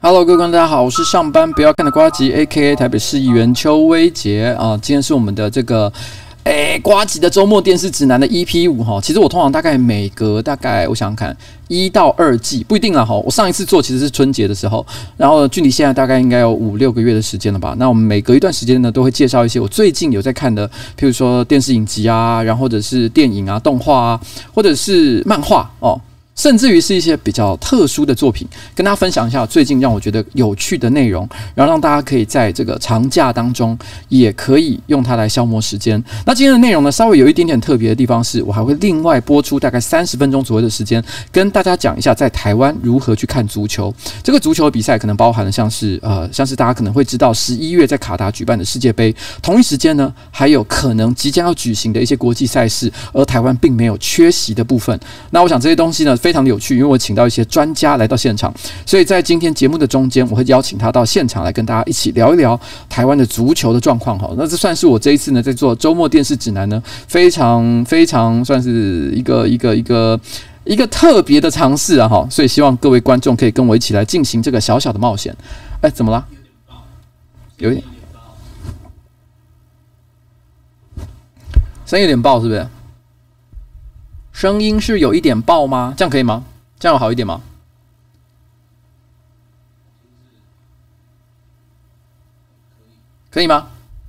Hello， 各位观众，大家好，我是上班不要看的呱吉 ，A.K.A 台北市议员邱威杰啊。今天是我们的这个呱吉的周末电视指南的 EP5哈。其实我通常大概每隔我想想看1到2季不一定啦哈。我上一次做其实是春节的时候，然后距离现在大概应该有5-6个月的时间了吧。那我们每隔一段时间呢，都会介绍一些我最近有在看的，譬如说电视影集啊，然后或者是电影啊、动画啊，或者是漫画哦。甚至于是一些比较特殊的作品，跟大家分享一下最近让我觉得有趣的内容，然后让大家可以在这个长假当中也可以用它来消磨时间。那今天的内容呢，稍微有一点点特別的地方是，我还会另外播出大概30分钟左右的时间，跟大家讲一下在台湾如何去看足球。这个足球的比赛可能包含了像是大家可能会知道11月在卡达举办的世界杯，同一时间呢，还有可能即将要举行的一些国际赛事，而台湾并没有缺席的部分。那我想这些东西呢，非常的有趣，因为我请到一些专家来到现场，所以在今天节目的中间，我会邀请他到现场来跟大家一起聊一聊台湾的足球的状况。那这算是我这一次呢在做周末电视指南呢非常非常算是一个特别的尝试啊，所以希望各位观众可以跟我一起来进行这个小小的冒险。怎么了？有一点声音有点爆，是不是？声音是有一点爆吗？这样可以吗？这样有好一点吗？可以吗？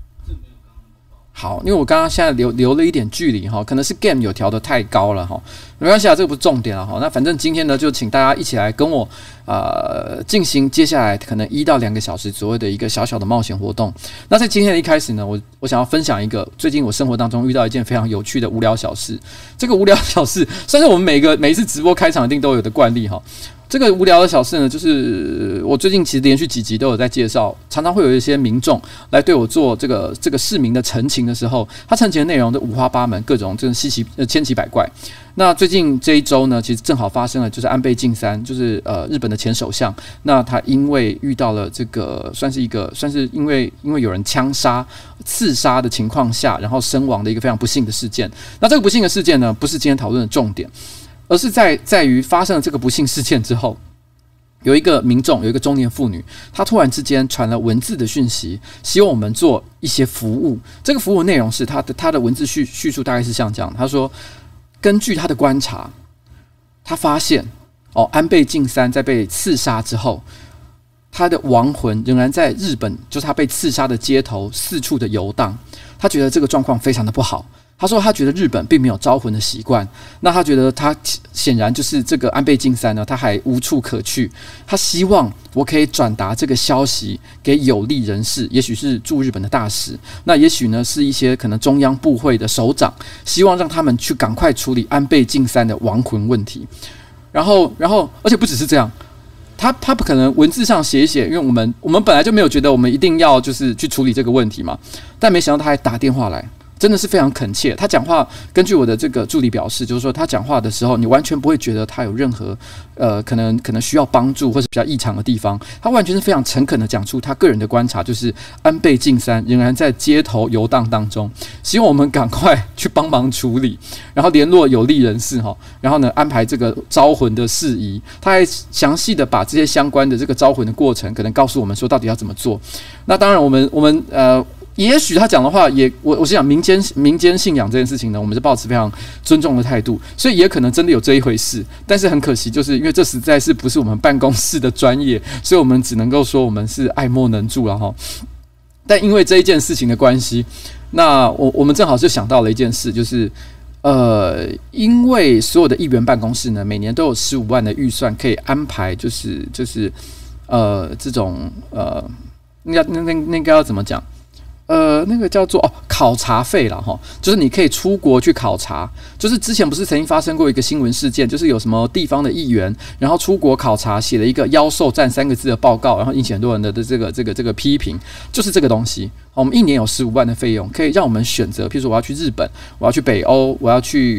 好，因为我刚刚现在留了一点距离哈，可能是 Game 有调得太高了哈，没关系啊，这个不是重点了哈。那反正今天呢，就请大家一起来跟我进行接下来可能1到2个小时左右的一个小小的冒险活动。那在今天的一开始呢，我想要分享一个最近我生活当中遇到一件非常有趣的无聊小事。这个无聊小事算是我们每一次直播开场一定都有的惯例哈。这个无聊的小事呢，就是我最近其实连续几集都有在介绍，常常会有一些民众来对我做这个市民的陈情的时候，他陈情的内容都五花八门，各种这种千奇百怪。那最近这一周呢，其实正好发生了，就是安倍晋三，就是日本的前首相，那他因为遇到了这个算是因为有人刺杀的情况下，然后身亡的一个非常不幸的事件。那这个不幸的事件呢，不是今天讨论的重点。而是在于发生了这个不幸事件之后，有一个民众，有一个中年妇女，她突然之间传了文字的讯息，希望我们做一些服务。这个服务内容是她的文字叙述大概是像这样，她说，根据她的观察，她发现安倍晋三在被刺杀之后，他的亡魂仍然在日本，就是他被刺杀的街头四处的游荡。他觉得这个状况非常的不好。他说他觉得日本并没有招魂的习惯，那他觉得他显然就是这个安倍晋三呢，他还无处可去。他希望我可以转达这个消息给有利人士，也许是驻日本的大使，那也许呢是一些可能中央部会的首长，希望让他们去赶快处理安倍晋三的亡魂问题。然后，而且不只是这样。他不可能文字上写一写，因为我们本来就没有觉得我们一定要就是去处理这个问题嘛，但没想到他还打电话来。真的是非常恳切。他讲话，根据我的这个助理表示，就是说他讲话的时候，你完全不会觉得他有任何可能需要帮助或是比较异常的地方。他完全是非常诚恳的讲出他个人的观察，就是安倍晋三仍然在街头游荡当中，希望我们赶快去帮忙处理，然后联络有利人士哈，然后呢安排这个招魂的事宜。他还详细的把这些相关的这个招魂的过程，可能告诉我们说到底要怎么做。那当然我们也许他讲的话我是讲民间信仰这件事情呢，我们是抱持非常尊重的态度，所以也可能真的有这一回事。但是很可惜，就是因为这实在是不是我们办公室的专业，所以我们只能够说我们是爱莫能助了哈。但因为这一件事情的关系，那我们正好就想到了一件事，就是因为所有的议员办公室呢，每年都有15万的预算可以安排，就是这种那个要怎么讲？那个叫做考察费啦哈，就是你可以出国去考察。就是之前不是曾经发生过一个新闻事件，就是有什么地方的议员，然后出国考察，写了一个妖兽战3个字的报告，然后引起很多人的这个批评，就是这个东西。我们一年有15万的费用，可以让我们选择，譬如说我要去日本，我要去北欧，我要去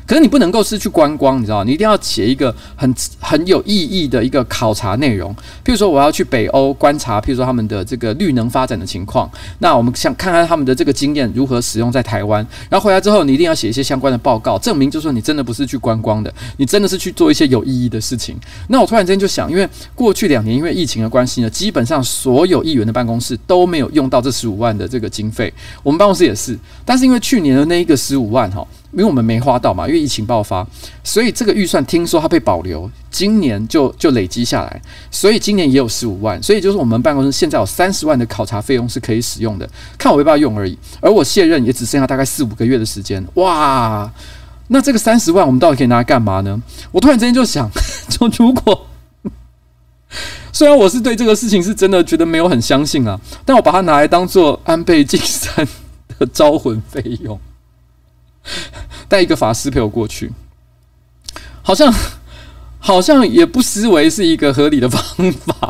可是你不能够是去观光，你知道，你一定要写一个很有意义的一个考察内容。譬如说，我要去北欧观察，譬如说他们的这个绿能发展的情况，那我们想看看他们的这个经验如何使用在台湾。然后回来之后，你一定要写一些相关的报告，证明就是说你真的不是去观光的，你真的是去做一些有意义的事情。那我突然之间就想，因为过去2年因为疫情的关系呢，基本上所有议员的办公室都没有用到这15万的这个经费，我们办公室也是。但是因为去年的那一个15万因为我们没花到嘛，因为疫情爆发，所以这个预算听说它被保留，今年就累积下来，所以今年也有15万，所以就是我们办公室现在有30万的考察费用是可以使用的，看我要不要用而已。而我卸任也只剩下大概4-5个月的时间，哇！那这个30万我们到底可以拿来干嘛呢？我突然之间就想，就如果虽然我是对这个事情是真的觉得没有很相信啊，但我把它拿来当做安倍晋三的招魂费用。带一个法师陪我过去，好像也不失为是一个合理的方法。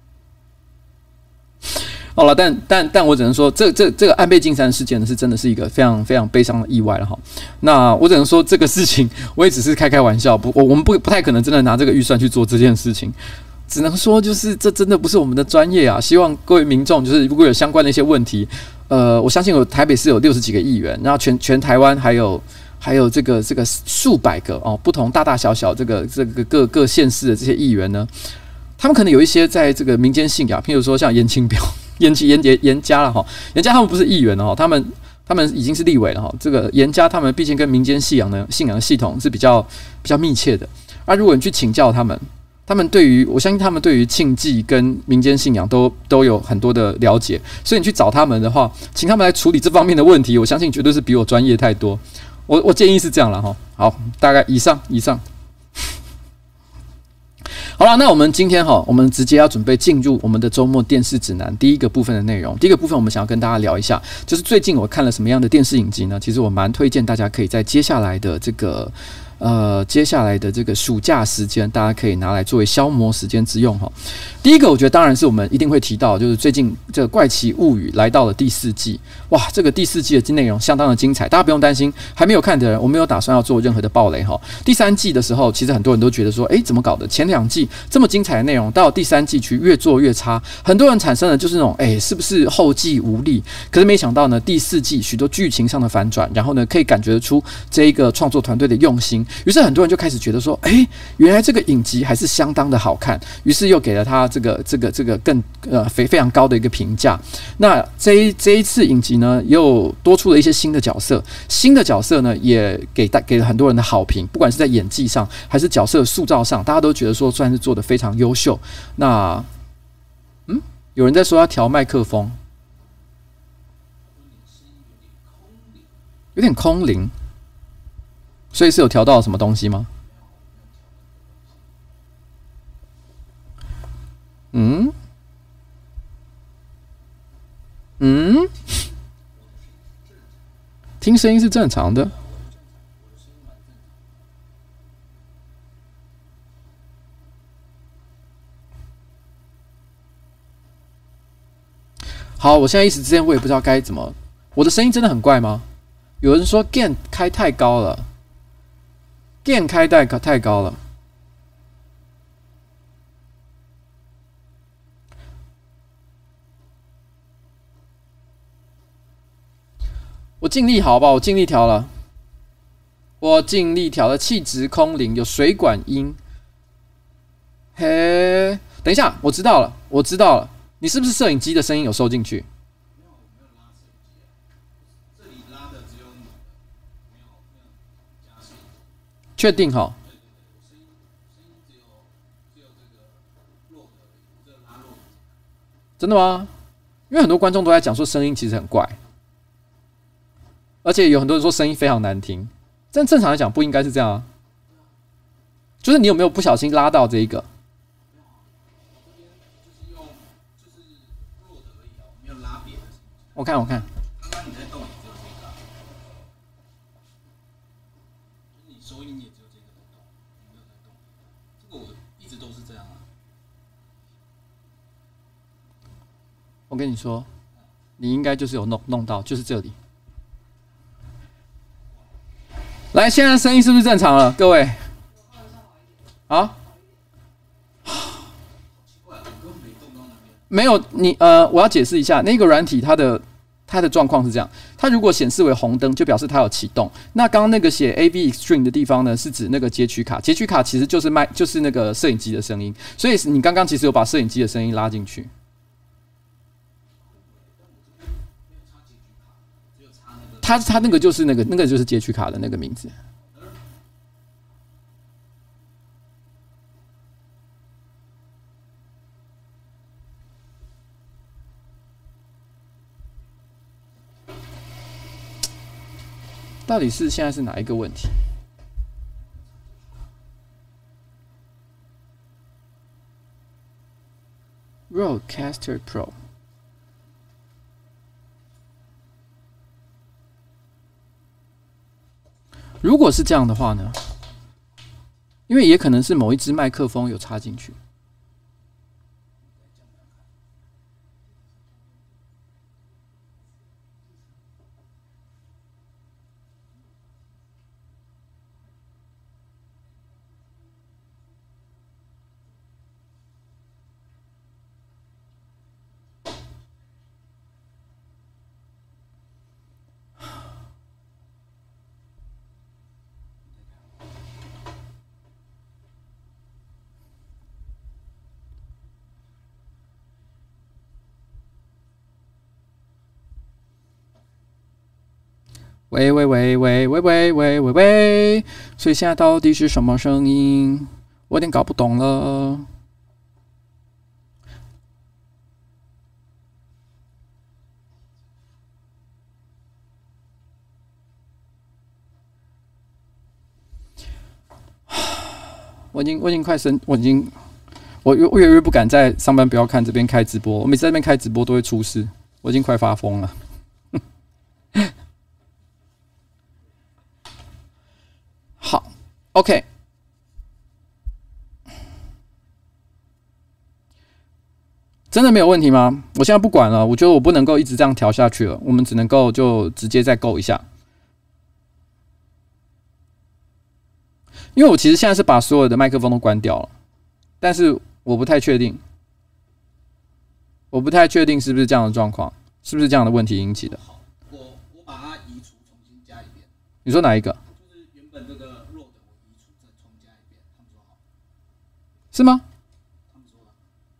好了，但我只能说，这个安倍晋三事件呢，是真的是一个非常非常悲伤的意外了哈。那我只能说，这个事情我也只是开玩笑，我们不太可能真的拿这个预算去做这件事情。只能说，就是这真的不是我们的专业啊！希望各位民众，就是如果有相关的一些问题，我相信台北市有60几个议员，然后全台湾还有这个数百个不同大大小小这个各县市的这些议员呢，他们可能有一些在这个民间信仰，譬如说像严清标、严家了哈，严家他们不是议员他们已经是立委了哈。这个严家他们毕竟跟民间信仰的系统是比较密切的，如果你去请教他们我相信他们对于庆忌跟民间信仰都有很多的了解，所以你去找他们的话，请他们来处理这方面的问题，我相信绝对是比我专业太多。我建议是这样了哈。好，大概以上。好了，那我们今天我们直接要准备进入我们的周末电视指南第一个部分的内容。第一个部分我们想要跟大家聊一下，就是最近我看了什么样的电视影集呢？其实我蛮推荐大家可以在接下来的这个暑假时间，大家可以拿来作为消磨时间之用哈。第一个，我觉得当然是我们一定会提到，就是最近这个《怪奇物语》来到了第4季，哇，这个第4季的内容相当的精彩，大家不用担心，还没有看的人，我没有打算要做任何的爆雷哈。第3季的时候，其实很多人都觉得说，怎么搞的？前2季这么精彩的内容，到第3季去越做越差，很多人产生的就是那种，是不是后继无力？可是没想到呢，第4季许多剧情上的反转，然后呢，可以感觉得出这一个创作团队的用心。于是很多人就开始觉得说，原来这个影集还是相当的好看，于是又给了他这个更非常高的一个评价。那这一次影集呢，又多出了一些新的角色呢，也给了很多人的好评，不管是在演技上还是角色塑造上，大家都觉得说算是做得非常优秀。那有人在说要调麦克风，有点空灵。所以是有调到什么东西吗？听声音是正常的。好，我现在一时之间我也不知道该怎么。我的声音真的很怪吗？有人说 gain 开太高了。gain 开太高了，我尽力好吧，我尽力调了，气质空灵，有水管音。嘿，等一下，我知道了，你是不是摄影机的声音有收进去？确定哈？真的吗？因为很多观众都在讲说声音其实很怪，而且有很多人说声音非常难听。但正常来讲不应该是这样啊。就是你有没有不小心拉到这一个？我看。我跟你说，你应该就是有弄到，就是这里。 来，现在声音是不是正常了？各位，啊？没有你我要解释一下，那个软体它的状况是这样，它如果显示为红灯，就表示它有启动。那刚刚那个写 AV Extreme 的地方呢，是指那个截取卡，截取卡其实就是那个摄影机的声音，所以你刚刚其实有把摄影机的声音拉进去。它那个就是那个就是截取卡的那个名字。到底是现在是哪一个问题？Rodecaster Pro。如果是这样的话呢？因为也可能是某一支麦克风有插进去。喂喂喂喂喂喂喂喂喂，所以现在到底是什么声音？我有点搞不懂了。我已经快生，我越来越不敢在上班不要看这边开直播，我每次在这边开直播都会出事，我已经快发疯了。好 ，OK， 真的没有问题吗？我现在不管了，我觉得我不能够一直这样调下去了，我们只能够就直接再够一下。因为我其实现在是把所有的麦克风都关掉了，但是我不太确定是不是这样的状况，是不是这样的问题引起的？ 我把它移除，重新加一遍。 你说哪一个？ 就是原本这个 Rode 我移除再重加一遍，他们说好。 是吗？ 他们说了。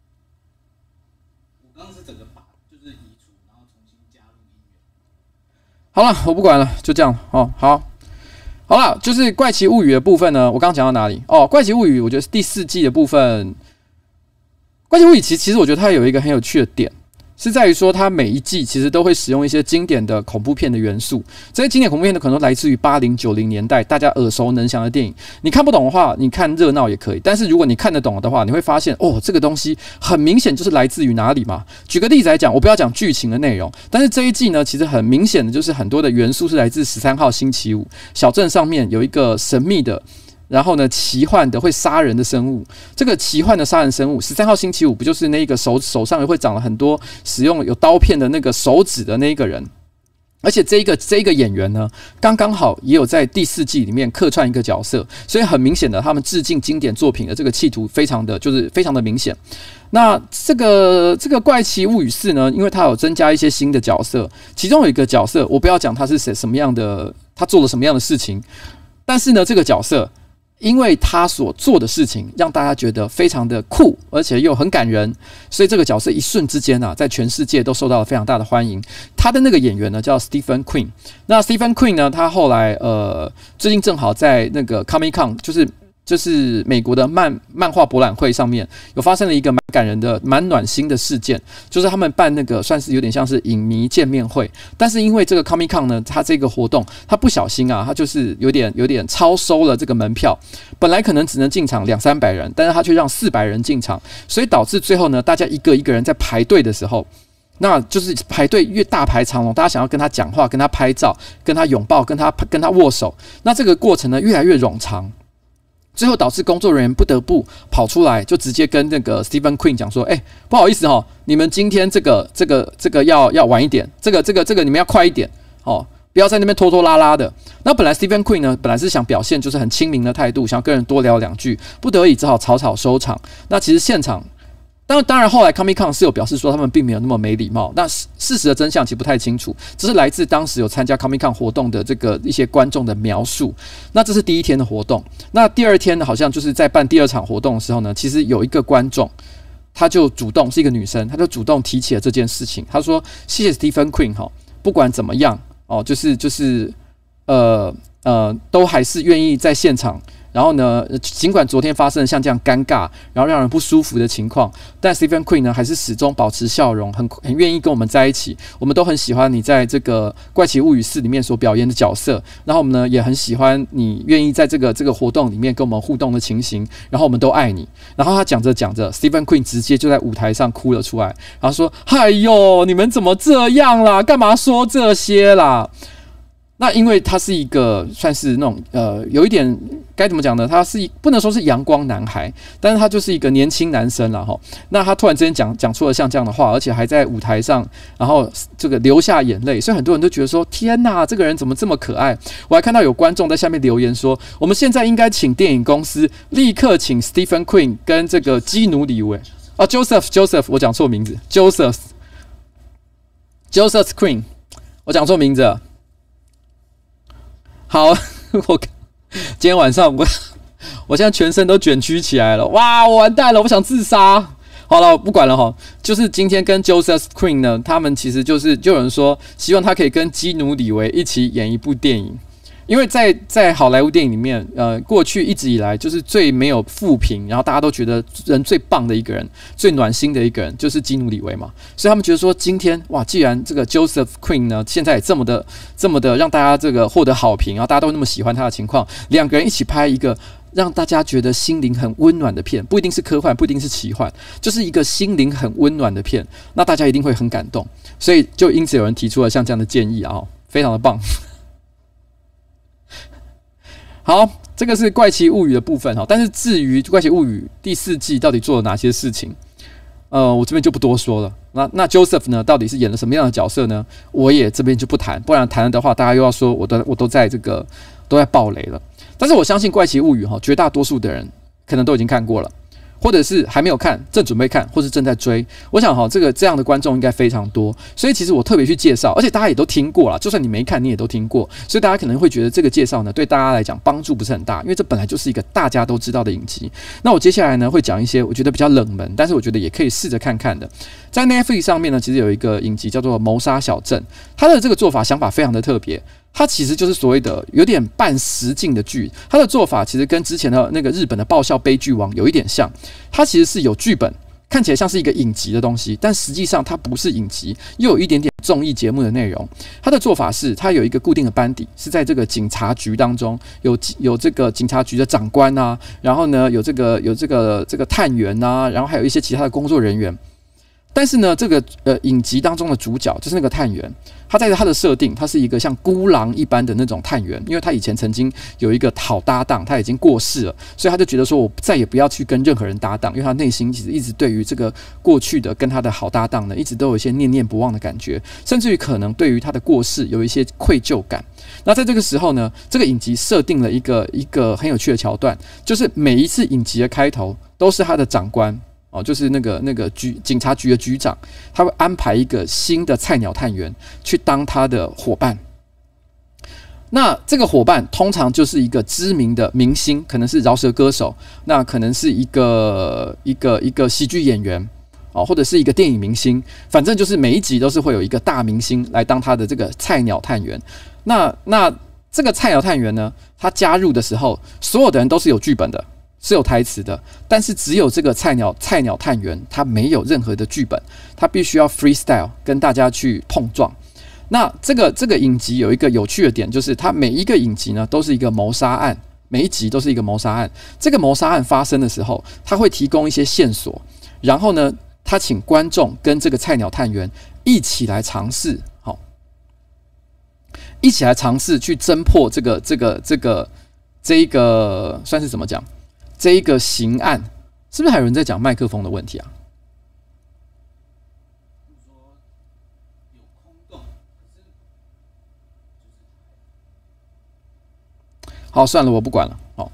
我刚刚是整个把就是移除，然后重新加入音乐。 好了，我不管了，就这样哦。好了，就是《怪奇物语》的部分呢，我刚刚讲到哪里？哦，《怪奇物语》我觉得是第4季的部分，《怪奇物语》其实我觉得它有一个很有趣的点，是在于说它每一季其实都会使用一些经典的恐怖片的元素，这些经典恐怖片的可能都来自于80、90年代大家耳熟能详的电影。你看不懂的话，你看热闹也可以，但是如果你看得懂的话，你会发现哦，这个东西很明显就是来自于哪里嘛。举个例子来讲，我不要讲剧情的内容，但是这一季呢，其实很明显的就是很多的元素是来自13号星期五小镇上面有一个神秘的。然后呢，奇幻的会杀人的生物，这个奇幻的杀人生物，13号星期五不就是那个手上也会长了很多使用有刀片的那个手指的那一个人？而且这一个演员呢，刚刚好也有在第4季里面客串一个角色，所以很明显的，他们致敬经典作品的这个企图非常的明显。那这个怪奇物语4呢，因为它有增加一些新的角色，其中有一个角色，我不要讲他是什么样的，他做了什么样的事情，但是呢，这个角色。因为他所做的事情让大家觉得非常的酷，而且又很感人，所以这个角色一瞬之间啊，在全世界都受到了非常大的欢迎。他的那个演员呢叫 Stephen Quinn， 那 Stephen Quinn 呢，他后来最近正好在那个 Comic Con， 就是美国的漫画博览会上面有发生了一个蛮感人的、蛮暖心的事件，就是他们办那个算是有点像是影迷见面会，但是因为这个 Comic Con 呢，它这个活动它不小心啊，它就是有点超收了这个门票，本来可能只能进场200-300人，但是他却让400人进场，所以导致最后呢，大家一个一个人在排队的时候。那就是排队越大排长龙，大家想要跟他讲话、跟他拍照、跟他拥抱、跟他握手，那这个过程呢越来越冗长。最后导致工作人员不得不跑出来，就直接跟那个 Stephen Quinn 讲说：“不好意思你们今天这个要晚一点，这个你们要快一点不要在那边拖拖拉拉的。那本来 Stephen Queen 呢，本来是想表现就是很亲民的态度，想要跟人多聊两句，不得已只好草草收场。那其实现场。当然，后来 Comic Con 是有表示说他们并没有那么没礼貌。那事实的真相其实不太清楚，这是来自当时有参加 Comic Con 活动的这个一些观众的描述。那这是第一天的活动。那第二天呢，好像就是在办第二场活动的时候呢，其实有一个观众，他就主动是一个女生，她就主动提起了这件事情。她说：“谢谢 Stephen Queen 哈，不管怎么样哦，都还是愿意在现场。”然后呢，尽管昨天发生了像这样尴尬，然后让人不舒服的情况，但 Stephen Queen 呢还是始终保持笑容，很愿意跟我们在一起。我们都很喜欢你在这个《怪奇物语4》里面所表演的角色，然后我们呢也很喜欢你愿意在这个活动里面跟我们互动的情形，然后我们都爱你。然后他讲着讲着 ，Stephen Queen 直接就在舞台上哭了出来，然后说：“哎呦，你们怎么这样啦？干嘛说这些啦？”那因为他是一个算是那种有一点该怎么讲呢？他是不能说是阳光男孩，但是他就是一个年轻男生啦齁。那他突然之间讲出了像这样的话，而且还在舞台上，然后这个流下眼泪，所以很多人都觉得说：天哪，这个人怎么这么可爱？我还看到有观众在下面留言说：我们现在应该请电影公司立刻请 Stephen Queen 跟这个基努里维啊 Joseph， 我讲错名字 Joseph Queen， 我讲错名字了。好，我今天晚上我现在全身都卷曲起来了，哇，我完蛋了，我想自杀。好了，不管了哈，就是今天跟 Joseph Queen 呢，他们其实就有人说，希望他可以跟基努里维一起演一部电影。因为在好莱坞电影里面，过去一直以来就是最没有负评，然后大家都觉得人最棒的一个人，最暖心的一个人，就是基努里维嘛。所以他们觉得说，今天哇，既然这个 Joseph Queen 呢，现在也这么的让大家这个获得好评，然后大家都那么喜欢他的情况，两个人一起拍一个让大家觉得心灵很温暖的片，不一定是科幻，不一定是奇幻，就是一个心灵很温暖的片，那大家一定会很感动。所以就因此有人提出了像这样的建议啊，非常的棒。好，这个是怪奇物语的部分哈，但是至于怪奇物语第4季到底做了哪些事情，我这边就不多说了。那 Joseph 呢，到底是演了什么样的角色呢？我也这边就不谈，不然谈了的话，大家又要说我都在爆雷了。但是我相信怪奇物语哈，绝大多数的人可能都已经看过了。或者是还没有看，正准备看，或是正在追，我想哈，这样的观众应该非常多，所以其实我特别去介绍，而且大家也都听过啦，就算你没看，你也都听过，所以大家可能会觉得这个介绍呢，对大家来讲帮助不是很大，因为这本来就是一个大家都知道的影集。那我接下来呢，会讲一些我觉得比较冷门，但是我觉得也可以试着看看的。在 Netflix 上面呢，其实有一个影集叫做《谋杀小镇》，它的这个做法想法非常的特别。它其实就是所谓的有点半实境的剧，它的做法其实跟之前的那个日本的爆笑悲剧王有一点像，它其实是有剧本，看起来像是一个影集的东西，但实际上它不是影集，又有一点点综艺节目的内容。它的做法是，它有一个固定的班底，是在这个警察局当中，有这个警察局的长官啊，然后呢有这个探员啊，然后还有一些其他的工作人员。但是呢，这个影集当中的主角就是那个探员，他在他的设定，他是一个像孤狼一般的那种探员，因为他以前曾经有一个好搭档，他已经过世了，所以他就觉得说，我再也不要去跟任何人搭档，因为他内心其实一直对于这个过去的跟他的好搭档呢，一直都有一些念念不忘的感觉，甚至于可能对于他的过世有一些愧疚感。那在这个时候呢，这个影集设定了一个很有趣的桥段，就是每一次影集的开头都是他的长官。就是那个警察局的局长，他会安排一个新的菜鸟探员去当他的伙伴。那这个伙伴通常就是一个知名的明星，可能是饶舌歌手，那可能是一个喜剧演员，或者是一个电影明星，反正就是每一集都是会有一个大明星来当他的这个菜鸟探员。那这个菜鸟探员呢，他加入的时候，所有的人都是有剧本的。是有台词的，但是只有这个菜鸟探员，他没有任何的剧本，他必须要 freestyle 跟大家去碰撞。那这个影集有一个有趣的点，就是它每一个影集呢都是一个谋杀案，每一集都是一个谋杀案。这个谋杀案发生的时候，他会提供一些线索，然后呢，他请观众跟这个菜鸟探员一起来尝试，一起来尝试去侦破这一个算是怎么讲？这一个刑案，是不是还有人在讲麦克风的问题啊？ 就是说有空洞，可是就是好，算了，我不管了。好，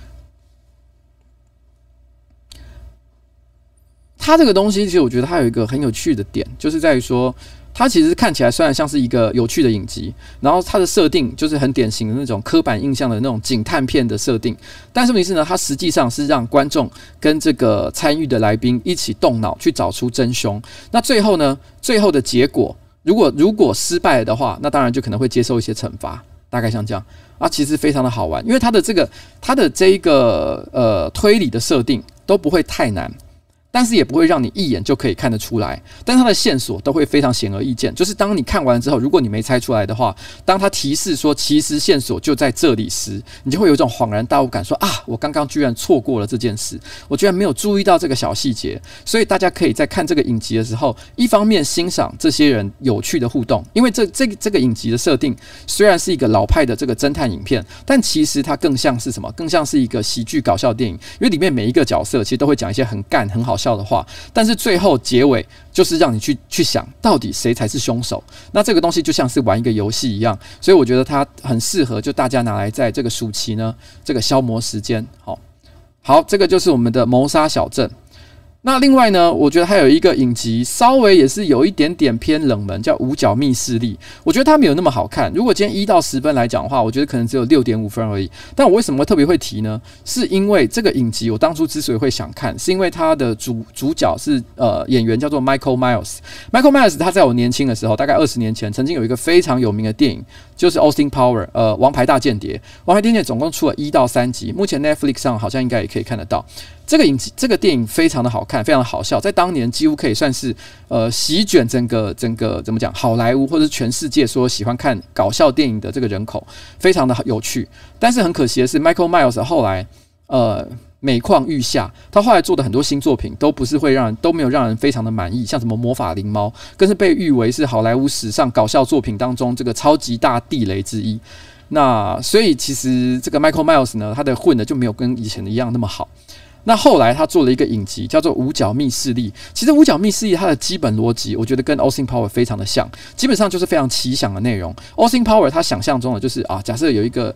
它这个东西其实我觉得它有一个很有趣的点，就是在于说。它其实看起来虽然像是一个有趣的影集，然后它的设定就是很典型的那种刻板印象的那种警探片的设定，但是问题是呢，它实际上是让观众跟这个参与的来宾一起动脑去找出真凶。那最后呢，最后的结果如果失败了的话，那当然就可能会接受一些惩罚，大概像这样啊，其实非常的好玩，因为它的这一个推理的设定都不会太难。但是也不会让你一眼就可以看得出来，但它的线索都会非常显而易见。就是当你看完之后，如果你没猜出来的话，当它提示说其实线索就在这里时，你就会有一种恍然大悟感，说啊，我刚刚居然错过了这件事，我居然没有注意到这个小细节。所以大家可以在看这个影集的时候，一方面欣赏这些人有趣的互动，因为这个影集的设定虽然是一个老派的这个侦探影片，但其实它更像是什么？更像是一个喜剧搞笑电影，因为里面每一个角色其实都会讲一些很干、很好笑的话，但是最后结尾就是让你去想到底谁才是凶手。那这个东西就像是玩一个游戏一样，所以我觉得它很适合就大家拿来在这个暑期呢这个消磨时间。好，这个就是我们的谋杀小镇。那另外呢，我觉得还有一个影集稍微也是有一点点偏冷门，叫《五角密室力》。我觉得它没有那么好看。如果今天1到10分来讲的话，我觉得可能只有6.5分而已。但我为什么会特别会提呢？是因为这个影集我当初之所以会想看，是因为它的主角是演员叫做 Michael Myers。Michael Myers 他在我年轻的时候，大概20年前，曾经有一个非常有名的电影，就是 Austin Power 王牌大间谍。王牌大间谍总共出了1到3集，目前 Netflix 上好像应该也可以看得到。这个电影非常的好看，非常的好笑，在当年几乎可以算是席卷整个怎么讲好莱坞或者是全世界所有喜欢看搞笑电影的这个人口，非常的有趣。但是很可惜的是 ，Michael Myers 后来每况愈下，他后来做的很多新作品都没有让人非常的满意，像什么魔法灵猫，更是被誉为是好莱坞史上搞笑作品当中这个超级大地雷之一。那所以其实这个 Michael Myers 呢，他的混的就没有跟以前的一样那么好。那后来他做了一个影集，叫做《五角密室力》。其实《五角密室力》它的基本逻辑，我觉得跟 Austin Power 非常的像，基本上就是非常奇想的内容。Austin Power 他想象中的就是假设有一个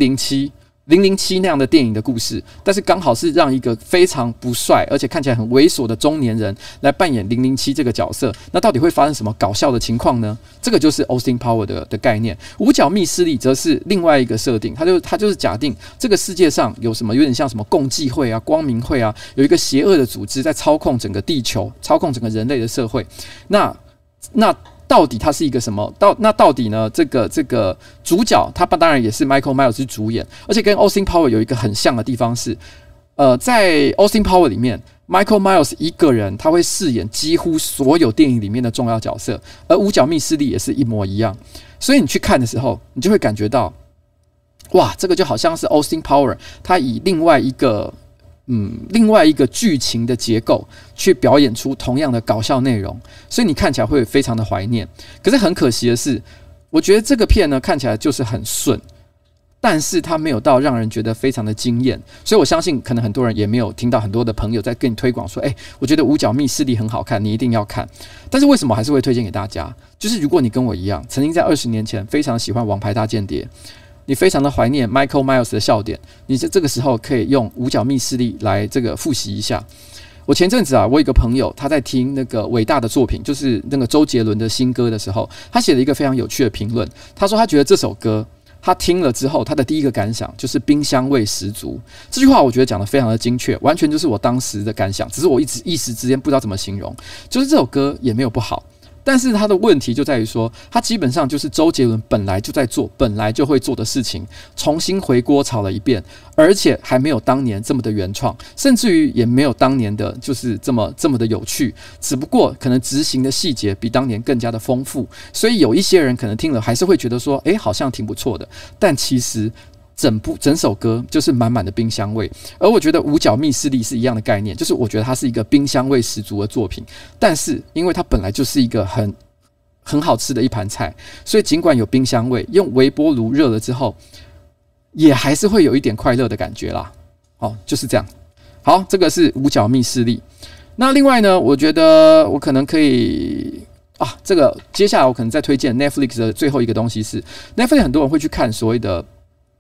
007那样的电影的故事，但是刚好是让一个非常不帅而且看起来很猥琐的中年人来扮演007这个角色，那到底会发生什么搞笑的情况呢？这个就是 Austin Power 的概念。五角密室力则是另外一个设定，它就是假定这个世界上有什么有点像什么共济会啊、光明会啊，有一个邪恶的组织在操控整个地球、操控整个人类的社会。那到底他是一个什么？到底呢？这个主角他当然也是 Michael Myers 是主演，而且跟 Austin Power 有一个很像的地方是，在 Austin Power 里面 ，Michael Myers 一个人他会饰演几乎所有电影里面的重要角色，而五角密室力也是一模一样。所以你去看的时候，你就会感觉到，哇，这个就好像是 Austin Power 他以另外一个剧情的结构去表演出同样的搞笑内容，所以你看起来会非常的怀念。可是很可惜的是，我觉得这个片呢看起来就是很顺，但是它没有到让人觉得非常的惊艳。所以我相信可能很多人也没有听到很多的朋友在跟你推广说，我觉得五角密室力很好看，你一定要看。但是为什么还是会推荐给大家？就是如果你跟我一样，曾经在20年前非常喜欢王牌大间谍，你非常的怀念 Michael Myers 的笑点，你这个时候可以用五角密室力来这个复习一下。我前阵子我有一个朋友，他在听那个伟大的作品，就是那个周杰伦的新歌的时候，他写了一个非常有趣的评论。他说他觉得这首歌他听了之后，他的第一个感想就是冰香味十足。这句话我觉得讲得非常的精确，完全就是我当时的感想，只是我一时之间不知道怎么形容。就是这首歌也没有不好。但是他的问题就在于说，他基本上就是周杰伦本来就在做、本来就会做的事情，重新回锅炒了一遍，而且还没有当年这么的原创，甚至于也没有当年的就是这么的有趣，只不过可能执行的细节比当年更加的丰富，所以有一些人可能听了还是会觉得说，好像挺不错的，但其实整首歌就是满满的冰香味。而我觉得五角密室力是一样的概念，就是我觉得它是一个冰香味十足的作品，但是因为它本来就是一个很好吃的一盘菜，所以尽管有冰香味，用微波炉热了之后也还是会有一点快乐的感觉啦。就是这样。好，这个是五角密室力。那另外呢，我觉得我可能可以这个接下来我可能再推荐 Netflix 的最后一个东西是 Netflix 很多人会去看所谓的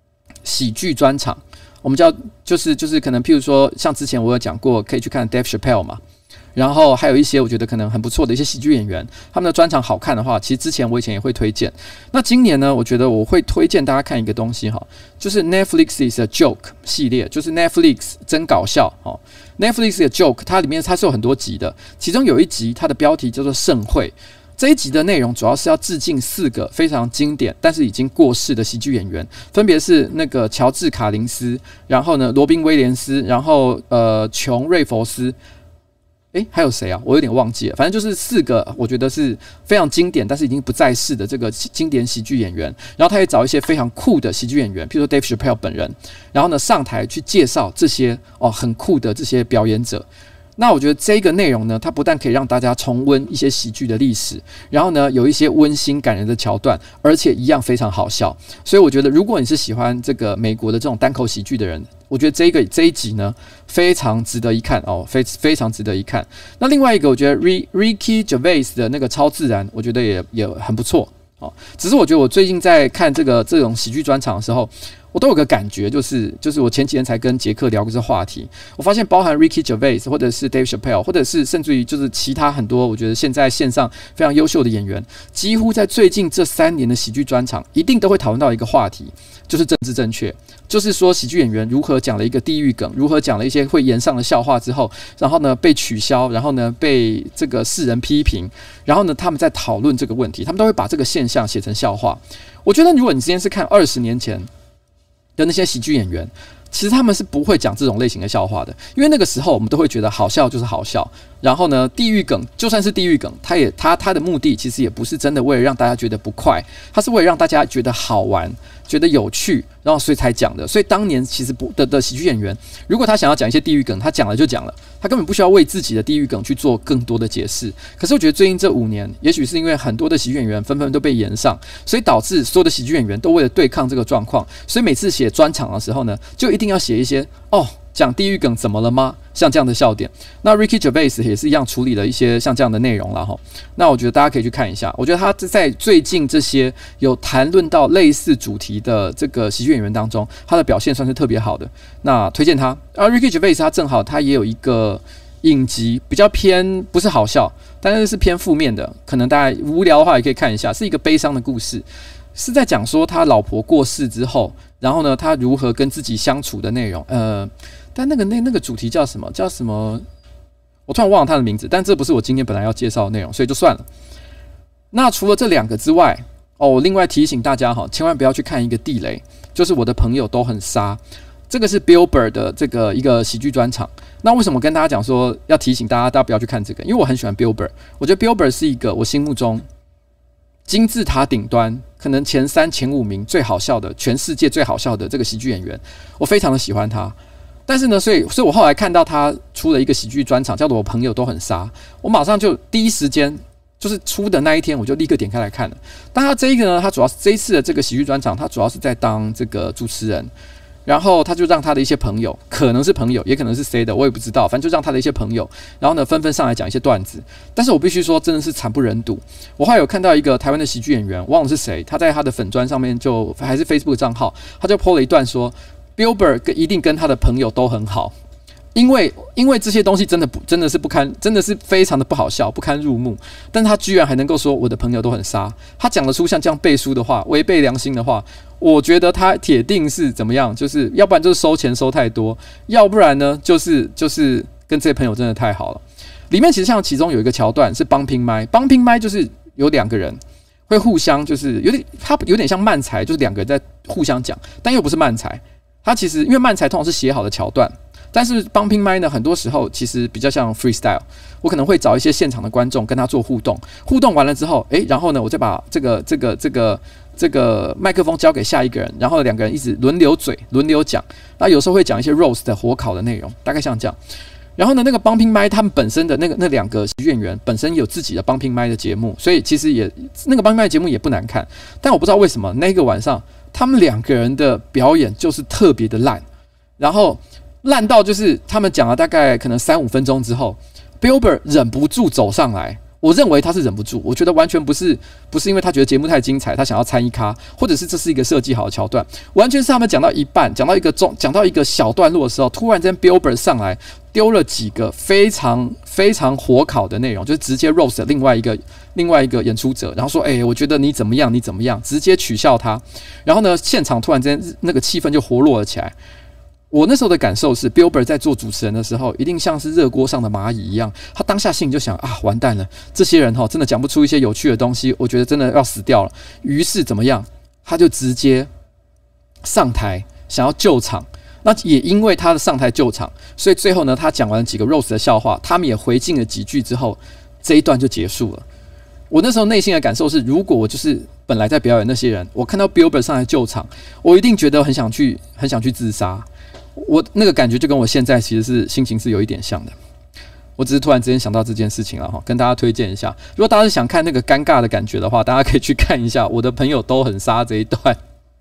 喜剧专场，我们叫就是可能譬如说像之前我有讲过，可以去看 Dave Chappelle 嘛。然后还有一些我觉得可能很不错的一些喜剧演员，他们的专场好看的话，其实之前我以前也会推荐。那今年呢，我觉得我会推荐大家看一个东西哈，就是 Netflix 的 Joke 系列，就是 Netflix 真搞笑哦。Netflix 的 Joke 它里面它是有很多集的，其中有一集它的标题叫做盛会。这一集的内容主要是要致敬4个非常经典但是已经过世的喜剧演员，分别是那个乔治卡林斯，然后呢罗宾威廉斯，然后琼瑞佛斯。还有谁啊？我有点忘记了。反正就是4个，我觉得是非常经典，但是已经不在世的这个经典喜剧演员。然后他也找一些非常酷的喜剧演员，譬如说 Dave Chappelle 本人，然后呢上台去介绍这些很酷的这些表演者。那我觉得这个内容呢，它不但可以让大家重温一些喜剧的历史，然后呢有一些温馨感人的桥段，而且一样非常好笑。所以我觉得，如果你是喜欢这个美国的这种单口喜剧的人，我觉得这一集呢非常值得一看哦，非常值得一看。那另外一个，我觉得 Ricky Gervais 的那个超自然，我觉得也很不错哦。只是我觉得我最近在看这种喜剧专场的时候，我都有个感觉，就是我前几天才跟杰克聊过这话题，我发现包含 Ricky Gervais 或者是 Dave Chappelle， 或者是甚至于就是其他很多，我觉得现在线上非常优秀的演员，几乎在最近这3年的喜剧专场，一定都会讨论到一个话题，就是政治正确。就是说，喜剧演员如何讲了一个地狱梗，如何讲了一些会延上的笑话之后，然后呢被取消，然后呢被这个世人批评，然后呢他们在讨论这个问题，他们都会把这个现象写成笑话。我觉得，如果你今天是看20年前的那些喜剧演员，其实他们是不会讲这种类型的笑话的，因为那个时候我们都会觉得好笑就是好笑，然后呢，地狱梗就算是地狱梗，它的目的其实也不是真的为了让大家觉得不快，它是为了让大家觉得好玩，觉得有趣，然后所以才讲的。所以当年其实的喜剧演员，如果他想要讲一些地狱梗，他讲了就讲了，他根本不需要为自己的地狱梗去做更多的解释。可是我觉得最近这5年，也许是因为很多的喜剧演员纷纷都被延上，所以导致所有的喜剧演员都为了对抗这个状况，所以每次写专场的时候呢，就一定要写一些讲地狱梗怎么了吗？像这样的笑点。那 Ricky Gervais 也是一样处理了一些像这样的内容啦齁。那我觉得大家可以去看一下。我觉得他在最近这些有谈论到类似主题的这个喜剧演员当中，他的表现算是特别好的。那推荐他。Ricky Gervais 他正好他也有一个影集，比较偏不是好笑，但是是偏负面的，可能大家无聊的话也可以看一下，是一个悲伤的故事。是在讲说他老婆过世之后，然后呢，他如何跟自己相处的内容。但那个主题叫什么？叫什么？我突然忘了他的名字。但这不是我今天本来要介绍的内容，所以就算了。那除了这2个之外，我另外提醒大家哈，千万不要去看一个地雷，就是我的朋友都很杀。这个是 Bill Burr 的这个一个喜剧专场。那为什么跟大家讲说要提醒大家不要去看这个？因为我很喜欢 Bill Burr， 我觉得 Bill Burr 是一个我心目中金字塔顶端，可能前3、前5名最好笑的，全世界最好笑的这个喜剧演员，我非常的喜欢他。但是呢，所以我后来看到他出了一个喜剧专场，叫做《我朋友都很傻》，我马上就第一时间就是出的那一天，我就立刻点开来看了。但他这一个呢，他主要是这一次的这个喜剧专场，他主要是在当这个主持人。然后他就让他的一些朋友，可能是朋友，也可能是谁的，我也不知道。反正就让他的一些朋友，然后呢纷纷上来讲一些段子。但是我必须说，真的是惨不忍睹。我后来有看到一个台湾的喜剧演员，忘了是谁，他在他的粉专上面就还是 Facebook 账号，他就 po 了一段说 ，Bill Burr 一定跟他的朋友都很好。因为这些东西真的是不堪，真的是非常的不好笑，不堪入目。但是他居然还能够说我的朋友都很傻，他讲得出像这样背书的话，违背良心的话，我觉得他铁定是怎么样，就是要不然就是收钱收太多，要不然呢就是跟这些朋友真的太好了。里面其实像其中有一个桥段是帮拼麦，帮拼麦就是有2个人会互相就是他有点像漫才，就是2个人在互相讲，但又不是漫才。他其实因为漫才通常是写好的桥段。但是帮拼麦呢，很多时候其实比较像 freestyle， 我可能会找一些现场的观众跟他做互动，互动完了之后，然后呢，我再把这个麦克风交给下一个人，然后2个人一直轮流嘴，轮流讲。那有时候会讲一些 roast 的火烤的内容，大概像这样。然后呢，那个帮拼麦他们本身的那2个喜剧演员本身有自己的帮拼麦的节目，所以其实那个帮拼麦的节目也不难看。但我不知道为什么那个晚上他们2个人的表演就是特别的烂，然后烂到就是他们讲了大概可能3-5分钟之后 ，Bill Burr 忍不住走上来， 我认为他是忍不住，我觉得完全不是因为他觉得节目太精彩，他想要参一咖，或者是这是一个设计好的桥段，完全是他们讲到一半，讲到一个小段落的时候，突然间 Billboard 上来丢了几个非常非常火烤的内容，就是直接 roast 另外一个演出者，然后说，我觉得你怎么样，直接取笑他，然后呢，现场突然间那个气氛就活络了起来。我那时候的感受是 ，Billboard 在做主持人的时候，一定像是热锅上的蚂蚁一样。他当下心里就想啊，完蛋了，这些人真的讲不出一些有趣的东西，我觉得真的要死掉了。于是怎么样？他就直接上台想要救场。那也因为他的上台救场，所以最后呢，他讲完几个 roast 的笑话，他们也回敬了几句之后，这一段就结束了。我那时候内心的感受是，如果我就是本来在表演那些人，我看到 Billboard 上来救场，我一定觉得很想去自杀。我那个感觉就跟我现在其实是心情是有一点像的。我只是突然之间想到这件事情了哈，跟大家推荐一下。如果大家是想看那个尴尬的感觉的话，大家可以去看一下我的朋友都很杀这一段。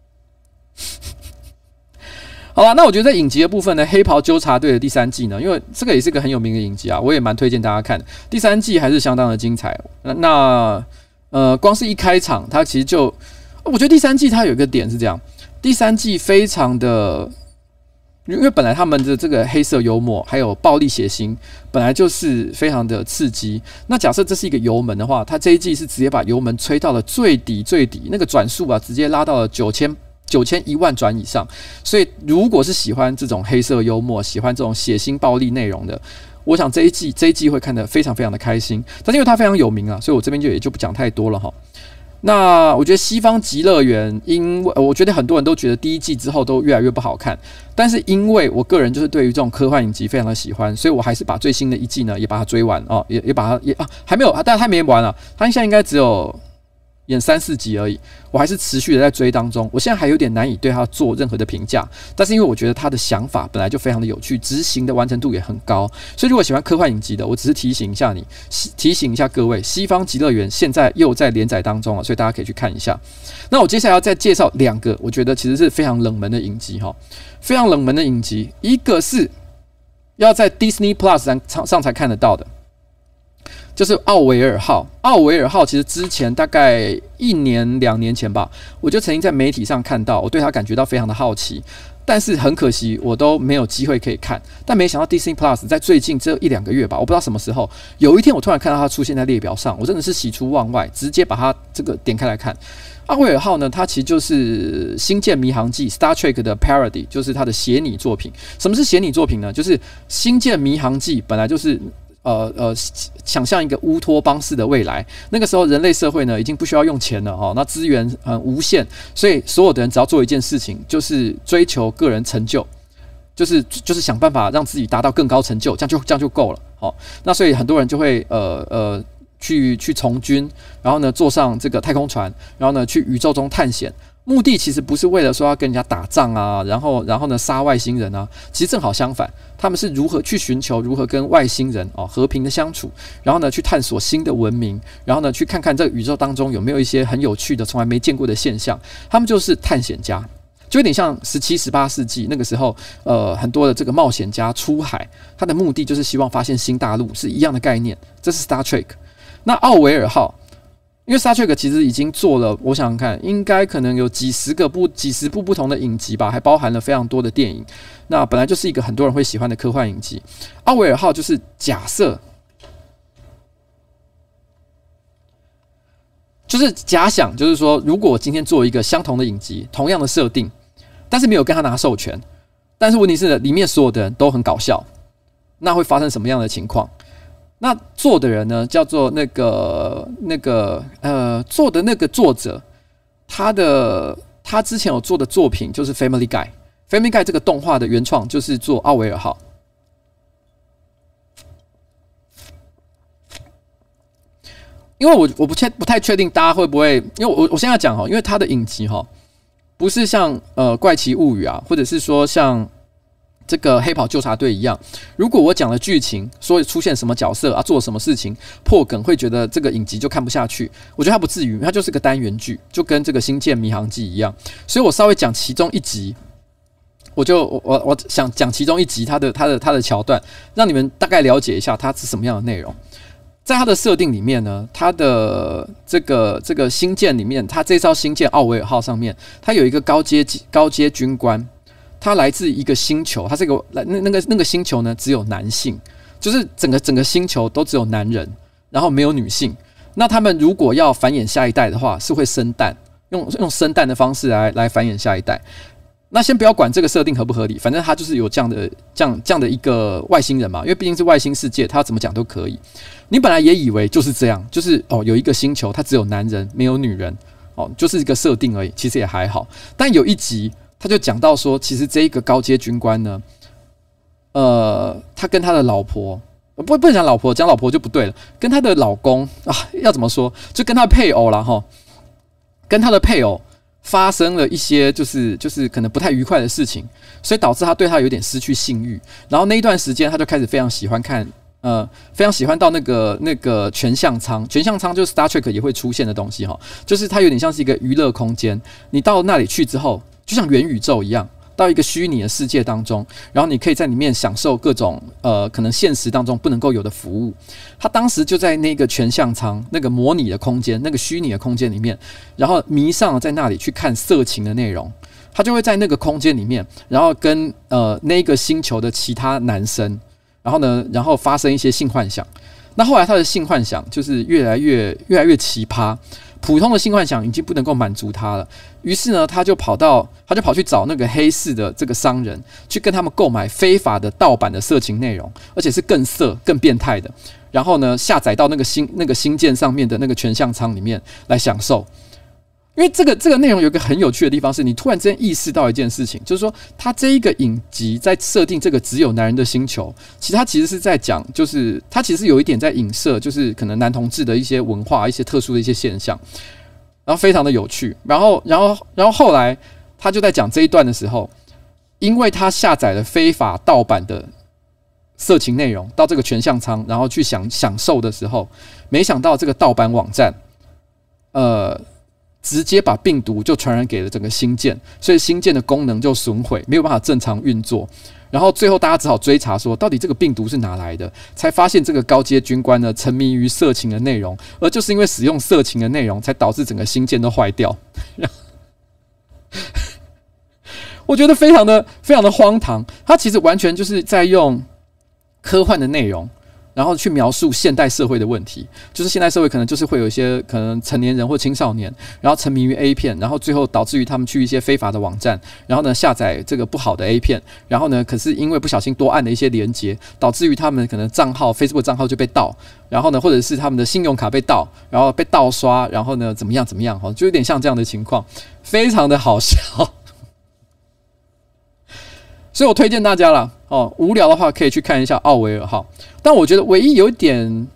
好了，那我觉得在影集的部分呢，《黑袍纠察队》的第3季呢，因为这个也是个很有名的影集啊，我也蛮推荐大家看的。第3季还是相当的精彩。光是一开场，它其实就，我觉得第3季它有一个点是这样，第3季非常的。因为本来他们的这个黑色幽默还有暴力血腥本来就是非常的刺激，那假设这是一个油门的话，他这一季是直接把油门吹到了最底，那个转速啊直接拉到了9000-1万转以上。所以如果是喜欢这种黑色幽默，喜欢这种血腥暴力内容的，我想这一季会看得非常非常的开心。但是因为它非常有名啊，所以我这边也就不讲太多了哈。那我觉得西方极乐园，因为我觉得很多人都觉得第1季之后都越来越不好看，但是因为我个人就是对于这种科幻影集非常的喜欢，所以我还是把最新的1季呢也把它追完哦，也把它还没有，但还没完啊，它现在应该只有演3-4集而已，我还是持续的在追当中。我现在还有点难以对他做任何的评价，但是因为我觉得他的想法本来就非常的有趣，执行的完成度也很高，所以如果喜欢科幻影集的，我只是提醒一下各位，西方极乐园现在又在连载当中了，所以大家可以去看一下。那我接下来要再介绍2个，我觉得其实是非常冷门的影集哈，非常冷门的影集，一个是要在 Disney Plus 上才看得到的。就是奥维尔号。奥维尔号其实之前大概1年2年前吧，我就曾经在媒体上看到，我对他感觉到非常的好奇，但是很可惜我都没有机会可以看。但没想到 Disney Plus 在最近这1-2个月吧，我不知道什么时候，有一天我突然看到它出现在列表上，我真的是喜出望外，直接把它这个点开来看。奥维尔号呢，它其实就是《星舰迷航记》（Star Trek） 的 parody， 就是它的写拟作品。什么是写拟作品呢？就是《星舰迷航记》本来就是想象一个乌托邦式的未来，那个时候人类社会呢已经不需要用钱了哦，那资源无限，所以所有的人只要做一件事情，就是追求个人成就，就是想办法让自己达到更高成就，这样就够了。好，那所以很多人就会去从军，然后呢坐上这个太空船，然后呢去宇宙中探险。目的其实不是为了说要跟人家打仗啊，然后呢杀外星人啊，其实正好相反，他们是如何去寻求如何跟外星人和平的相处，然后呢去探索新的文明，然后呢去看看这个宇宙当中有没有一些很有趣的从来没见过的现象，他们就是探险家，就有点像17、18世纪那个时候，很多的这个冒险家出海，他的目的就是希望发现新大陆，是一样的概念。这是 Star Trek。那奥维尔号。因为 Star Trek 其实已经做了，我想想看，应该可能有几十部不同的影集吧，还包含了非常多的电影。那本来就是一个很多人会喜欢的科幻影集。奥维尔号就是假设，就是假想，就是说，如果我今天做一个相同的影集，同样的设定，但是没有跟他拿授权，但是问题是里面所有的人都很搞笑，那会发生什么样的情况？那做的人呢，叫做做的那个作者，他之前有做的作品就是 Family Guy。Family Guy 这个动画的原创就是做奥维尔号。因为我不太确定大家会不会，因为我现在讲因为他的影集不是像怪奇物语啊，或者是说像这个黑袍纠察队一样，如果我讲了剧情，说出现什么角色啊，做什么事情破梗，会觉得这个影集就看不下去。我觉得它不至于，它就是个单元剧，就跟这个《星舰迷航记》一样。所以我稍微讲其中一集，我想讲其中一集它的桥段，让你们大概了解一下它是什么样的内容。 在它的设定里面呢，它的这个星舰里面，它这艘星舰奥维尔号上面，它有一个高阶军官，他来自一个星球，他是一个那个星球呢只有男性，就是整个星球都只有男人，然后没有女性。那他们如果要繁衍下一代的话，是会生蛋，用生蛋的方式来繁衍下一代。那先不要管这个设定合不合理，反正他就是有这样的一个外星人嘛，因为毕竟是外星世界，他要怎么讲都可以。你本来也以为就是这样，就是有一个星球，它只有男人没有女人，就是一个设定而已，其实也还好。但有一集他就讲到说，其实这一个高阶军官呢，他跟他的老婆，不能讲老婆，讲老婆就不对了，跟他的老公啊，要怎么说，就跟他的配偶啦齁，跟他的配偶发生了一些就是可能不太愉快的事情，所以导致他对他有点失去性欲。然后那一段时间，他就开始非常喜欢看，非常喜欢到那个全相舱。全相舱就是 Star Trek 也会出现的东西哈，就是它有点像是一个娱乐空间。你到那里去之后，就像元宇宙一样，到一个虚拟的世界当中，然后你可以在里面享受各种可能现实当中不能够有的服务。他当时就在那个全相舱那个模拟的空间，那个虚拟的空间里面，然后迷上了在那里去看色情的内容。他就会在那个空间里面，然后跟那个星球的其他男生，然后发生一些性幻想。那后来他的性幻想就是越来越奇葩。普通的性幻想已经不能够满足他了，于是呢，他就跑去找那个黑市的这个商人，去跟他们购买非法的盗版的色情内容，而且是更色、更变态的。然后呢，下载到那个星舰上面的那个全相舱里面来享受。因为这个内容有一个很有趣的地方，是你突然之间意识到一件事情，就是说，他这一个影集在设定这个只有男人的星球，他其实是在讲，就是他其实有一点在影射，就是可能男同志的一些文化、一些特殊的一些现象，然后非常的有趣。然后后来他就在讲这一段的时候，因为他下载了非法盗版的色情内容到这个全相舱，然后去享受的时候，没想到这个盗版网站，直接把病毒就传染给了整个星舰，所以星舰的功能就损毁，没有办法正常运作。然后最后大家只好追查说，到底这个病毒是哪来的，才发现这个高阶军官呢沉迷于色情的内容，而就是因为使用色情的内容，才导致整个星舰都坏掉。我觉得非常的荒唐，它其实完全就是在用科幻的内容，然后去描述现代社会的问题，就是现代社会可能就是会有一些可能成年人或青少年，然后沉迷于 A 片，然后最后导致于他们去一些非法的网站，然后呢下载这个不好的 A 片，然后呢可是因为不小心多按了一些连结，导致于他们可能Facebook 账号就被盗，然后呢或者是他们的信用卡被盗，然后被盗刷，然后呢怎么样就有点像这样的情况，非常的好笑。所以我推荐大家啦，无聊的话可以去看一下奥维尔号。但我觉得唯一有一点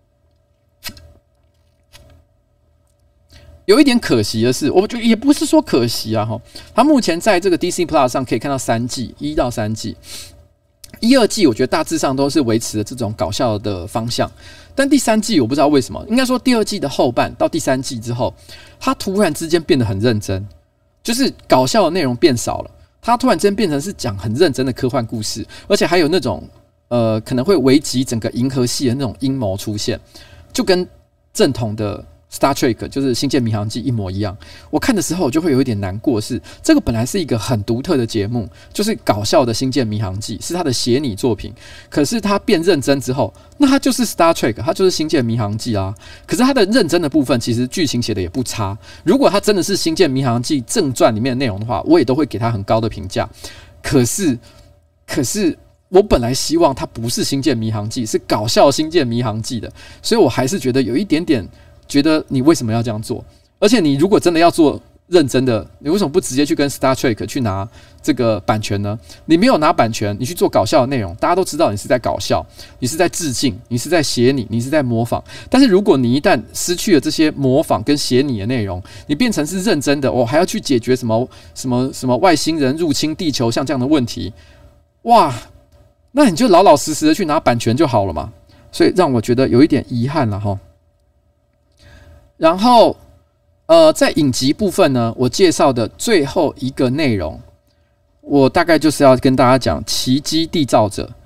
可惜的是，我觉得也不是说可惜啊，它目前在这个 DC Plus 上可以看到3季，1到3季，1、2季我觉得大致上都是维持了这种搞笑的方向，但第3季我不知道为什么，应该说第2季的后半到第3季之后，它突然之间变得很认真，就是搞笑的内容变少了。他突然间变成是讲很认真的科幻故事，而且还有那种可能会危及整个银河系的那种阴谋出现，就跟正统的 Star Trek 就是《星舰迷航记》一模一样。我看的时候我就会有一点难过是，这个本来是一个很独特的节目，就是搞笑的《星舰迷航记》是他的写拟作品，可是他变认真之后，那他就是 Star Trek， 他就是《星舰迷航记》啊。可是他的认真的部分，其实剧情写的也不差。如果他真的是《星舰迷航记》正传里面的内容的话，我也都会给他很高的评价。可是我本来希望它不是《星舰迷航记》，是搞笑《星舰迷航记》的，所以我还是觉得有一点点觉得你为什么要这样做？而且你如果真的要做认真的，你为什么不直接去跟 Star Trek 去拿这个版权呢？你没有拿版权，你去做搞笑的内容，大家都知道你是在搞笑，你是在致敬，你是在写拟，你是在模仿。但是如果你一旦失去了这些模仿跟写拟的内容，你变成是认真的，还要去解决什么外星人入侵地球像这样的问题，哇！那你就老老实实的去拿版权就好了嘛，所以让我觉得有一点遗憾了齁。然后在影集部分呢，我介绍的最后一个内容，我大概就是要跟大家讲《奇迹缔造者》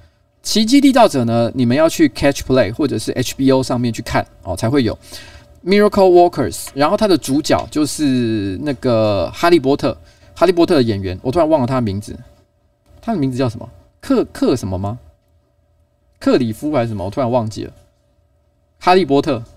奇迹缔造者呢，你们要去 Catch Play 或者是 HBO 上面去看哦，才会有 Miracle Workers。然后它的主角就是那个哈利波特的演员，我突然忘了他的名字，他的名字叫什么？克什么吗？克里夫还是什么？我突然忘记了。哈利波特。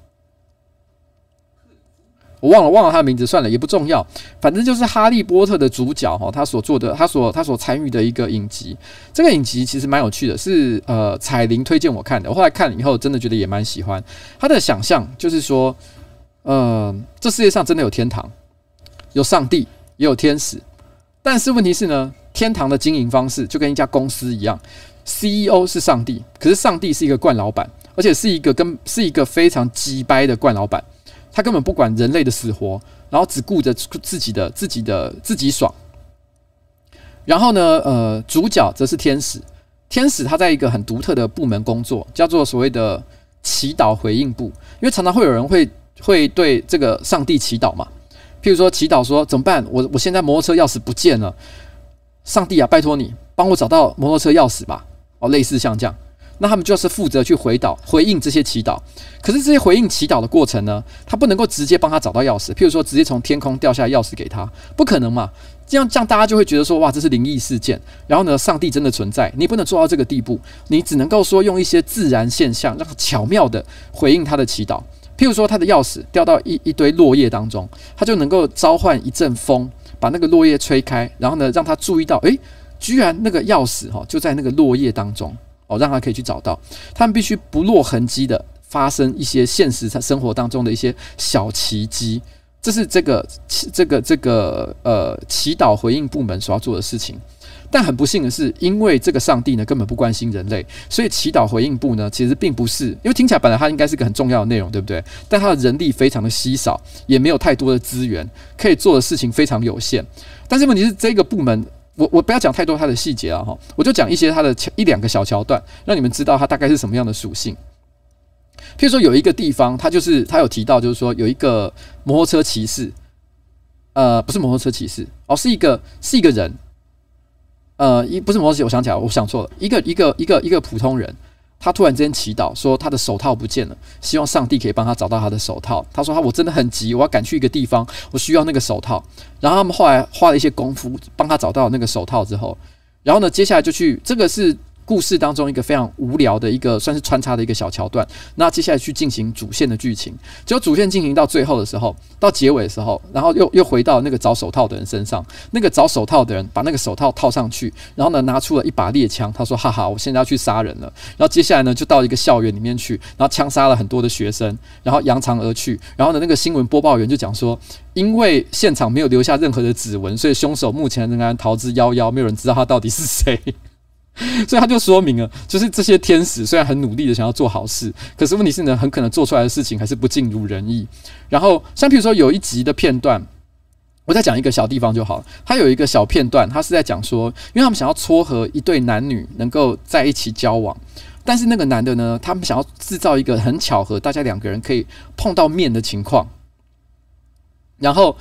我忘了他的名字，算了，也不重要。反正就是哈利波特的主角哈，他所做的，他所参与的一个影集。这个影集其实蛮有趣的，是彩玲推荐我看的。我后来看了以后，真的觉得也蛮喜欢。他的想象就是说，这世界上真的有天堂，有上帝，也有天使。但是问题是呢，天堂的经营方式就跟一家公司一样 ，CEO 是上帝，可是上帝是一个惯老板，而且是一个非常鸡掰的惯老板。他根本不管人类的死活，然后只顾着自己爽。然后呢，主角则是天使。天使他在一个很独特的部门工作，叫做所谓的祈祷回应部。因为常常会有人会对这个上帝祈祷嘛，譬如说祈祷说怎么办？我现在摩托车钥匙不见了，上帝啊，拜托你帮我找到摩托车钥匙吧。哦，类似像这样。那他们就是负责去回应这些祈祷，可是这些回应祈祷的过程呢，他不能够直接帮他找到钥匙，譬如说直接从天空掉下钥匙给他，不可能嘛？这样大家就会觉得说，哇，这是灵异事件。然后呢，上帝真的存在，你不能做到这个地步，你只能够说用一些自然现象，让他巧妙的回应他的祈祷。譬如说，他的钥匙掉到一堆落叶当中，他就能够召唤一阵风，把那个落叶吹开，然后呢，让他注意到，居然那个钥匙就在那个落叶当中。让他可以去找到，他们必须不落痕迹的发生一些现实生活当中的一些小奇迹，这是这个祈祷回应部门所要做的事情。但很不幸的是，因为这个上帝呢根本不关心人类，所以祈祷回应部呢其实并不是，因为听起来本来它应该是个很重要的内容，对不对？但它的人力非常的稀少，也没有太多的资源，可以做的事情非常有限。但是问题是这个部门。我不要讲太多它的细节了哈，我就讲一些它的一两个小桥段，让你们知道它大概是什么样的属性。譬如说有一个地方，他有提到，就是说有一个摩托车骑士，不是摩托车骑士哦，是一个人，不是摩托车，我想起来，我想错了，一个普通人。他突然之间祈祷说他的手套不见了，希望上帝可以帮他找到他的手套。他说我真的很急，我要赶去一个地方，我需要那个手套。然后他们后来花了一些功夫帮他找到那个手套之后，然后呢，接下来就去，这个是故事当中一个非常无聊的一个算是穿插的一个小桥段。那接下来去进行主线的剧情，结果主线进行到最后的时候，到结尾的时候，然后又回到那个找手套的人身上。那个找手套的人把那个手套套上去，然后呢拿出了一把猎枪，他说哈哈，我现在要去杀人了。然后接下来呢就到一个校园里面去，然后枪杀了很多的学生，然后扬长而去。然后呢那个新闻播报员就讲说，因为现场没有留下任何的指纹，所以凶手目前仍然逃之夭夭，没有人知道他到底是谁。所以他就说明了，就是这些天使虽然很努力的想要做好事，可是问题是呢，很可能做出来的事情还是不尽如人意。然后像譬如说有一集的片段，我再讲一个小地方就好了。他有一个小片段，他是在讲说，因为他们想要撮合一对男女能够在一起交往，但是那个男的呢，他们想要制造一个很巧合，大家两个人可以碰到面的情况。然后，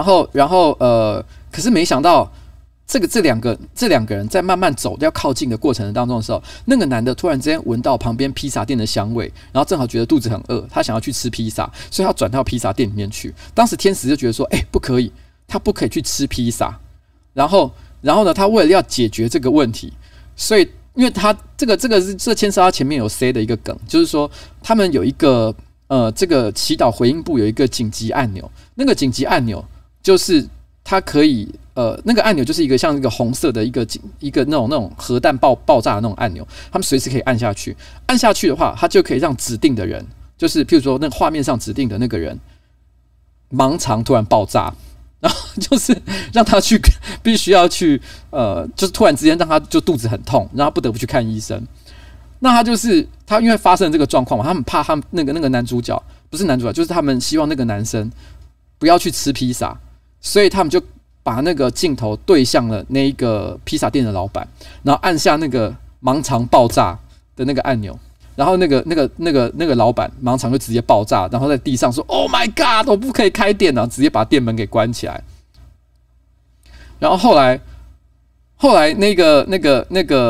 可是没想到。这两个人在慢慢走要靠近的过程当中的时候，那个男的突然之间闻到旁边披萨店的香味，然后正好觉得肚子很饿，他想要去吃披萨，所以他转到披萨店里面去。当时天使就觉得说，不可以，他不可以去吃披萨。然后呢，他为了要解决这个问题，所以因为他这牵涉到前面有 say 的一个梗，就是说他们有一个这个祈祷回应部有一个紧急按钮，那个紧急按钮就是它可以。那个按钮就是一个像一个红色的一个那种核弹爆炸的那种按钮，他们随时可以按下去。按下去的话，它就可以让指定的人，就是譬如说那个画面上指定的那个人，盲肠突然爆炸，然后就是让他去必须要去就是突然之间让他就肚子很痛，让他不得不去看医生。那他因为发生了这个状况嘛，他们怕他们那个男主角不是男主角，就是他们希望那个男生不要去吃披萨，所以他们就。把那个镜头对向了那一个披萨店的老板，然后按下那个盲肠爆炸的那个按钮，然后那个老板盲肠就直接爆炸，然后在地上说 ：“Oh my God， 我不可以开店啊！”直接把店门给关起来。然后后来那个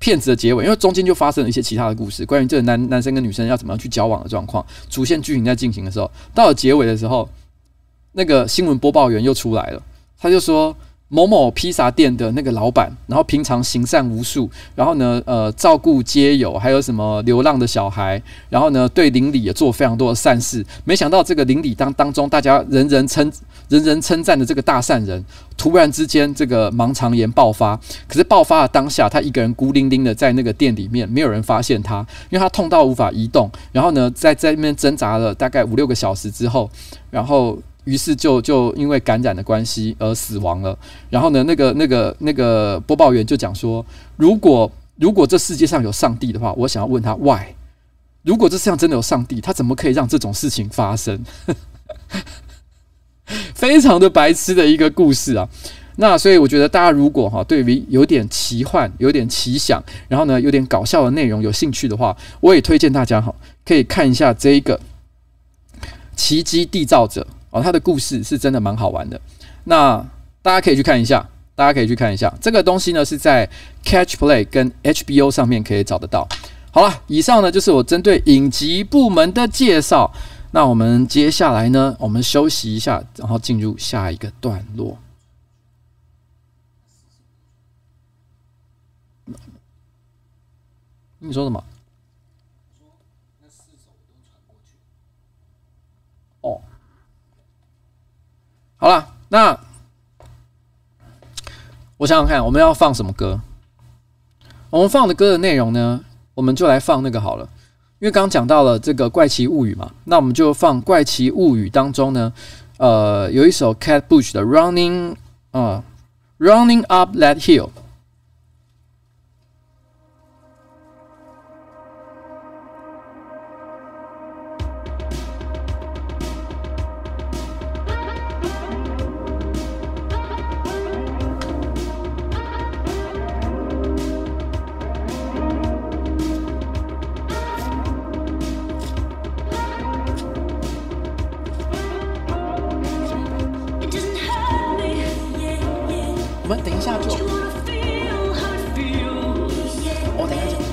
片子的结尾，因为中间就发生了一些其他的故事，关于这个男生跟女生要怎么样去交往的状况，主线剧情在进行的时候，到了结尾的时候，那个新闻播报员又出来了，他就说某某披萨店的那个老板，然后平常行善无数，然后呢，照顾街友，还有什么流浪的小孩，然后呢，对邻里也做非常多的善事。没想到这个邻里当中，大家人人称赞的这个大善人，突然之间这个盲肠炎爆发。可是爆发的当下，他一个人孤零零的在那个店里面，没有人发现他，因为他痛到无法移动。然后呢，在那边挣扎了大概5-6个小时之后，然后于是就因为感染的关系而死亡了。然后呢，那个播报员就讲说，如果这世界上有上帝的话，我想要问他 why？ 如果这世界上真的有上帝，他怎么可以让这种事情发生？非常的白痴的一个故事啊。那所以我觉得大家如果对于有点奇幻、有点奇想，然后呢有点搞笑的内容有兴趣的话，我也推荐大家可以看一下这一个奇迹缔造者。他的故事是真的蛮好玩的，那大家可以去看一下。这个东西呢是在 Catch Play 跟 HBO 上面可以找得到。好了，以上呢就是我针对影集部门的介绍。那我们接下来呢，我们休息一下，然后进入下一个段落。你说什么？哦。好啦，那我想想看，我们要放什么歌？我们放的歌的内容呢，我们就来放那个好了，因为刚刚讲到了这个《怪奇物语》嘛，那我们就放《怪奇物语》当中呢，有一首 Kate Bush 的 Running Up That Hill。我们等一下就，等一下就。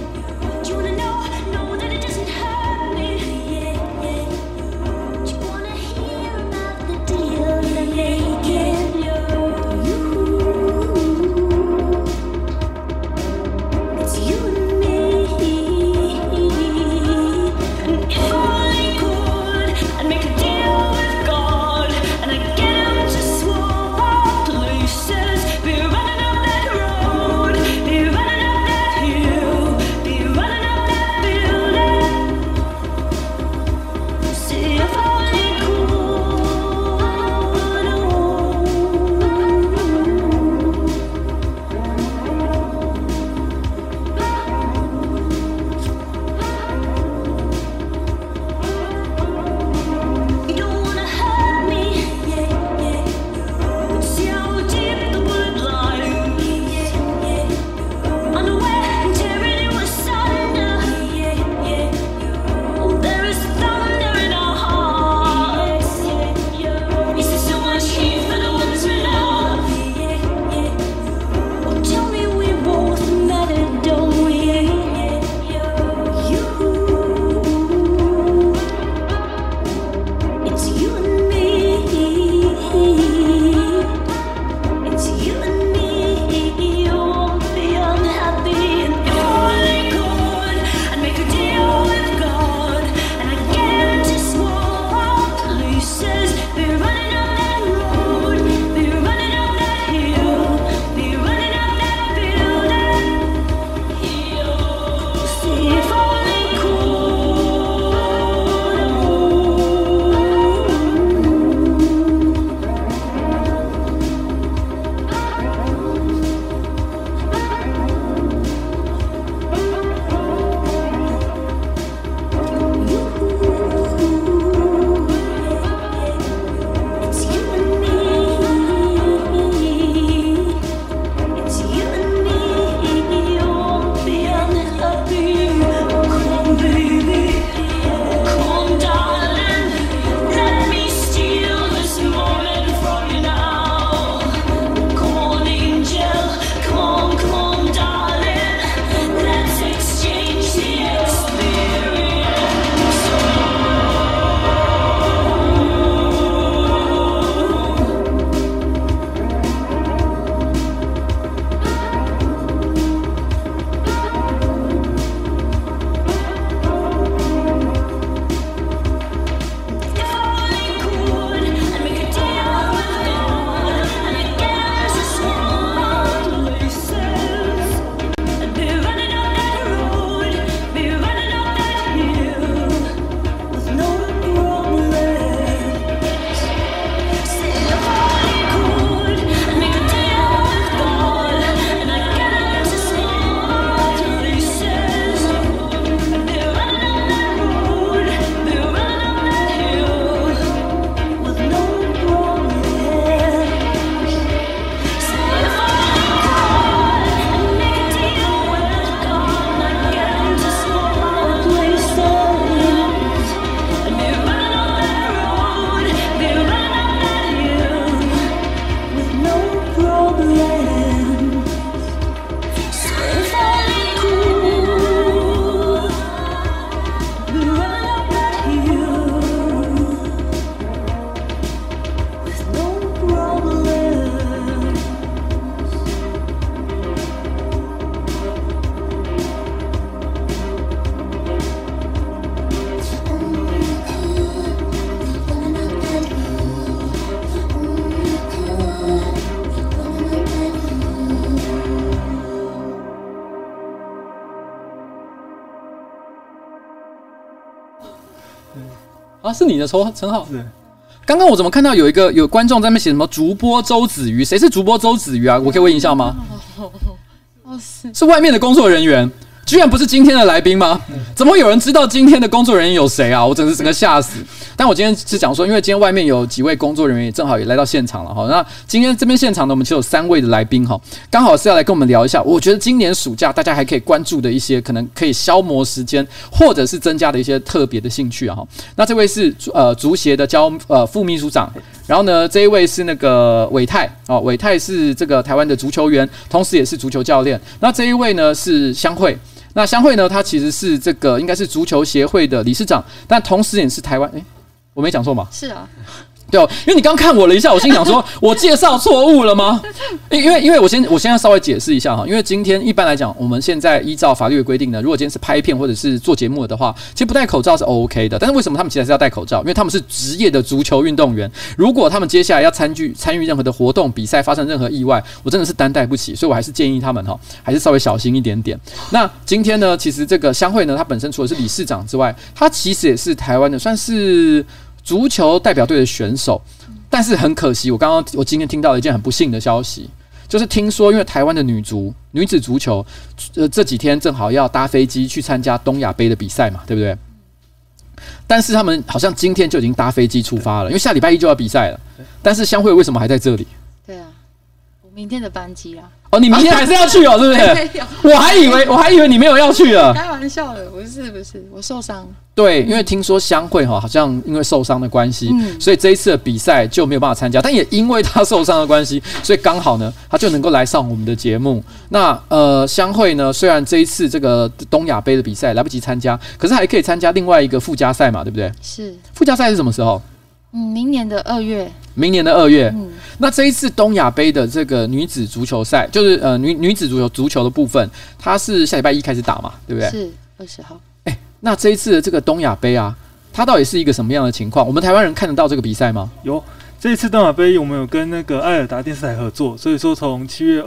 啊，是你的称号。 是。 刚刚我怎么看到有观众在那边写什么主播周子瑜？谁是主播周子瑜啊？我可以问一下吗？是外面的工作人员。居然不是今天的来宾吗？怎么会有人知道今天的工作人员有谁啊？我整个吓死。但我今天是讲说，因为今天外面有几位工作人员也正好也来到现场了哈。那今天这边现场呢，我们只有3位的来宾哈，刚好是要来跟我们聊一下。我觉得今年暑假大家还可以关注的一些可能可以消磨时间，或者是增加的一些特别的兴趣啊哈。那这位是足协的副秘书长，然后呢这一位是那个伟泰哦，伟泰是这个台湾的足球员，同时也是足球教练。那这一位呢是香慧。那香慧呢？她其实是这个应该是足球协会的理事长，但同时也是台湾。我没讲错吗？ 是啊。 对哦，因为你刚看我了一下，我心想说，我介绍错误了吗？因为我现在稍微解释一下哈，因为今天一般来讲，我们现在依照法律的规定呢，如果今天是拍片或者是做节目的话，其实不戴口罩是 OK 的。但是为什么他们其实还是要戴口罩？因为他们是职业的足球运动员，如果他们接下来要参与任何的活动、比赛，发生任何意外，我真的是担待不起，所以我还是建议他们哈，还是稍微小心一点点。那今天呢，其实这个香慧呢，她本身除了是理事长之外，她其实也是台湾的算是足球代表队的选手。但是很可惜，我今天听到了一件很不幸的消息，就是听说因为台湾的女子足球，这几天正好要搭飞机去参加东亚杯的比赛嘛，对不对？但是他们好像今天就已经搭飞机出发了，因为下礼拜1就要比赛了。但是香慧为什么还在这里？ 对啊，我明天的班机啦。 哦，你明天还是要去哦，是不是？我还以为你没有要去了。 开玩笑的，不是，我受伤。 对，因为听说香慧好像因为受伤的关系，所以这一次的比赛就没有办法参加。但也因为他受伤的关系，所以刚好呢，他就能够来上我们的节目。那香慧呢，虽然这一次这个东亚杯的比赛来不及参加，可是还可以参加另外一个附加赛嘛，对不对？ 是。 附加赛是什么时候？ 明年的2月。 明年的2月。那这一次东亚杯的这个女子足球赛，就是女子足球的部分，它是下礼拜1开始打嘛，对不对？ 是20号。 那这一次的这个东亚杯啊，它到底是一个什么样的情况？我们台湾人看得到这个比赛吗？ 有，这一次东亚杯我们有跟那个爱尔达电视台合作，所以说从7月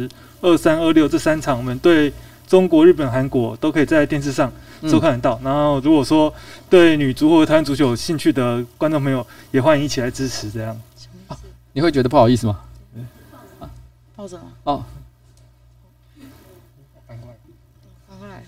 20、23、26这3场，我们对中国、日本、韩国都可以在电视上收看得到。然后如果说对女足或台湾足球有兴趣的观众朋友，也欢迎一起来支持。这样， 你会觉得不好意思吗？ 抱着吗？ 哦， 反过来。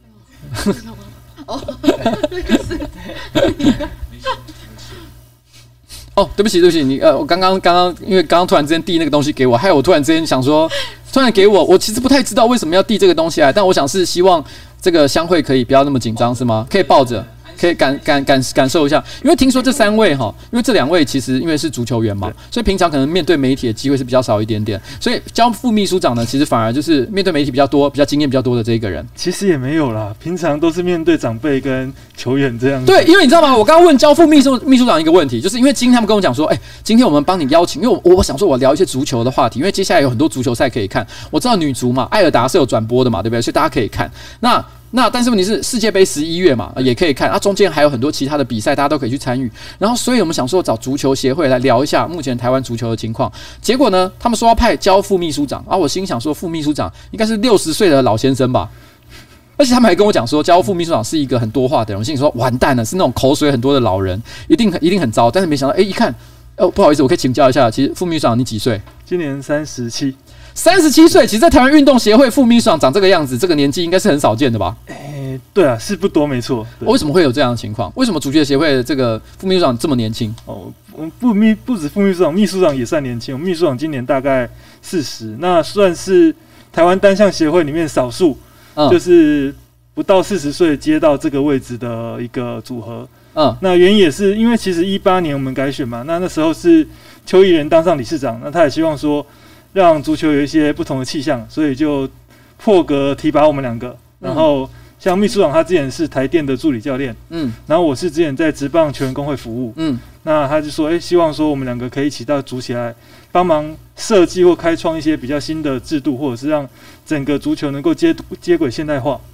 哦，对不起，你我刚刚因为刚刚突然之间递那个东西给我，害我突然之间想说，突然给我其实不太知道为什么要递这个东西来，但我想是希望这个香慧可以不要那么紧张，是吗？可以抱着。可以感受一下，因为听说这3位哈，因为这2位其实因为是足球员嘛，所以平常可能面对媒体的机会是比较少一点点，所以教副秘书长呢，其实反而就是面对媒体比较多、比较经验比较多的这一个人。 其实也没有啦，平常都是面对长辈跟球员这样子。 对，因为你知道吗？我刚刚问教副秘书长一个问题，就是因为今天他们跟我讲说，今天我们帮你邀请，因为我想说我聊一些足球的话题，因为接下来有很多足球赛可以看。我知道女足嘛，爱尔达是有转播的嘛，对不对？所以大家可以看。那但是问题是世界杯11月嘛，也可以看。中间还有很多其他的比赛，大家都可以去参与。然后，所以我们想说找足球协会来聊一下目前台湾足球的情况。结果呢，他们说要派教副秘书长，我心想说副秘书长应该是60岁的老先生吧。而且他们还跟我讲说，教副秘书长是一个很多话的人。我心里说完蛋了，是那种口水很多的老人，一定很糟。但是没想到，一看，不好意思，我可以请教一下，其实副秘书长你几岁？ 今年37。 37岁，其实，在台湾运动协会副秘书长长这个样子，这个年纪应该是很少见的吧？ 对啊，是不多，没错。 为什么会有这样的情况？为什么足球协会的这个副秘书长这么年轻？ 不止副秘书长，秘书长也算年轻。我们秘书长今年大概40，那算是台湾单项协会里面少数，就是不到40岁接到这个位置的一个组合。那原因也是因为其实18年我们改选嘛，那时候是邱毅人当上理事长，那他也希望说让足球有一些不同的气象，所以就破格提拔我们2个。然后像秘书长他之前是台电的助理教练，然后我是之前在职棒球员工会服务，那他就说，希望说我们2个可以一起到组起来，帮忙设计或开创一些比较新的制度，或者是让整个足球能够接轨现代化。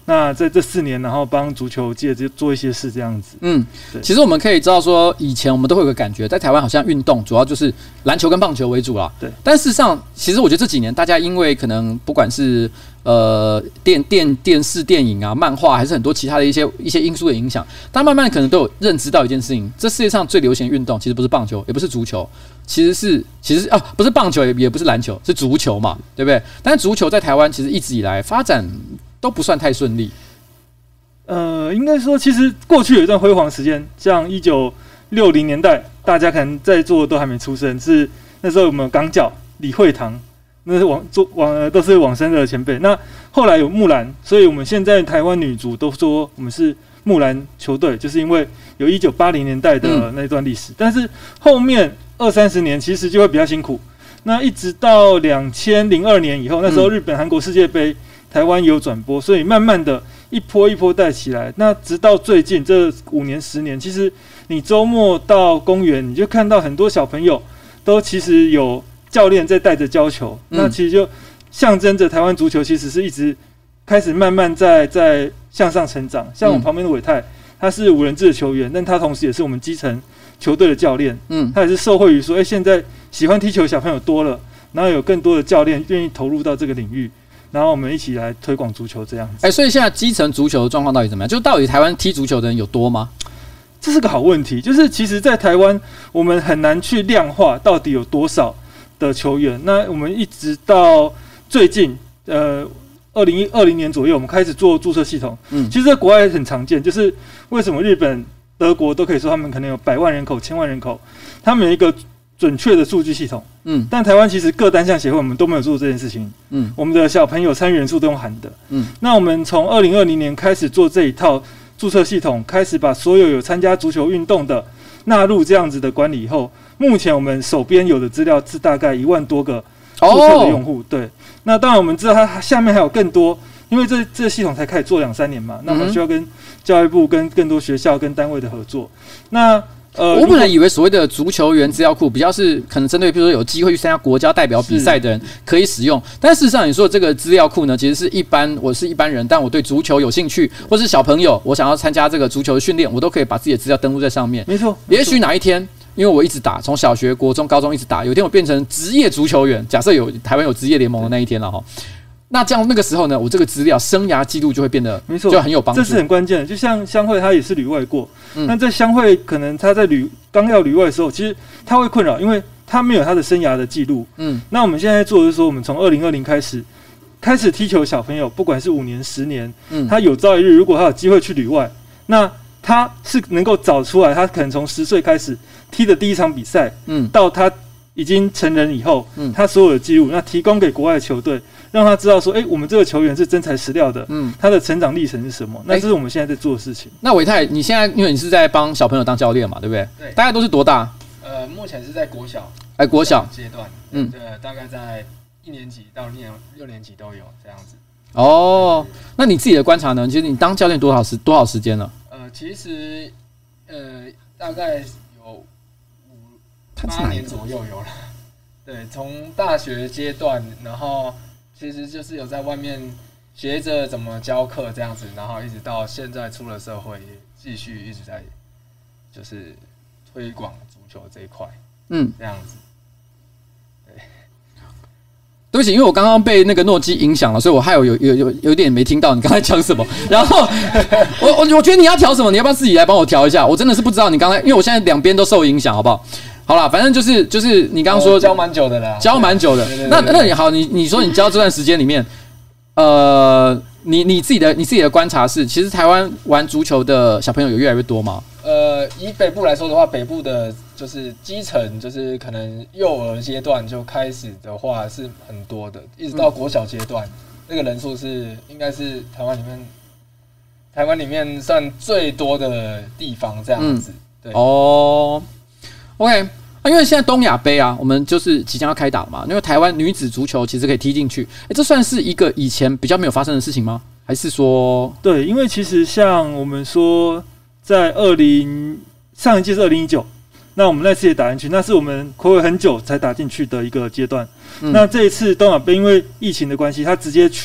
那在这4年，然后帮足球界就做一些事这样子。 其实我们可以知道说，以前我们都会有个感觉，在台湾好像运动主要就是篮球跟棒球为主啦。 对。 但事实上，其实我觉得这几年大家因为可能不管是电视、电影啊、漫画，还是很多其他的一些因素的影响，大家慢慢可能都有认知到一件事情：这世界上最流行的运动其实不是棒球，也不是足球，其实不是棒球，也不是篮球，是足球嘛，对不对？但是足球在台湾其实一直以来发展都不算太顺利。 应该说，其实过去有一段辉煌时间，像1960年代，大家可能在座都还没出生，是那时候我们港脚李惠堂，那是都是往生的前辈。那后来有木兰，所以我们现在台湾女足都说我们是木兰球队，就是因为有1980年代的那段历史。但是后面20-30年其实就会比较辛苦。那一直到2002年以后，那时候日本、韩国世界杯，台湾也有转播，所以慢慢的一波一波带起来。那直到最近这5年10年，其实你周末到公园，你就看到很多小朋友都其实有教练在带着教球。那其实就象征着台湾足球其实是一直开始慢慢在向上成长。像我旁边的伟泰，他是5人制的球员，但他同时也是我们基层球队的教练。他也是受惠于说，现在喜欢踢球的小朋友多了，然后有更多的教练愿意投入到这个领域。然后我们一起来推广足球这样子。 所以现在基层足球的状况到底怎么样？就到底台湾踢足球的人有多吗？ 这是个好问题。就是其实，在台湾我们很难去量化到底有多少的球员。那我们一直到最近，2020年左右，我们开始做注册系统。其实在国外很常见，就是为什么日本、德国都可以说他们可能有100万人口、1000万人口，他们有一个准确的数据系统。但台湾其实各单项协会我们都没有做这件事情。我们的小朋友参与人数都用喊的。那我们从2020年开始做这一套注册系统，开始把所有参加足球运动的纳入这样子的管理以后，目前我们手边有的资料是大概1万多个注册的用户。对，那当然我们知道它下面还有更多，因为这系统才开始做2-3年嘛，那我们需要跟教育部、跟更多学校、跟单位的合作。那我本来以为所谓的足球员资料库比较是可能针对，比如说有机会去参加国家代表比赛的人可以使用，但事实上你说的这个资料库呢，其实是我是一般人，但我对足球有兴趣，或是小朋友，我想要参加这个足球的训练，我都可以把自己的资料登录在上面。 没错， 也许哪一天，因为我一直打，从小学、国中、高中一直打，有一天我变成职业足球员，假设台湾有职业联盟的那一天了哈。那这样那个时候呢，我这个资料生涯记录就会变得就很有帮助， 这是很关键的。就像香慧，他也是旅外过，那在香慧可能他在刚要旅外的时候，其实他会困扰，因为他没有他的生涯的记录。那我们现在做的是说，我们从2020开始踢球，小朋友不管是5年、10年，他有朝一日如果他有机会去旅外，那他是能够找出来，他可能从10岁开始踢的第一场比赛，到他已经成人以后，他所有的记录，那提供给国外的球队。让他知道说，我们这个球员是真材实料的，他的成长历程是什么？那这是我们现在在做的事情。 那伟泰，你现在因为你是在帮小朋友当教练嘛，对不对？ 对。 大概都是多大？ 目前是在国小。 国小阶段。大概在1年级到6年级都有这样子。 哦，那你自己的观察呢？其实你当教练多少时间了？ 其实大概有8年左右有了。对，从大学阶段，然后其实就是有在外面学着怎么教课这样子，然后一直到现在出了社会，也继续一直在就是推广足球这一块，这样子。 对不起，因为我刚刚被那个诺基影响了，所以我还有点没听到你刚才讲什么。然后我觉得你要调什么，你要不要自己来帮我调一下？我真的是不知道你刚才，因为我现在两边都受影响，好不好？好啦，反正就是你刚刚说教蛮久的啦， 教蛮久的。那你好，你说你教这段时间里面，你自己的观察是，其实台湾玩足球的小朋友有越来越多吗？ 以北部来说的话，北部的就是基层，就是可能幼儿阶段就开始的话是很多的，一直到国小阶段，那个人数应该是台湾里面算最多的地方这样子。对哦。 OK，因为现在东亚杯啊，我们就是即将要开打嘛。因为台湾女子足球其实可以踢进去，这算是一个以前比较没有发生的事情吗？还是说， 对，因为其实像我们说，在上一届是2019，那我们那次也打进去，那是我们睽违很久才打进去的一个阶段。那这一次东亚杯因为疫情的关系，它直接取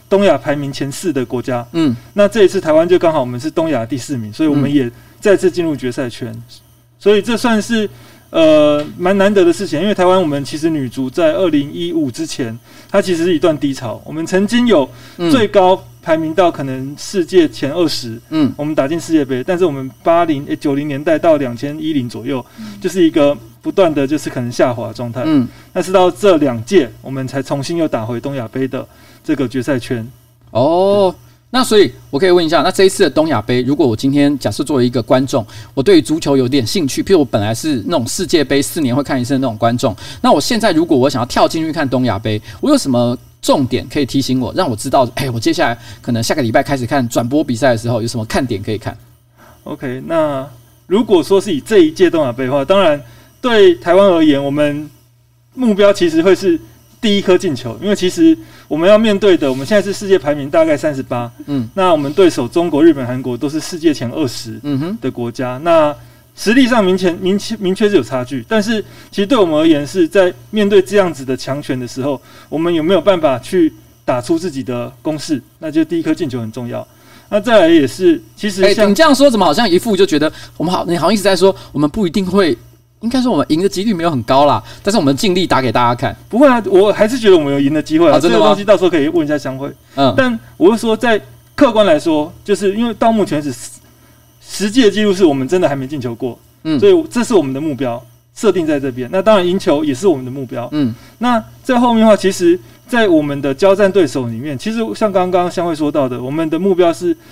东亚排名前4的国家。那这一次台湾就刚好我们是东亚第4名，所以我们也再次进入决赛圈。所以这算是蛮难得的事情，因为台湾我们其实女足在2015之前，它其实是一段低潮。我们曾经有最高排名到可能世界前20，我们打进世界杯，但是我们90年代到2010左右，就是一个不断的就是可能下滑状态。但是到这2届，我们才重新又打回东亚杯的这个决赛圈。 那所以我可以问一下，那这一次的东亚杯，如果我今天假设作为一个观众，我对于足球有点兴趣，譬如我本来是那种世界杯4年会看一次的那种观众，那我现在如果我想要跳进去看东亚杯，我有什么重点可以提醒我，让我知道，我接下来可能下个礼拜开始看转播比赛的时候，有什么看点可以看 ？OK， 那如果说是以这一届东亚杯的话，当然对台湾而言，我们目标其实会是第1颗进球，因为其实我们要面对的，我们现在是世界排名大概38，那我们对手中国、日本、韩国都是世界前20的国家，那实力上明确是有差距，但是其实对我们而言，是在面对这样子的强权的时候，我们有没有办法去打出自己的攻势？那就第1颗进球很重要。那再来也是，其实像你这样说，怎么好像一副就觉得你好像一直在说我们不一定会。应该说我们赢的几率没有很高啦，但是我们尽力打给大家看。 不会啊，我还是觉得我们有赢的机会啊。这个东西到时候可以问一下湘慧。但我是说，在客观来说，就是因为到目前为止，实际的记录是我们真的还没进球过，所以这是我们的目标设定在这边。那当然赢球也是我们的目标。那在后面的话，其实，在我们的交战对手里面，其实像刚刚湘慧说到的，我们的目标是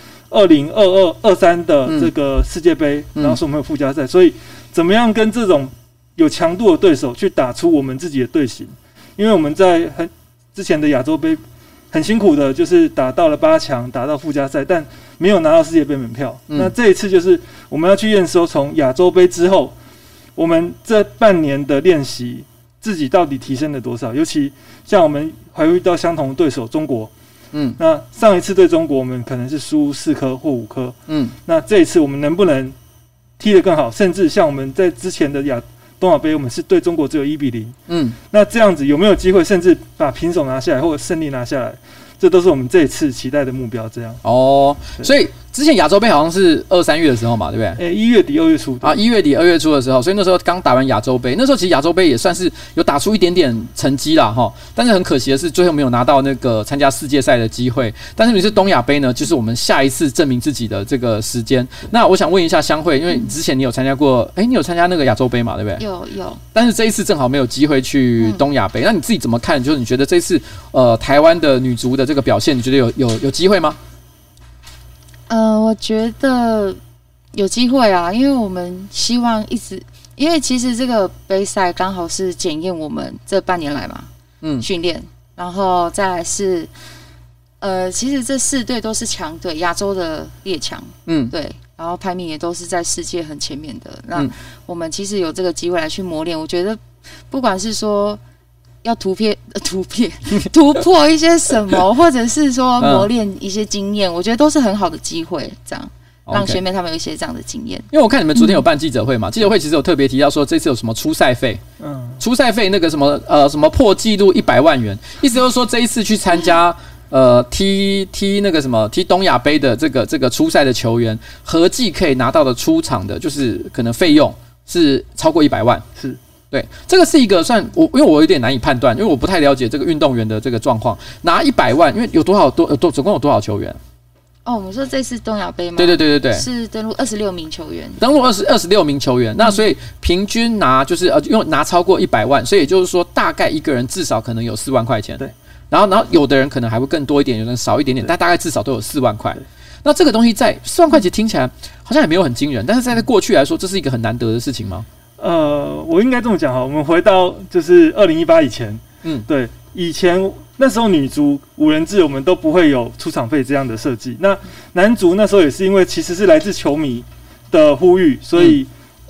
2022、23的这个世界杯，然后是我们有附加赛，所以。怎么样跟这种有强度的对手去打出我们自己的队形？因为我们在之前的亚洲杯很辛苦的，就是打到了8强，打到附加赛，但没有拿到世界杯门票。那这一次就是我们要去验收，从亚洲杯之后，我们这半年的练习，自己到底提升了多少？尤其像我们还会遇到相同的对手中国。那上一次对中国，我们可能是输4颗或5颗。那这一次我们能不能踢得更好，甚至像我们在之前的东亚杯，我们是对中国只有1-0。那这样子有没有机会，甚至把平手拿下来，或者胜利拿下来？这都是我们这一次期待的目标。这样所以之前亚洲杯好像是2、3月的时候嘛，对不对？ 1月底2月初啊，1月底2月初的时候，所以那时候刚打完亚洲杯，那时候其实亚洲杯也算是有打出一点点成绩啦哈，但是很可惜的是最后没有拿到那个参加世界赛的机会。但是你是东亚杯呢，就是我们下一次证明自己的这个时间。那我想问一下湘慧，因为之前你有参加过，你有参加那个亚洲杯嘛，对不对？ 有。但是这一次正好没有机会去东亚杯，那你自己怎么看？就是你觉得这次台湾的女足的这个表现，你觉得有机会吗？ 我觉得有机会啊，因为我们希望因为其实这个杯赛刚好是检验我们这半年来嘛，训练，然后再来是，其实这4队都是强队，亚洲的列强，对，然后排名也都是在世界很前面的。那我们其实有这个机会来去磨练，我觉得不管是说要突破一些什么，或者是说磨练一些经验，我觉得都是很好的机会，这样让学妹他们有一些这样的经验。 因为我看你们昨天有办记者会嘛，记者会其实有特别提到说这次有什么出赛费，出赛费那个什么破纪录100万元，意思就是说这一次去参加踢那个什么踢东亚杯的这个出赛的球员，合计可以拿到的出场的，就是可能费用是超过100万， 是。 对，这个是一个因为我有点难以判断，因为我不太了解这个运动员的这个状况。拿100万，因为有总共有多少球员？ 我们说这次东亚杯吗？ 对， 是登录26名球员， 登录26名球员。那所以平均拿就是因为拿超过100万，所以也就是说大概一个人至少可能有4万块钱。 对， 然后有的人可能还会更多一点，有的人少一点点，但大概至少都有4万块。那这个东西在4万块钱听起来好像也没有很惊人，但是在过去来说，这是一个很难得的事情吗？ 我应该这么讲哈，我们回到就是2018以前，对，以前那时候女足5人制我们都不会有出场费这样的设计。那男足那时候也是因为其实是来自球迷的呼吁，所以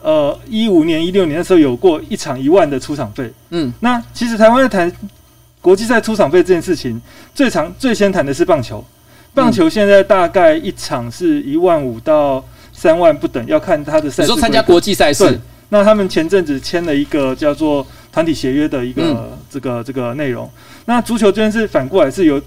15年、16年那时候有过1场1万的出场费。那其实台湾在谈国际赛出场费这件事情，最先谈的是棒球。棒球现在大概1场是15000到3万不等，要看他的赛事。 你说参加国际赛事？ 那他们前阵子签了一个叫做团体协约的一个这个内容。那足球这边是反过来是有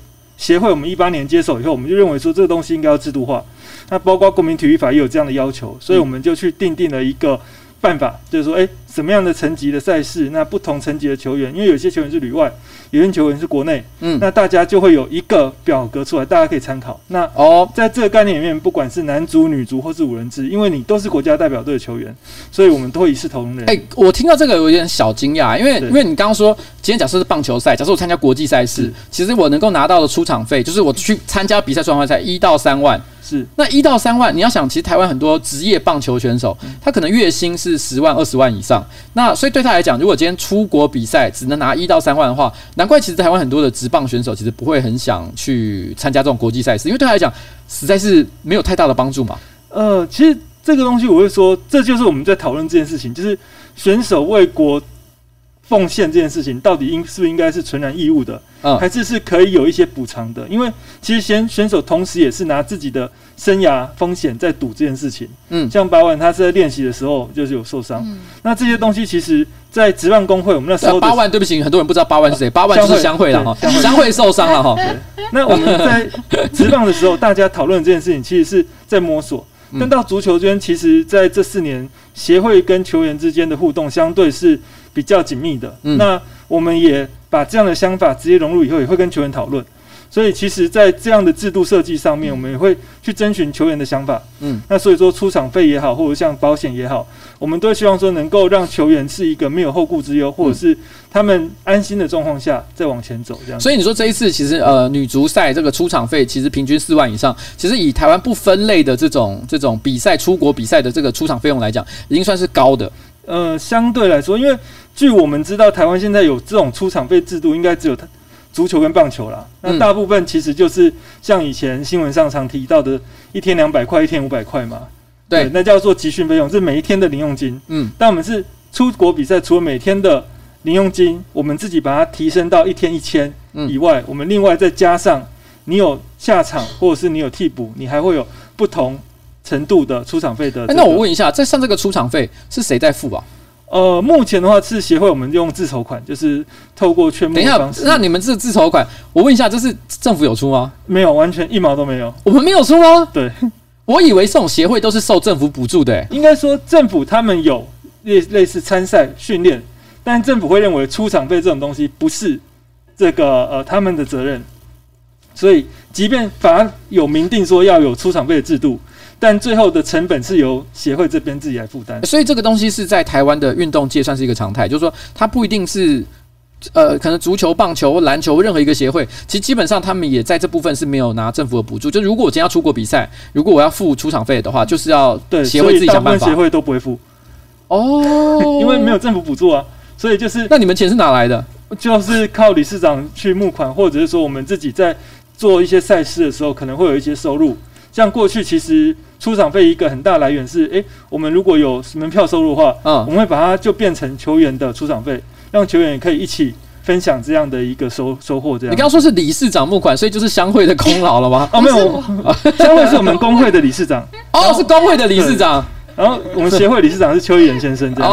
协会我们18年接手以后，我们就认为说这个东西应该要制度化。那包括国民体育法也有这样的要求，所以我们就去定了一个办法，就是说，什么样的层级的赛事，那不同层级的球员，因为有些球员是旅外，有些球员是国内，那大家就会有一个表格出来，大家可以参考。那在这个概念里面，不管是男足、女足或是5人制，因为你都是国家代表队的球员，所以我们都会一视同仁。 我听到这个有点小惊讶，因为你刚刚说，今天假设是棒球赛，假设我参加国际赛事，其实我能够拿到的出场费，就是我去参加比赛出场费才1到3万。 是， 那1到3万，你要想，其实台湾很多职业棒球选手，他可能月薪是10万、20万以上。那所以对他来讲，如果今天出国比赛只能拿1到3万的话，难怪其实台湾很多的职棒选手其实不会很想去参加这种国际赛事，因为对他来讲实在是没有太大的帮助嘛。 其实这个东西我会说，这就是我们在讨论这件事情，就是选手为国奉献这件事情，到底是不是应该是纯然义务的，还是可以有一些补偿的？因为其实选手同时也是拿自己的生涯风险在赌这件事情。像巴万他是在练习的时候就是有受伤，那这些东西其实，在职棒工会我们那时候巴万，对不起，很多人不知道巴万是谁，巴万就是香会了哈，香会受伤了哈。 那我们在职棒的时候，大家讨论这件事情，其实是在摸索。但到足球这边，其实在这4年，协会跟球员之间的互动相对是比较紧密的。那我们也把这样的想法直接融入以后，也会跟球员讨论。所以其实在这样的制度设计上面，我们也会去征询球员的想法。那所以说出场费也好，或者像保险也好，我们都希望说能够让球员是一个没有后顾之忧，或者是他们安心的状况下再往前走这样。 所以你说这一次其实女足赛这个出场费其实平均4万以上，其实以台湾不分类的这种比赛出国比赛的这个出场费用来讲，已经算是高的。 相对来说，因为据我们知道，台湾现在有这种出场费制度，应该只有足球跟棒球啦。那大部分其实就是像以前新闻上常提到的，1天200块，1天500块嘛。对，那叫做集训费用，是每一天的零用金。但我们是出国比赛，除了每天的零用金，我们自己把它提升到1天1000以外，我们另外再加上你有下场或者是你有替补，你还会有不同程度的出场费的。 那我问一下，像这个出场费是谁在付啊？ 目前的话是协会，我们用自筹款，就是透过劝募的方式。 等一下，那你们这自筹款，我问一下，这是政府有出吗？ 没有，完全1毛都没有。 我们没有出吗？ 对， 我以为这种协会都是受政府补助的。 应该说政府他们有类似参赛训练，但政府会认为出场费这种东西不是这个他们的责任，所以即便反而有明定说要有出场费的制度，但最后的成本是由协会这边自己来负担。 所以这个东西是在台湾的运动界算是一个常态，就是说它不一定是可能足球、棒球、篮球任何一个协会，其实基本上他们也在这部分是没有拿政府的补助。就如果我今天要出国比赛，如果我要付出场费的话，就是要协会自己想办法。 大部分协会都不会付因为没有政府补助啊，所以就是那你们钱是哪来的？ 就是靠理事长去募款，或者是说我们自己在做一些赛事的时候，可能会有一些收入。像过去其实出场费一个很大来源是，我们如果有门票收入的话，我们会把它就变成球员的出场费，让球员也可以一起分享这样的一个收获。这样， 你刚刚说是理事长募款，所以就是乡会的功劳了吗？ 没有，乡会是我们工会的理事长。 是工会的理事长。 然后我们协会理事长是邱义仁先生这样。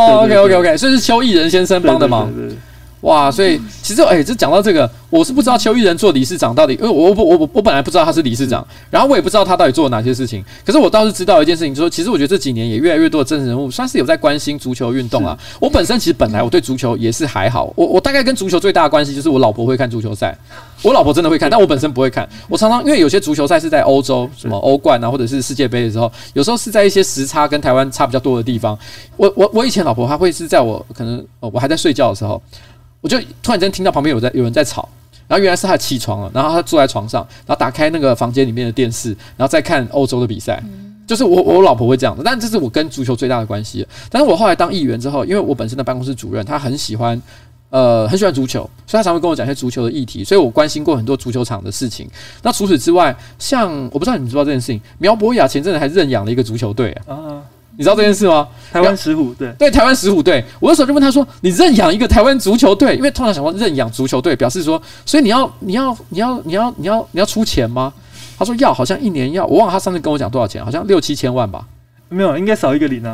OK， 所以是邱义仁先生帮的忙。对。哇，所以其实这讲到这个，我是不知道邱义仁做理事长到底，因为我本来不知道他是理事长，然后我也不知道他到底做了哪些事情。可是我倒是知道一件事情，就是说，其实我觉得这几年也越来越多的政治人物算是有在关心足球运动啊。我本身其实本来我对足球也是还好，我大概跟足球最大的关系就是我老婆会看足球赛，我老婆真的会看，但我本身不会看。我常常因为有些足球赛是在欧洲，什么欧冠啊，或者是世界杯的时候，有时候是在一些时差跟台湾差比较多的地方。我以前老婆她会是在我可能我还在睡觉的时候。我就突然间听到旁边有人在吵，然后原来是他起床了，然后他坐在床上，然后打开那个房间里面的电视，然后再看欧洲的比赛。就是我老婆会这样的，但这是我跟足球最大的关系。但是我后来当议员之后，因为我本身的办公室主任他很喜欢足球，所以他常会跟我讲一些足球的议题，所以我关心过很多足球场的事情。那除此之外，像我不知道你们知道这件事情，苗博雅前阵子还认养了一个足球队你知道这件事吗？ 台湾石虎对台湾石虎队，我那时候就问他说：“你认养一个台湾足球队？因为通常想说认养足球队，表示说，所以你要出钱吗？”他说要，好像1年要，我忘了他上次跟我讲多少钱，好像6-7千万吧。 没有，应该少一个零啊。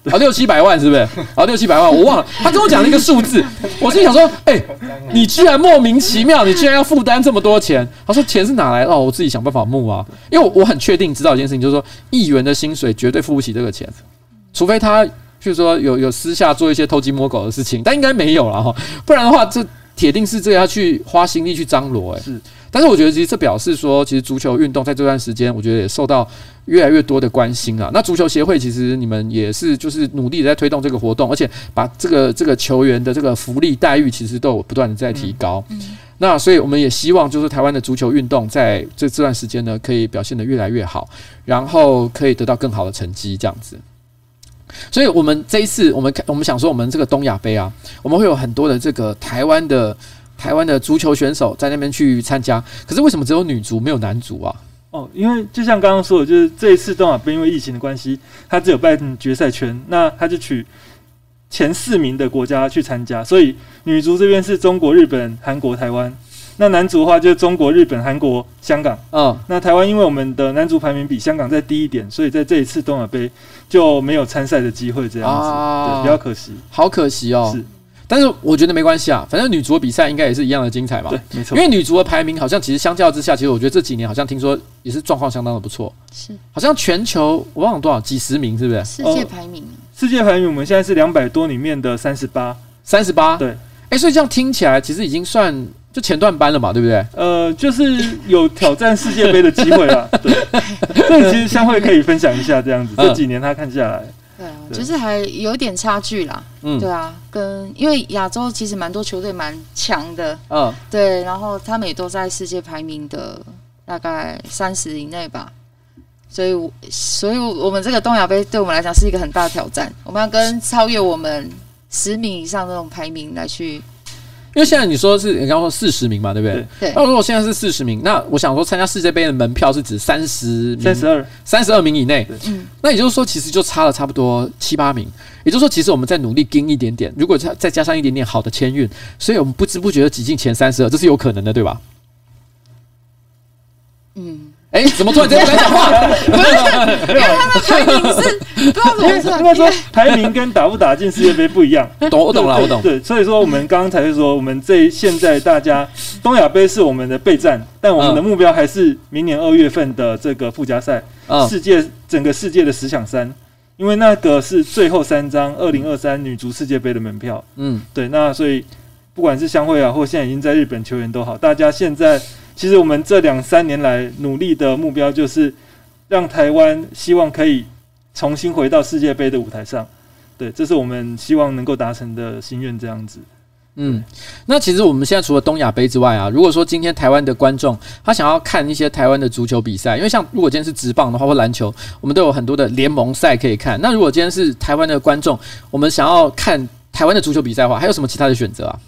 啊，600-700万是不是？啊，600-700万，我忘了。他跟我讲了一个数字，我心想说，你居然莫名其妙，你居然要负担这么多钱？他说钱是哪来的？我自己想办法募啊。因为我很确定知道一件事情，就是说议员的薪水绝对付不起这个钱，除非他譬如说有私下做一些偷鸡摸狗的事情，但应该没有啦哈，不然的话这铁定是这个要去花心力去张罗是。但是我觉得其实这表示说，其实足球运动在这段时间，我觉得也受到越来越多的关心啊。那足球协会其实你们也是就是努力的在推动这个活动，而且把这个球员的这个福利待遇其实都有不断的在提高。那所以我们也希望就是台湾的足球运动在这段时间呢，可以表现得越来越好，然后可以得到更好的成绩这样子。所以我们这一次我们想说，我们这个东亚杯啊，我们会有很多的这个台湾的足球选手在那边去参加，可是为什么只有女足没有男足啊？ 因为就像刚刚说的，就是这一次东亚杯因为疫情的关系，它只有办决赛圈，那他就取前4名的国家去参加，所以女足这边是中国、日本、韩国、台湾。那男足的话就是中国、日本、韩国、香港。那台湾因为我们的男足排名比香港再低一点，所以在这一次东亚杯就没有参赛的机会，这样子，对，比较可惜， 好可惜哦。是。但是我觉得没关系啊，反正女足的比赛应该也是一样的精彩嘛。 对，没错。 因为女足的排名好像其实相较之下，其实我觉得这几年好像听说也是状况相当的不错。 是。好像全球我忘了多少几十名，是不是？ 世界排名。 世界排名我们现在是200多里面的38。 38。 对。 所以这样听起来其实已经算就前段班了嘛，对不对？ 就是有挑战世界杯的机会啦。对。这其实相会可以分享一下这样子，这几年他看下来。 对啊，就是还有点差距啦。对啊，因为亚洲其实蛮多球队蛮强的。对，然后他们也都在世界排名的大概30以内吧。所以我们这个东亚杯对我们来讲是一个很大的挑战，我们要超越我们10名以上这种排名来去。 因为现在你说是你刚刚说40名嘛，对不对？ 对。 那如果现在是40名，那我想说参加世界杯的门票是指32名以内。那也就是说，其实就差了差不多7-8名。也就是说，其实我们再努力跟一点点，如果再加上一点点好的签运，所以我们不知不觉的挤进前32，这是有可能的，对吧？怎么突然间不敢讲话？ 不是，因为他们排名是不知道怎么说。 应该说排名跟打不打进世界杯不一样。 我懂了。 对，所以说我们刚才说，我们现在大家东亚杯是我们的备战，但我们的目标还是明年2月份的这个附加赛，整个世界的10强3，因为那个是最后3张2023女足世界杯的门票。对，那所以不管是相会啊，或现在已经在日本球员都好，大家现在。其实我们这2-3年来努力的目标就是让台湾希望可以重新回到世界杯的舞台上，对，这是我们希望能够达成的心愿，这样子。 那其实我们现在除了东亚杯之外啊，如果说今天台湾的观众他想要看一些台湾的足球比赛，因为像如果今天是职棒的话或篮球，我们都有很多的联盟赛可以看。那如果今天是台湾的观众，我们想要看台湾的足球比赛的话，还有什么其他的选择啊？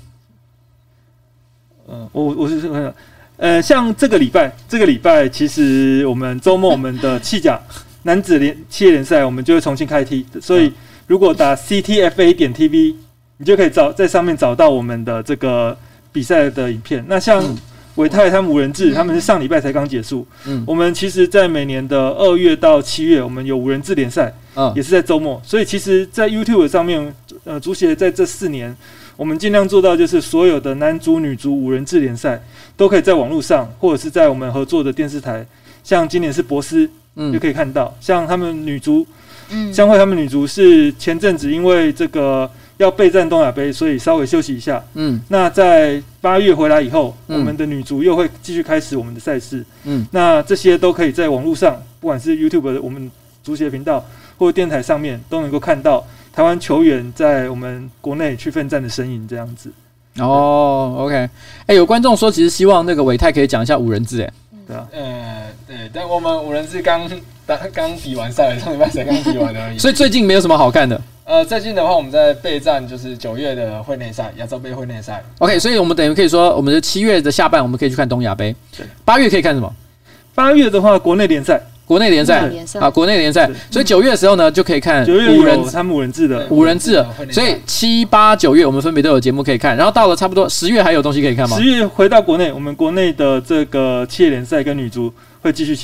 我是像这个礼拜，其实我们周末我们的企甲男子企业联赛，我们就会重新开踢。所以如果打 CTFA.TV， 你就可以在上面找到我们的这个比赛的影片。那像伟泰他们5人制，他们是上礼拜才刚结束。我们其实，在每年的2月到7月，我们有5人制联赛，也是在周末。所以其实，在 YouTube 上面，足协在这4年。我们尽量做到，就是所有的男足、女足5人制联赛都可以在网络上，或者是在我们合作的电视台，像今年是博斯，就可以看到。像他们女足，相会他们女足是前阵子因为这个要备战东亚杯，所以稍微休息一下。那在8月回来以后，我们的女足又会继续开始我们的赛事。那这些都可以在网络上，不管是 YouTube 的我们足协频道或者电台上面，都能够看到。台湾球员在我们国内去奋战的身影，这样子。 OK， 有观众说，其实希望那个伟泰可以讲一下5人制， 对啊， 对，但我们5人制刚比完赛，上礼拜才刚比完而已。 所以最近没有什么好看的。 最近的话，我们在备战就是9月的会内赛，亚洲杯会内赛。 OK， 所以我们等于可以说，我们的7月的下半，我们可以去看东亚杯。8月可以看什么 ？8月的话，国内联赛。 国内联赛啊，国内联赛，所以9月的时候呢，就可以看 5人，他们5人制的 5人制，所以7、8、9月我们分别都有节目可以看，然后到了差不多10月还有东西可以看吗？ 10月回到国内，我们国内的这个企业联赛跟女足会继续启动，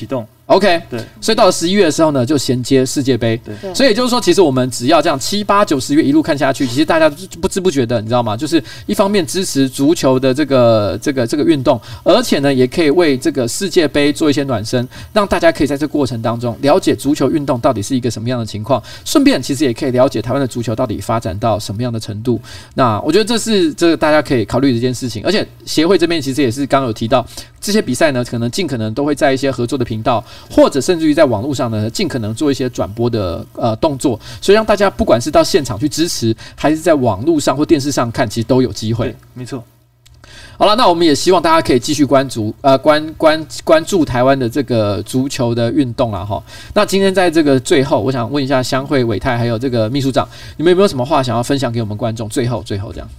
OK， 对， 所以到了11月的时候呢，就衔接世界杯。 对， 所以也就是说，其实我们只要这样7、8、9、10月一路看下去，其实大家不知不觉的，你知道吗？就是一方面支持足球的这个运动，而且呢，也可以为这个世界杯做一些暖身，让大家可以在这过程当中了解足球运动到底是一个什么样的情况，顺便其实也可以了解台湾的足球到底发展到什么样的程度。那我觉得这个大家可以考虑的一件事情，而且协会这边其实也是刚刚有提到，这些比赛呢，可能尽可能都会在一些合作的频道，或者甚至于在网络上呢，尽可能做一些转播的动作，所以让大家不管是到现场去支持，还是在网络上或电视上看，其实都有机会。 没错。 好了，那我们也希望大家可以继续关注台湾的这个足球的运动啦哈。那今天在这个最后，我想问一下香慧、伟泰还有这个秘书长，你们有没有什么话想要分享给我们观众？最后这样。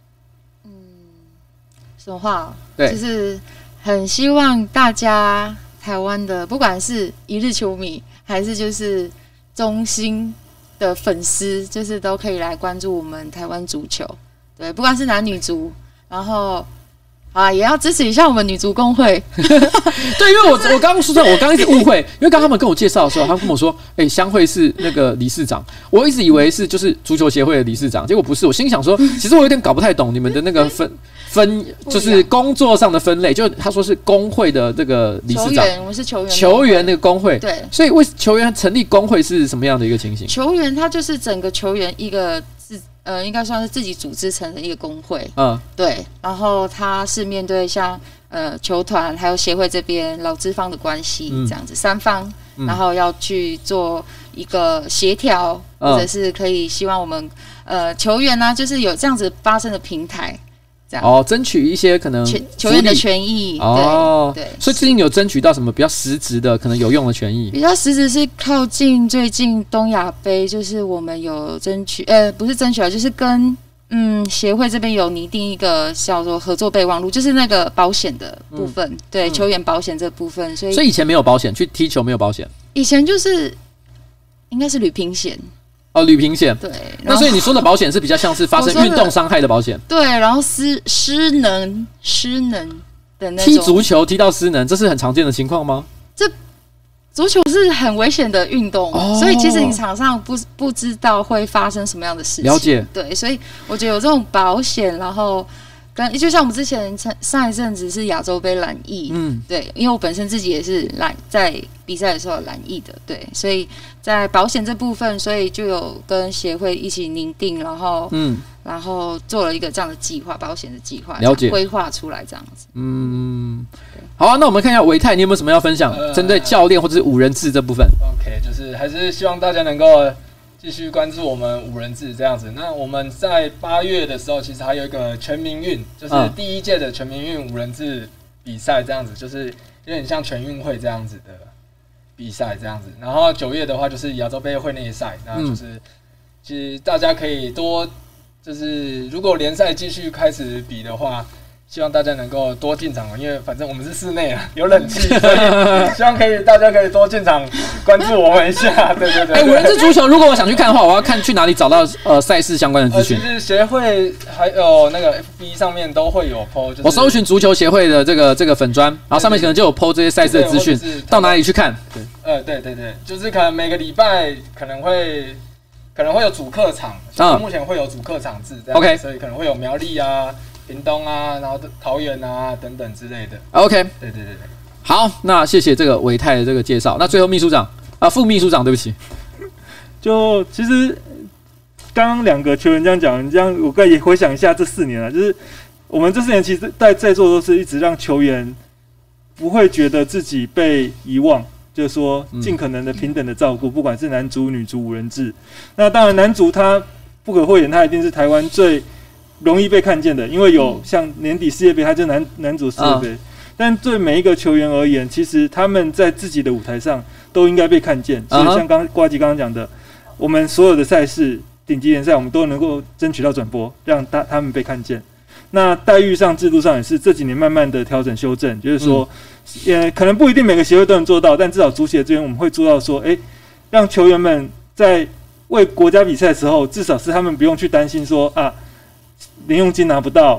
什么话？ 对， 就是很希望大家台湾的，不管是一日球迷还是就是中心的粉丝，就是都可以来关注我们台湾足球。对，不管是男女足，然后也要支持一下我们女足工会。 对，因为我刚说我刚一直误会，因为刚他们跟我介绍的时候，他跟我说，香慧是那个理事长，我一直以为是就是足球协会的理事长，结果不是。我心想说，其实我有点搞不太懂你们的那个分就是工作上的分类，就他说是工会的这个理事长， 我们是球员那个工会， 对， 所以为球员成立工会是什么样的一个情形？ 球员他就是整个球员一个应该算是自己组织成的一个工会，对，然后他是面对像球团还有协会这边劳资方的关系这样子三方，然后要去做一个协调，或者是可以希望我们球员呢，就是有这样子发声的平台。 争取一些可能球员的权益对， 所以最近有争取到什么比较实质的、可能有用的权益？ 比较实质是靠近最近东亚杯，就是我们有争取，不是争取就是跟协会这边有拟定一个叫做合作备忘录，就是那个保险的部分，对，球员保险这部分，所以以前没有保险，去踢球没有保险， 以前就是应该是旅平险。 旅平险， 对， 那所以你说的保险是比较像是发生运动伤害的保险， 对，然后失能的那种， 踢足球踢到失能，这是很常见的情况吗？ 这足球是很危险的运动，所以其实你场上不知道会发生什么样的事情， 了解， 对，所以我觉得有这种保险，然后就像我们之前上一阵子是亚洲杯蓝翼，对，因为我本身自己也是在比赛的时候蓝翼的，对，所以在保险这部分，所以就有跟协会一起拟定，然后做了一个这样的计划，保险的计划， 了解， 规划出来这样子。 好啊，那我们看一下维泰，你有没有什么要分享？针对教练或者是五人制这部分 ？OK， 就是还是希望大家能够继续关注我们五人制这样子。那我们在8月的时候，其实还有一个全民运，就是第1届的全民运五人制比赛这样子，就是有点像全运会这样子的比赛这样子。然后9月的话就是亚洲杯会内赛，那就是其实大家可以多，就是如果联赛继续开始比的话，希望大家能够多进场，因为反正我们是室内啊，有冷气，所以希望大家可以多进场关注我们一下。对。 五人制足球，如果我想去看的话，我要去哪里找到赛事相关的资讯？ 其实协会还有那个 FB 上面都会有 po， 我搜寻足球协会的这个粉专，然后上面可能就有 po 这些赛事的资讯，到哪里去看？ 对，就是可能每个礼拜可能会有主客场，目前会有主客场制这样 ，OK， 所以可能会有苗栗啊、屏东啊，然后桃园啊等等之类的。 OK， 对。 好，那谢谢这个伟泰的这个介绍。那最后秘书长副秘书长，对不起， 就其实刚刚2个球员这样讲，这样我刚也回想一下这4年了，就是我们这4年其实在座都是一直让球员不会觉得自己被遗忘。就是说，尽可能的平等的照顾，不管是男足、女足、五人制。那当然，男足他不可讳言，他一定是台湾最容易被看见的，因为有像年底世界杯，他就男足世界杯。但对每一个球员而言，其实他们在自己的舞台上都应该被看见。所以像呱吉刚刚讲的，我们所有的赛事、顶级联赛，我们都能够争取到转播，让他们被看见。那待遇上、制度上也是这几年慢慢的调整修正，就是说，可能不一定每个协会都能做到，但至少足协这边我们会做到说，让球员们在为国家比赛的时候，至少是他们不用去担心说零用金拿不到，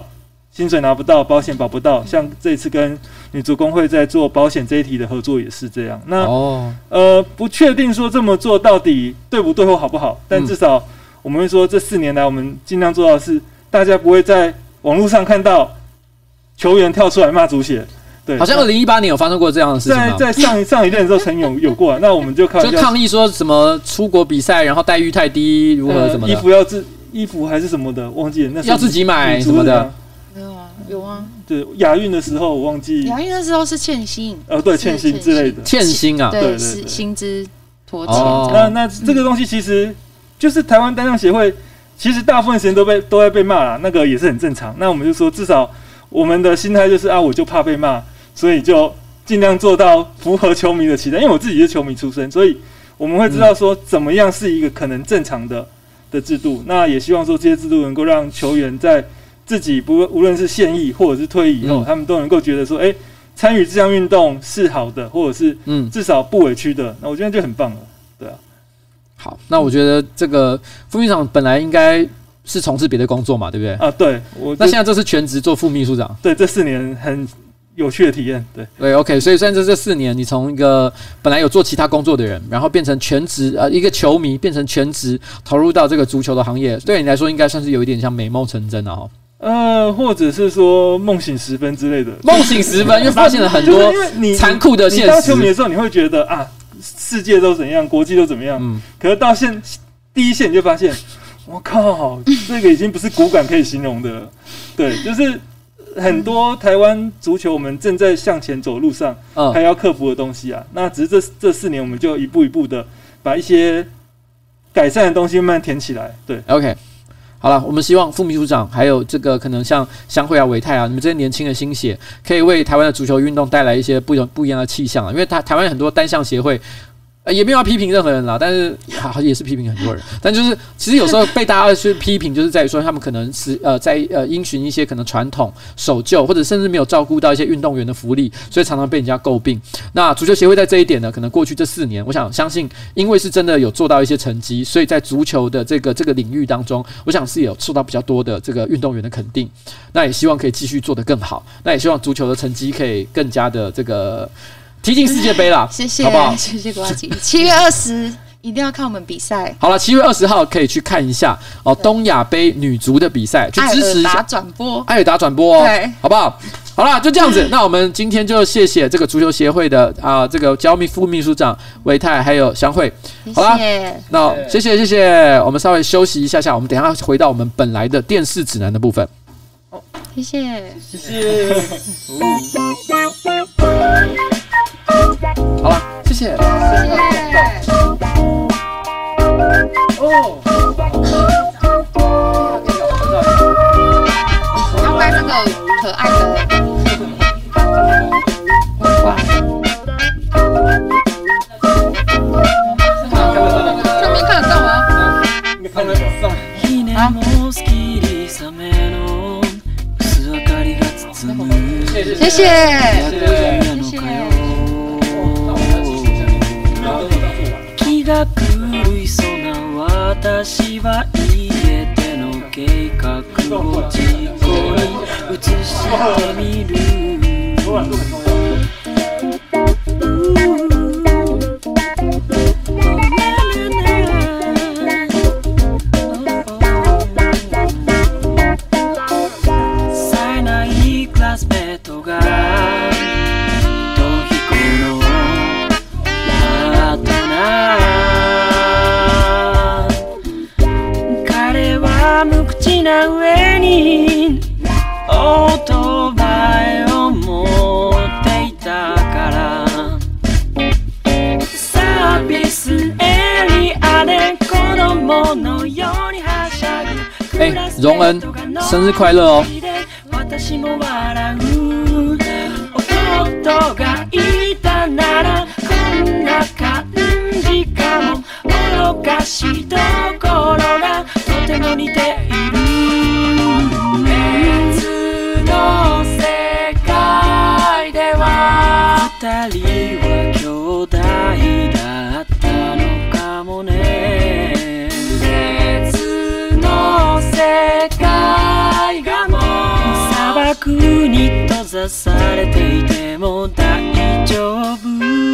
薪水拿不到，保险保不到。像这一次跟女足工会在做保险这一题的合作也是这样。那不确定说这么做到底对不对或好不好，但至少我们会说这4年来我们尽量做到的是，大家不会在网络上看到球员跳出来骂足协。对， 好像2018年有发生过这样的事情吗？ 在上一任的时候曾有过、啊，那我们就抗议说什么出国比赛，然后待遇太低，如何什么的，衣服还是什么的，忘记了，那要自己买什么的。 没有啊，有啊。 对，亚运的时候我忘记。 亚运的时候是欠薪。 对，欠薪之类的。 欠薪啊， 对，薪资拖欠。 那这个东西其实就是台湾单项协会，其实大部分时间都在被骂啦，那个也是很正常。那我们就说，至少我们的心态就是我就怕被骂，所以就尽量做到符合球迷的期待。因为我自己是球迷出身，所以我们会知道说怎么样是一个可能正常的制度。那也希望说这些制度能够让球员在自己无论是现役或者是退役以后，他们都能够觉得说，参与这项运动是好的，或者是至少不委屈的。那我觉得就很棒了，对啊。 好，那我觉得这个副秘书长本来应该是从事别的工作嘛，对不对？ 对， 那现在这是全职做副秘书长。 对，这4年很有趣的体验。 对 ，OK， 所以算是这4年，你从一个本来有做其他工作的人，然后变成全职一个球迷变成全职投入到这个足球的行业，对你来说应该算是有一点像美梦成真啊。 或者是说梦醒时分之类的。 梦醒时分，因为发现了很多残酷的现实。 你当球迷的时候，你会觉得世界都怎样，国际都怎么样。可是到第一线，你就发现，我靠，这个已经不是骨感可以形容的了。对，就是很多台湾足球我们正在向前走路上，还要克服的东西啊。那只是这4年，我们就一步一步的把一些改善的东西慢慢填起来。对 ，OK。好了，我们希望副秘书长还有这个可能像湘慧啊、伟泰啊，你们这些年轻的新血，可以为台湾的足球运动带来一些不一样的气象啊。因为台湾很多单项协会，也没有要批评任何人啦，但是也是批评很多人。但就是其实有时候被大家去批评，就是在于说他们可能是在因循一些可能传统守旧，或者甚至没有照顾到一些运动员的福利，所以常常被人家诟病。那足球协会在这一点呢，可能过去这4年，我相信因为是真的有做到一些成绩，所以在足球的这个领域当中，我想是有受到比较多的这个运动员的肯定。那也希望可以继续做得更好。那也希望足球的成绩可以更加的这个踢进世界杯啦， 谢谢， 好不好？ 谢谢瓜吉。7月20一定要看我们比赛。 好了，7月20号可以去看一下东亚杯女足的比赛，去支持一下。艾尔达转播， 对， 好不好？好啦，就这样子。那我们今天就谢谢这个足球协会的这个教副秘书长维泰还有湘慧。好啦，那谢谢。我们稍微休息一下，我们等一下回到我们本来的电视指南的部分。 谢谢。 好了，谢谢。 要带这个可爱的哇，上面看得到吗？ 看得到。谢谢。 気が狂いそうな私は家での計画を自己に移してみる冴えないクラスメートが無口な上にオートバイを持っていたからサービスエリアで子供のようにはしゃぐ荣恩生日快乐哦！ 私も笑う弟がいたならこんな感じかも愚かしところがとても似ている別の世界では二人は兄弟だったのかもね別の世界がもう騒されていても大丈夫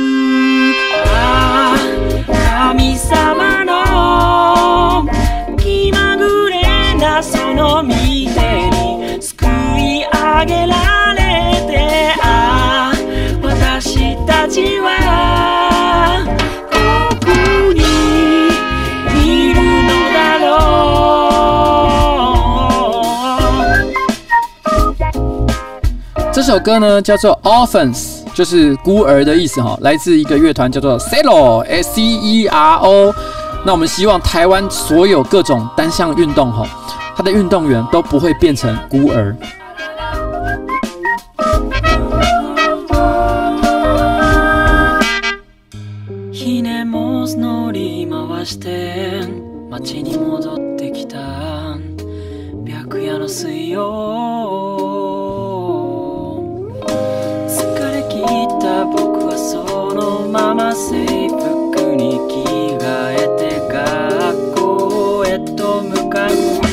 ああ神様の気まぐれなその見てに救い上げられてああ私たちはここにいるのだろう。 这首歌呢叫做 Orphans， 就是孤儿的意思哈，来自一个乐团叫做 Cero SERO。那我们希望台湾所有各种单项运动哈，他的运动员都不会变成孤儿。 ひねも乗り回して街に戻ってきた白夜の水曜疲れ切った僕はそのまま制服に着替えて学校へと向かう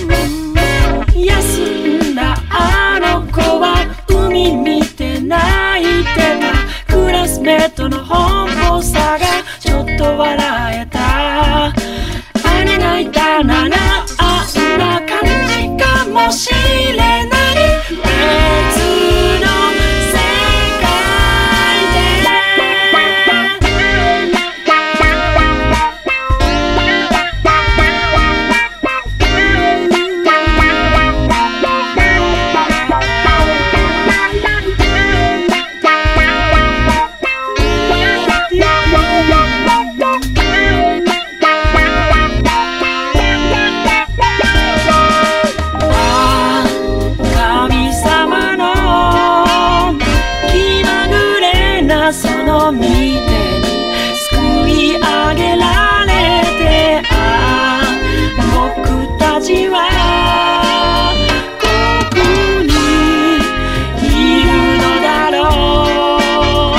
休んだあの子は海見て泣いてたクラスメートの奔放さがちょっと笑えた姉泣いたならあんな感じかもしれない別の世界でその見てに救い上げられてああ僕たちはここにいるのだろう、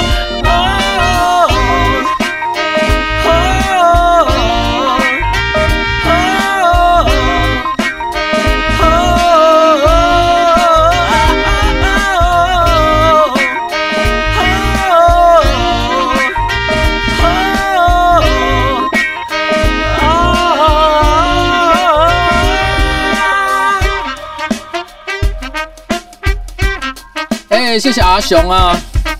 谢谢阿雄啊！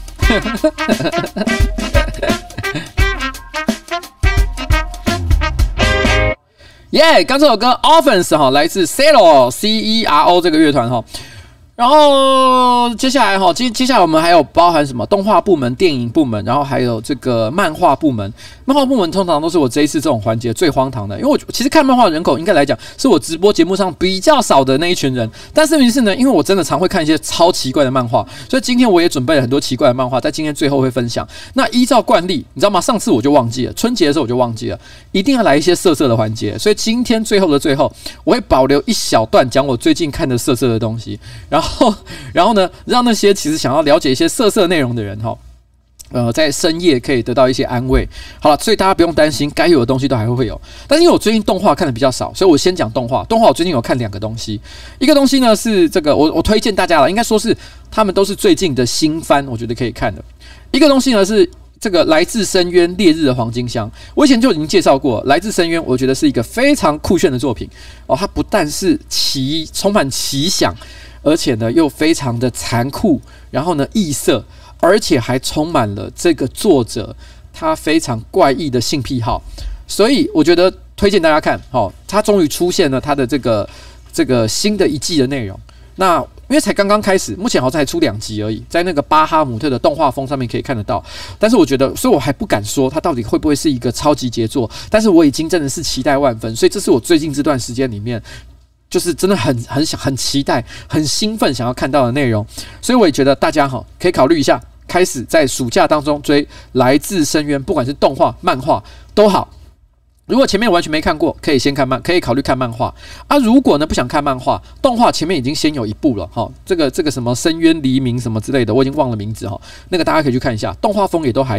耶，刚这首歌 Orphans 哈，来自 Cero CERO 这个乐团哈。然后接下来哈，接下来我们还有包含什么动画部门、电影部门，然后还有这个漫画部门。漫画部门通常都是我这一次这种环节最荒唐的，因为我其实看漫画人口应该来讲是我直播节目上比较少的那一群人。但是问题是呢，因为我真的常会看一些超奇怪的漫画，所以今天我也准备了很多奇怪的漫画，在今天最后会分享。那依照惯例，你知道吗？上次我就忘记了，春节的时候我就忘记了，一定要来一些色色的环节。所以今天最后的最后，我会保留一小段讲我最近看的色色的东西，然后呢，让那些其实想要了解一些色色内容的人哈，在深夜可以得到一些安慰。好了，所以大家不用担心，该有的东西都还会有。但是因为我最近动画看的比较少，所以我先讲动画。动画我最近有看2个东西，一个东西呢是这个我推荐大家了，应该说是他们都是最近的新番，我觉得可以看的。一个东西呢是这个来自深渊烈日的黄金乡，我以前就已经介绍过，来自深渊我觉得是一个非常酷炫的作品哦，它不但是充满奇想。而且呢，又非常的残酷，然后呢，异色，而且还充满了这个作者他非常怪异的性癖好，所以我觉得推荐大家看。哦，他终于出现了他的这个新的一季的内容。那因为才刚刚开始，目前好像才出2集而已，在那个巴哈姆特的动画风上面可以看得到。但是我觉得，所以我还不敢说它到底会不会是一个超级杰作，但是我已经真的是期待万分，所以这是我最近这段时间里面。就是真的很期待、很兴奋，想要看到的内容，所以我也觉得大家可以考虑一下，开始在暑假当中追《来自深渊》，不管是动画、漫画都好。如果前面完全没看过，可以先看可以考虑看漫画啊。如果呢不想看漫画，动画前面已经先有一部了哈，这个什么深渊黎明什么之类的，我已经忘了名字哈，那个大家可以去看一下，动画风也都还有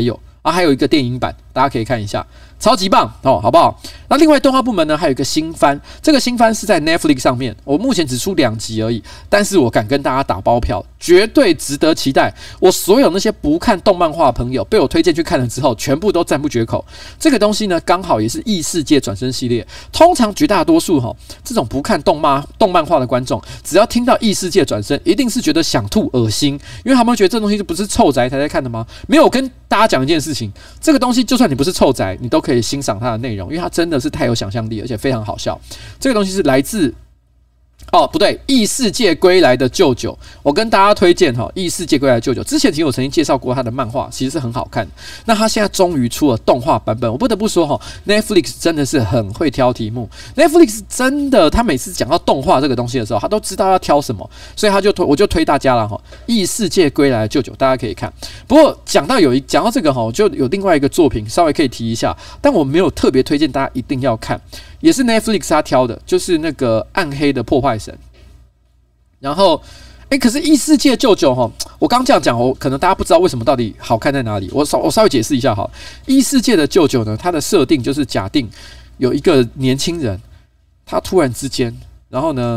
啊，还有一个电影版，大家可以看一下，超级棒哦，好不好？那另外动画部门呢，还有一个新番，这个新番是在 Netflix 上面，我目前只出2集而已，但是我敢跟大家打包票，绝对值得期待。我所有那些不看动漫画的朋友，被我推荐去看了之后，全部都赞不绝口。这个东西呢，刚好也是异世界转生系列。通常绝大多数这种不看动漫画的观众，只要听到异世界转生，一定是觉得想吐、恶心，因为他们会觉得这东西不是臭宅才在看的吗？没有，跟大家讲一件事情，这个东西就算你不是臭宅，你都可以欣赏它的内容，因为它真的是太有想象力，而且非常好笑。这个东西是来自不对，异世界归来的舅舅，我跟大家推荐异世界归来的舅舅。之前其实我曾经介绍过他的漫画，其实是很好看。那他现在终于出了动画版本，我不得不说Netflix 真的是很会挑题目。Netflix 真的，他每次讲到动画这个东西的时候，他都知道要挑什么，所以我就推大家了异世界归来的舅舅，大家可以看。不过讲到这个就有另外一个作品稍微可以提一下，但我没有特别推荐大家一定要看。也是 Netflix 他挑的，就是那个暗黑的破坏神。然后，可是异世界舅舅我刚这样讲，可能大家不知道为什么到底好看在哪里。我稍微解释一下异世界的舅舅呢，他的设定就是假定有一个年轻人，他突然之间，然后呢，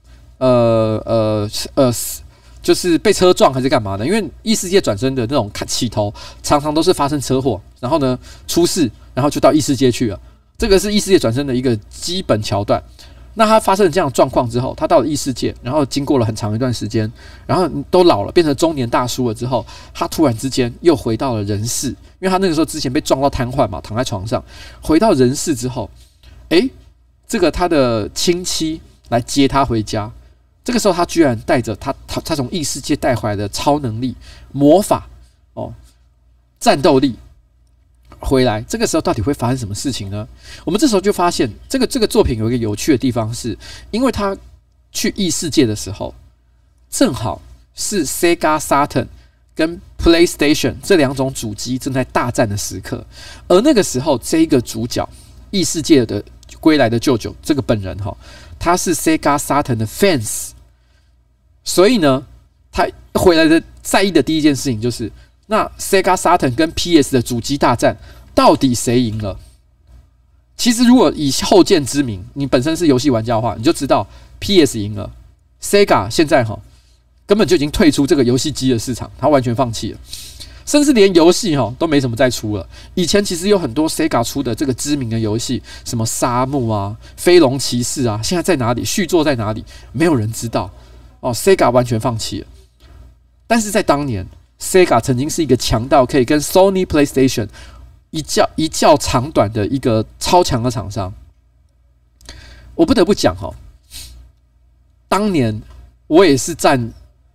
就是被车撞还是干嘛的？因为异世界转生的那种起头，常常都是发生车祸，然后呢出事，然后就到异世界去了。这个是异世界转生的一个基本桥段。那他发生了这样的状况之后，他到了异世界，然后经过了很长一段时间，然后都老了，变成中年大叔了之后，他突然之间又回到了人世，因为他那个时候之前被撞到瘫痪嘛，躺在床上，回到人世之后，这个他的亲戚来接他回家，这个时候他居然带着他从异世界带回来的超能力、魔法战斗力。回来，这个时候到底会发生什么事情呢？我们这时候就发现，这个作品有一个有趣的地方是，因为他去异世界的时候，正好是 Sega Saturn 跟 PlayStation 这2种主机正在大战的时刻，而那个时候，这一个主角异世界的归来的舅舅，这个本人他是 Sega Saturn 的 fans， 所以呢，他回来的在意的第一件事情就是。那 Sega Saturn 跟 PS 的主机大战，到底谁赢了？其实如果以后见之明，你本身是游戏玩家的话，你就知道 PS 赢了。Sega 现在根本就已经退出这个游戏机的市场，他完全放弃了，甚至连游戏都没什么再出了。以前其实有很多 Sega 出的这个知名的游戏，什么沙漠啊、飞龙骑士啊，现在在哪里？续作在哪里？没有人知道Sega 完全放弃了。但是在当年。Sega 曾经是一个强到可以跟 Sony PlayStation 一较长短的一个超强的厂商。我不得不讲当年我也是站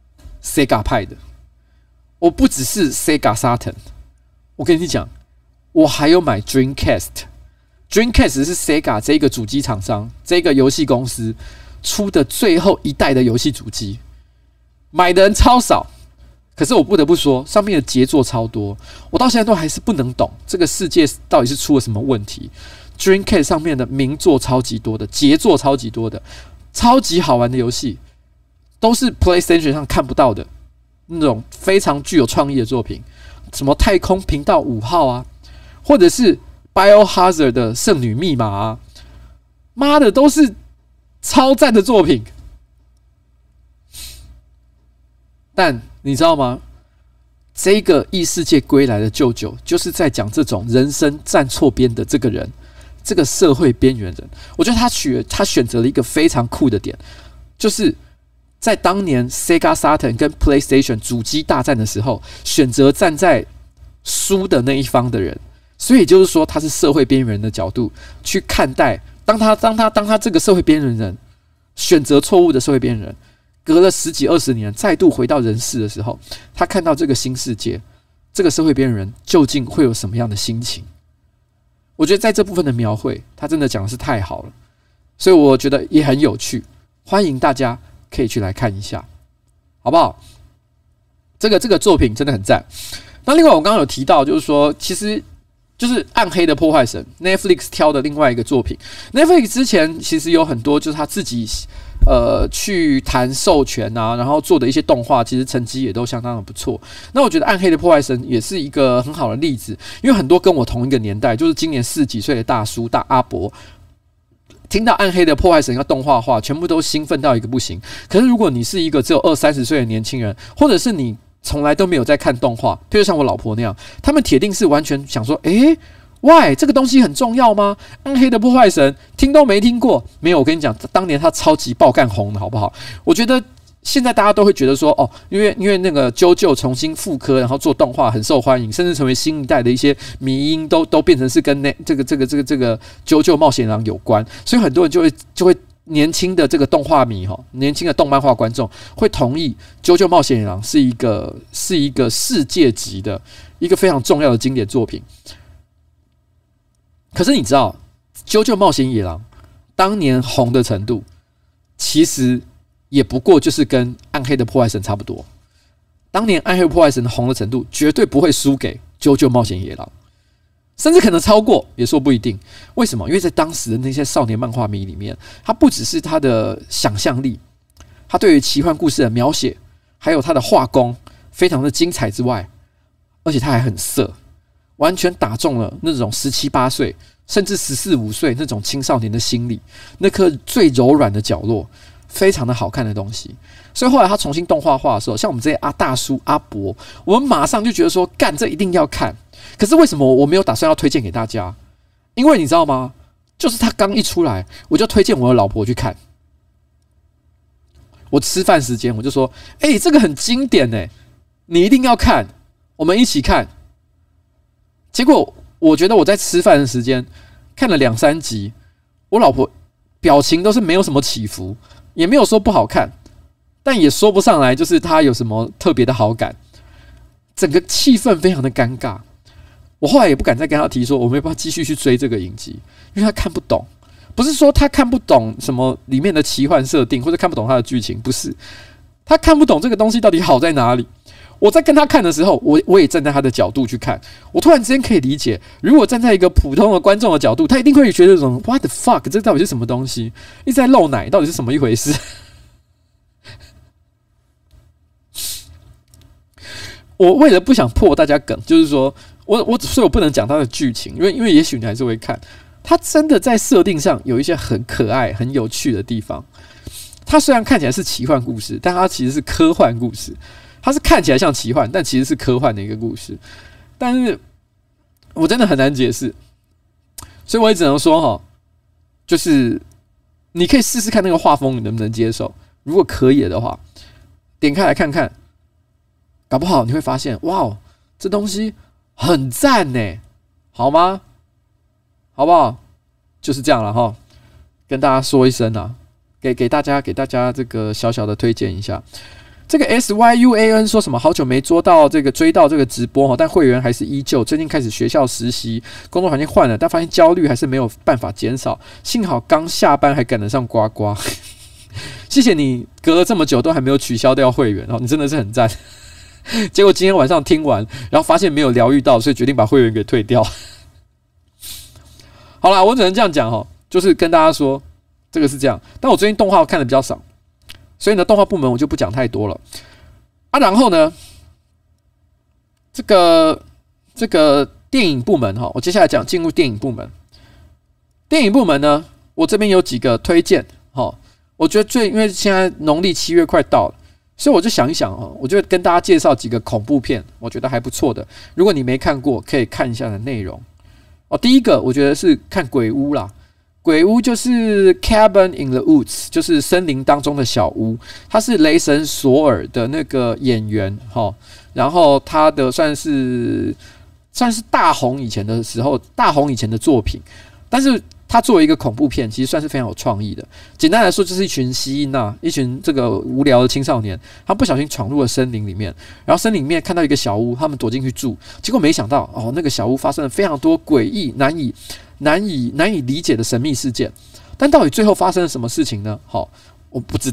Sega 派的，我不只是 Sega Saturn， 我跟你讲，我还有买 Dreamcast。Dreamcast 是 Sega 这个主机厂商，这个游戏公司出的最后一代的游戏主机，买的人超少。可是我不得不说，上面的杰作超多，我到现在都还是不能懂这个世界到底是出了什么问题。Dreamcast 上面的名作超级多的，杰作超级多的，超级好玩的游戏，都是 PlayStation 上看不到的那种非常具有创意的作品，什么太空频道5号啊，或者是 Biohazard 的圣女密码啊，妈的都是超赞的作品。但你知道吗？这个异世界归来的舅舅，就是在讲这种人生站错边的这个人，这个社会边缘人。我觉得他选择了一个非常酷的点，就是在当年 Sega Saturn 跟 PlayStation 主机大战的时候，选择站在输的那一方的人。所以就是说，他是社会边缘人的角度去看待，当他这个社会边缘人选择错误的社会边缘人。隔了10几20年，再度回到人世的时候，他看到这个新世界，这个社会边缘人究竟会有什么样的心情？我觉得在这部分的描绘，他真的讲的是太好了，所以我觉得也很有趣，欢迎大家可以去来看一下，好不好？这个作品真的很赞。那另外我刚刚有提到，就是说，其实就是暗黑的破坏神 Netflix 挑的另外一个作品。Netflix 之前其实有很多就是他自己去谈授权啊，然后做的一些动画，其实成绩也都相当的不错。那我觉得《暗黑的破坏神》也是一个很好的例子，因为很多跟我同一个年代，就是今年40几岁的大叔大阿伯，听到《暗黑的破坏神》要动画化，全部都兴奋到一个不行。可是如果你是一个只有20-30岁的年轻人，或者是你从来都没有在看动画，譬如像我老婆那样，他们铁定是完全想说：“Why 这个东西很重要吗？暗黑的破坏神听都没听过。”没有，我跟你讲，当年他超级爆干红的，好不好？我觉得现在大家都会觉得说，因为那个JoJo重新复刻，然后做动画很受欢迎，甚至成为新一代的一些迷因都变成是跟这个JoJo冒险狼有关，所以很多人就会年轻的这个动画迷年轻的动漫画观众会同意JoJo冒险狼是一个世界级的一个非常重要的经典作品。可是你知道，JoJo冒险野狼当年红的程度，其实也不过就是跟暗黑的破坏神差不多。当年暗黑破坏神红的程度，绝对不会输给JoJo冒险野狼，甚至可能超过，也说不一定。为什么？因为在当时的那些少年漫画迷里面，他不只是他的想象力，他对于奇幻故事的描写，还有他的画工非常的精彩之外，而且他还很色。完全打中了那种17、18岁，甚至14、15岁那种青少年的心理，那颗最柔软的角落，非常的好看的东西。所以后来他重新动画化的时候，像我们这些大叔阿伯，我们马上就觉得说，干，这一定要看。可是为什么我没有打算要推荐给大家？因为你知道吗？就是他刚一出来，我就推荐我的老婆去看。我吃饭时间我就说，这个很经典你一定要看，我们一起看。结果我觉得我在吃饭的时间看了2-3集，我老婆表情都是没有什么起伏，也没有说不好看，但也说不上来就是她有什么特别的好感，整个气氛非常的尴尬。我后来也不敢再跟她提说我们要不要继续去追这个影集，因为她看不懂。不是说她看不懂什么里面的奇幻设定，或者看不懂它的剧情，不是，她看不懂这个东西到底好在哪里。我在跟他看的时候，我也站在他的角度去看，我突然之间可以理解，如果站在一个普通的观众的角度，他一定会觉得这种 What the fuck， 这到底是什么东西？一直在漏奶，到底是什么一回事？我为了不想破大家梗，就是说所以我不能讲他的剧情，因为也许你还是会看。他真的在设定上有一些很可爱、很有趣的地方。他虽然看起来是奇幻故事，但他其实是科幻故事。它是看起来像奇幻，但其实是科幻的一个故事。但是我真的很难解释，所以我也只能说就是你可以试试看那个画风你能不能接受。如果可以的话，点开来看看，搞不好你会发现，哇，这东西很赞呢，好吗？好不好？就是这样了跟大家说一声给大家这个小小的推荐一下。这个 SYUAN 说什么？好久没追到这个直播但会员还是依旧。最近开始学校实习，工作环境换了，但发现焦虑还是没有办法减少。幸好刚下班还赶得上呱呱。谢谢你，隔了这么久都还没有取消掉会员你真的是很赞。结果今天晚上听完，然后发现没有疗愈到，所以决定把会员给退掉。好啦，我只能这样讲就是跟大家说这个是这样。但我最近动画看的比较少。所以呢，动画部门我就不讲太多了然后呢，这个电影部门我接下来进入电影部门。电影部门呢，我这边有几个推荐我觉得因为现在农历7月快到了，所以我就想一想我就跟大家介绍几个恐怖片，我觉得还不错的。如果你没看过，可以看一下的内容第一个我觉得是看鬼屋啦。鬼屋就是 Cabin in the Woods， 就是森林当中的小屋。他是雷神索尔的那个演员然后他的算是大红以前的作品，但是他作为一个恐怖片，其实算是非常有创意的。简单来说，就是一群吸音一群这个无聊的青少年，他不小心闯入了森林里面，然后森林里面看到一个小屋，他们躲进去住，结果没想到那个小屋发生了非常多诡异、难以理解的神秘事件。但到底最后发生了什么事情呢？我不知道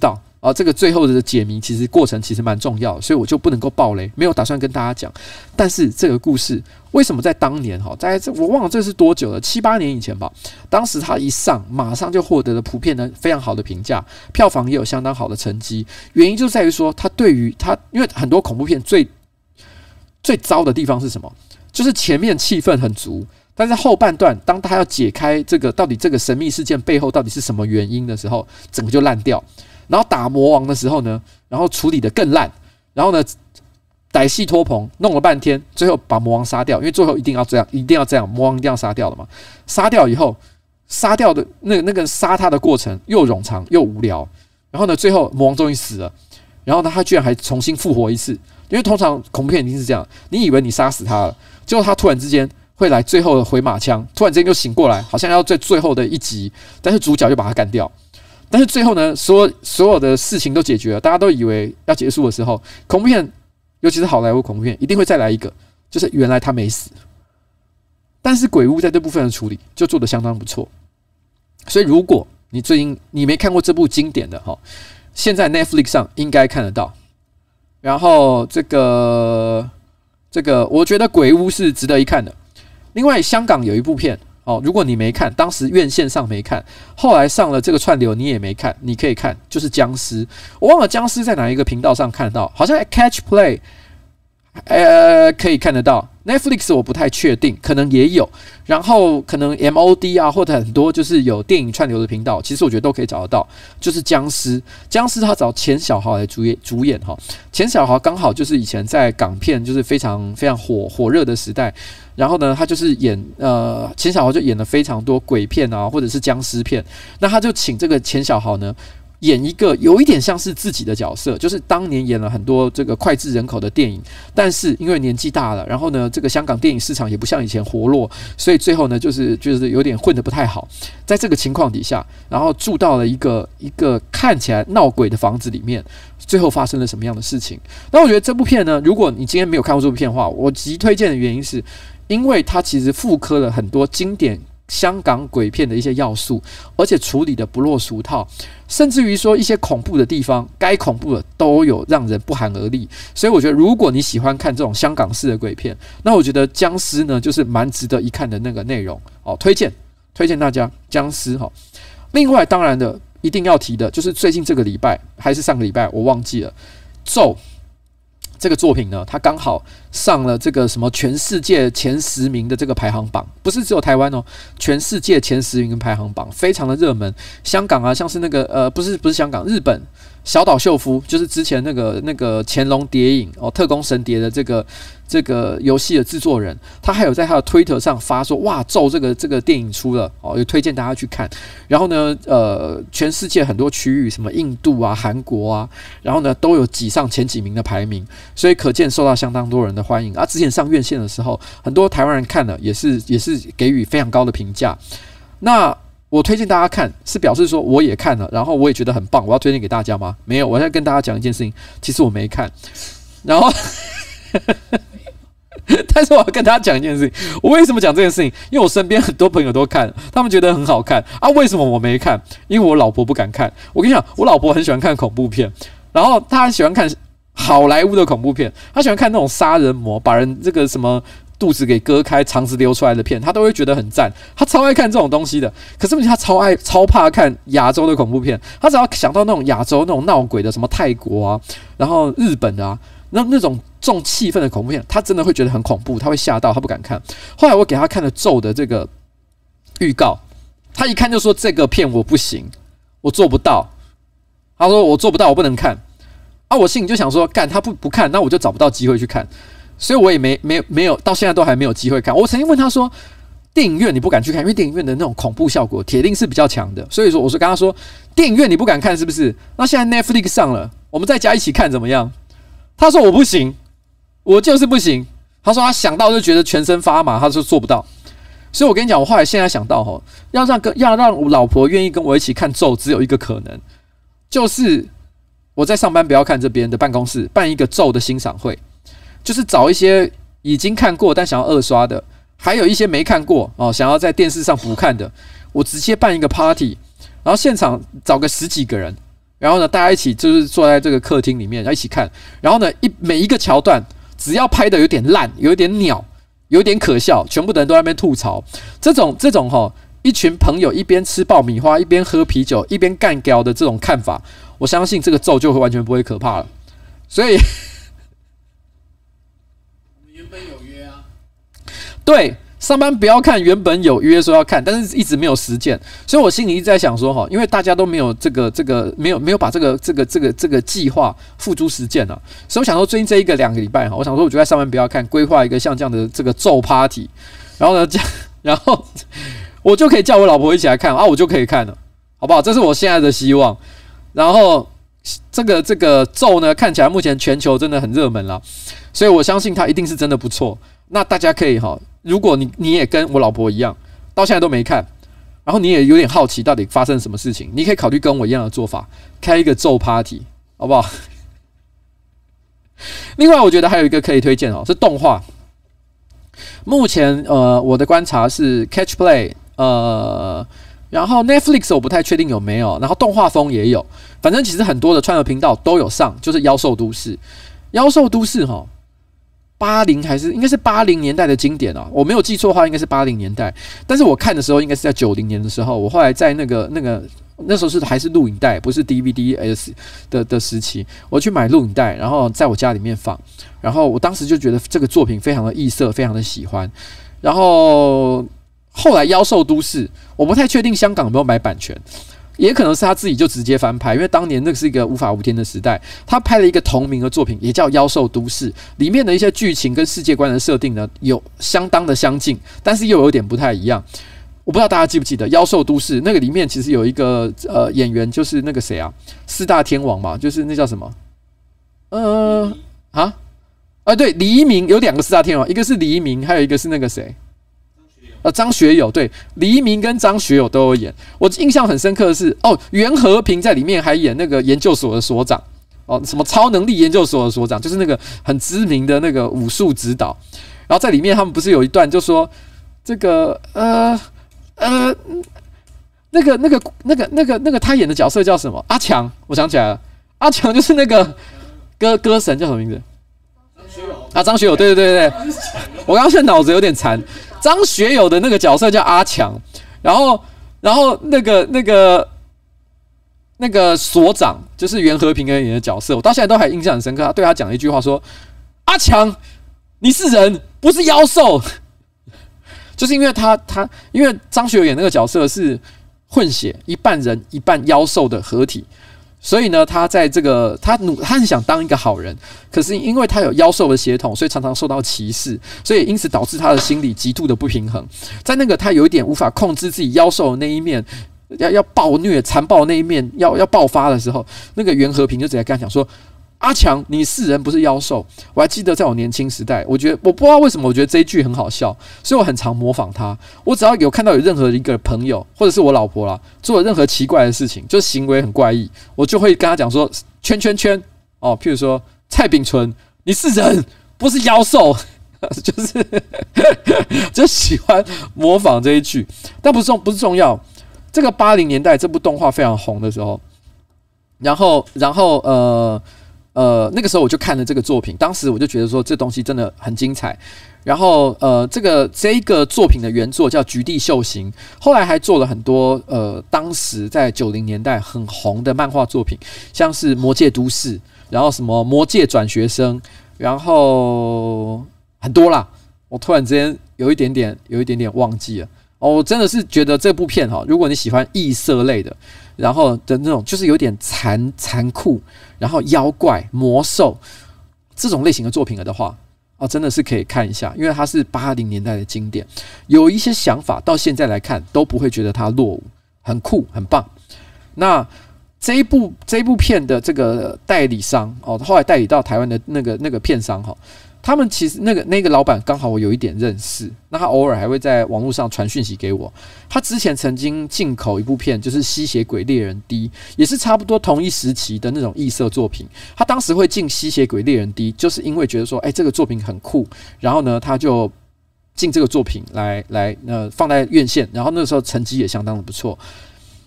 这个最后的解谜其实过程其实蛮重要，所以我就不能够爆雷，没有打算跟大家讲。但是这个故事为什么在当年在我忘了这是多久了，7、8年以前吧，当时它一上马上就获得了普遍的非常好的评价，票房也有相当好的成绩。原因就在于说它对于它，因为很多恐怖片最糟的地方是什么？就是前面气氛很足，但是后半段当他要解开这个到底这个神秘事件背后到底是什么原因的时候，整个就烂掉。然后打魔王的时候呢，然后处理得更烂，然后呢歹戏拖棚，弄了半天，最后把魔王杀掉，因为最后一定要这样，魔王一定要杀掉了嘛。杀掉以后，杀掉的那个杀他的过程又冗长又无聊，然后呢，最后魔王终于死了，然后呢，他居然还重新复活一次，因为通常恐怖片一定是这样，你以为你杀死他了，结果他突然之间会来最后的回马枪，突然之间就醒过来，好像要在最后的一集，但是主角就把他干掉。但是最后呢，所有的事情都解决了，大家都以为要结束的时候，恐怖片，尤其是好莱坞恐怖片，一定会再来一个，就是原来他没死。但是鬼屋在这部分的处理就做得相当不错。所以如果你最近你没看过这部经典的现在 Netflix 上应该看得到。然后这个我觉得鬼屋是值得一看的。另外香港有一部片如果你没看，当时院线上没看，后来上了这个串流你也没看，你可以看，就是僵尸。我忘了僵尸在哪一个频道上看到，好像 Catch Play 可以看得到。Netflix 我不太确定，可能也有，然后可能 MOD 啊，或者很多就是有电影串流的频道，其实我觉得都可以找得到。就是僵尸他找钱小豪来主演钱小豪刚好就是以前在港片就是非常非常火热的时代，然后呢，他就是演钱小豪就演了非常多鬼片啊，或者是僵尸片，那他就请这个钱小豪呢。演一个有一点像是自己的角色，就是当年演了很多这个脍炙人口的电影，但是因为年纪大了，然后呢，这个香港电影市场也不像以前活络，所以最后呢，就是有点混得不太好。在这个情况底下，然后住到了一个看起来闹鬼的房子里面，最后发生了什么样的事情？那我觉得这部片呢，如果你今天没有看过这部片的话，我极推荐的原因是，因为它其实复刻了很多经典香港鬼片的一些要素，而且处理的不落俗套，甚至于说一些恐怖的地方，该恐怖的都有让人不寒而栗。所以我觉得，如果你喜欢看这种香港式的鬼片，那我觉得僵尸呢，就是蛮值得一看的那个内容推荐大家僵尸另外，当然的一定要提的就是最近这个礼拜还是上个礼拜我忘记了，咒这个作品呢，它刚好上了这个什么全世界前10名的这个排行榜，不是只有台湾全世界前10名的排行榜非常的热门。香港啊，像是那个不是香港，日本小岛秀夫，就是之前那个乾隆谍影特工神谍的这个游戏的制作人，他还有在他的推特上发说，哇，咒这个电影出了也推荐大家去看。然后呢，全世界很多区域，什么印度啊、韩国啊，然后呢都有挤上前几名的排名，所以可见受到相当多人的欢迎。之前上院线的时候，很多台湾人看了也是给予非常高的评价。那我推荐大家看，是表示说我也看了，然后我也觉得很棒，我要推荐给大家吗？没有，我在跟大家讲一件事情，其实我没看，然后但是我要跟大家讲一件事情，我为什么讲这件事情？因为我身边很多朋友都看，他们觉得很好看啊。为什么我没看？因为我老婆不敢看。我跟你讲，我老婆很喜欢看恐怖片，然后她很喜欢看好莱坞的恐怖片，她喜欢看那种杀人魔把人这个什么肚子给割开、肠子流出来的片，她都会觉得很赞。她超爱看这种东西的。可是问题，她超怕看亚洲的恐怖片。她只要想到那种亚洲那种闹鬼的，什么泰国啊，然后日本的啊。那种重气氛的恐怖片，他真的会觉得很恐怖，他会吓到，他不敢看。后来我给他看了咒的这个预告，他一看就说这个片我不行，我做不到。他说我做不到，我不能看。我心里就想说，干他不看，那我就找不到机会去看，所以我也没有到现在都还没有机会看。我曾经问他说，电影院你不敢去看，因为电影院的那种恐怖效果铁定是比较强的。所以说，我是跟他说，电影院你不敢看是不是？那现在 Netflix 上了，我们在家一起看怎么样？他说我不行，我就是不行。他说他想到就觉得全身发麻，他说做不到。所以我跟你讲，我后来现在想到要让我老婆愿意跟我一起看咒，只有一个可能，就是我在上班不要看这边的办公室办一个咒的欣赏会，就是找一些已经看过但想要二刷的，还有一些没看过想要在电视上补看的，我直接办一个 party， 然后现场找个10几个人， 然后呢，大家一起就是坐在这个客厅里面，然后一起看。然后呢，每一个桥段，只要拍的有点烂、有点鸟、有点可笑，全部的人都在那边吐槽。这种一群朋友一边吃爆米花，一边喝啤酒，一边干屌的这种看法，我相信这个咒就会完全不会可怕了。所以， 我们原本有约啊， 对。上班不要看，原本有约说要看，但是一直没有实践，所以我心里一直在想说因为大家都没有这个没有把这个计划付诸实践啊，所以我想说最近这2个礼拜我想说我就在上班不要看，规划一个像这样的这个咒 party， 然后呢然后我就可以叫我老婆一起来看啊，我就可以看了，好不好？这是我现在的希望。然后这个咒呢，看起来目前全球真的很热门啦，所以我相信它一定是真的不错。那大家可以如果你也跟我老婆一样，到现在都没看，然后你也有点好奇到底发生什么事情，你可以考虑跟我一样的做法，开一个咒 party， 好不好？另外，我觉得还有一个可以推荐是动画。目前我的观察是 Catch Play， 然后 Netflix 我不太确定有没有，然后动画风也有，反正其实很多的串流频道都有上，就是《妖兽都市》。《妖兽都市》80还是应该是80年代的经典我没有记错的话，应该是80年代。但是我看的时候应该是在90年的时候，我后来在那时候还是录影带，不是 DVD 的时期，我去买录影带，然后在我家里面放，然后我当时就觉得这个作品非常的异色，非常的喜欢。然后后来《妖兽都市》，我不太确定香港有没有买版权。也可能是他自己就直接翻拍，因为当年那是一个无法无天的时代，他拍了一个同名的作品，也叫《妖兽都市》，里面的一些剧情跟世界观的设定呢，有相当的相近，但是又有点不太一样。我不知道大家记不记得《妖兽都市》那个里面其实有一个演员，就是那个谁啊，4大天王嘛，就是那叫什么？对，黎一鸣有2个4大天王，一个是黎一鸣，还有一个是那个谁？张学友，对，黎一鸣跟张学友都有演。我印象很深刻的是，袁和平在里面还演那个研究所的所长，什么超能力研究所的所长，就是那个很知名的那个武术指导。然后在里面他们不是有一段就说这个那个他演的角色叫什么？阿强，我想起来了，阿强就是那个歌神叫什么名字？张学友，对，我刚刚现在脑子有点残。张学友的那个角色叫阿强，然后那个所长就是袁和平演的角色，我到现在都还印象很深刻。他对他讲了一句话说：“阿强，你是人，不是妖兽。”就是因为因为张学友演那个角色是混血，一半人一半妖兽的合体。所以呢，他在这个他很想当一个好人，可是因为他有妖兽的血统，所以常常受到歧视，所以因此导致他的心理极度的不平衡。在那个他有一点无法控制自己妖兽的那一面，要暴虐残暴的那一面要爆发的时候，那个袁和平就直接跟他讲说：“阿强，你是人不是妖兽。”我还记得在我年轻时代，我不知道为什么，我觉得这一句很好笑，所以我很常模仿他。我只要有看到有任何一个朋友或者是我老婆啦，做了任何奇怪的事情，就是行为很怪异，我就会跟他讲说：“圈圈圈譬如说蔡秉纯，你是人不是妖兽。”就喜欢模仿这一句，但不是重要。这个80年代这部动画非常红的时候，然后那个时候我就看了这个作品，当时我就觉得说这东西真的很精彩。然后这个作品的原作叫菊地秀行，后来还做了很多当时在90年代很红的漫画作品，像是《魔界都市》，然后什么《魔界转学生》，然后很多啦。我突然之间有一点点忘记了。我真的是觉得这部片如果你喜欢异色类的，然后的那种就是有点残酷，然后妖怪魔兽这种类型的作品了的话，真的是可以看一下，因为它是80年代的经典，有一些想法到现在来看都不会觉得它落伍，很酷很棒。那这一部片的这个代理商后来代理到台湾的那个片商他们其实那个老板刚好我有一点认识，那他偶尔还会在网络上传讯息给我。他之前曾经进口一部片，就是《吸血鬼猎人 D》，也是差不多同一时期的那种异色作品。他当时会进《吸血鬼猎人 D》，就是因为觉得说，这个作品很酷，然后呢，他就进这个作品来放在院线，然后那个时候成绩也相当的不错。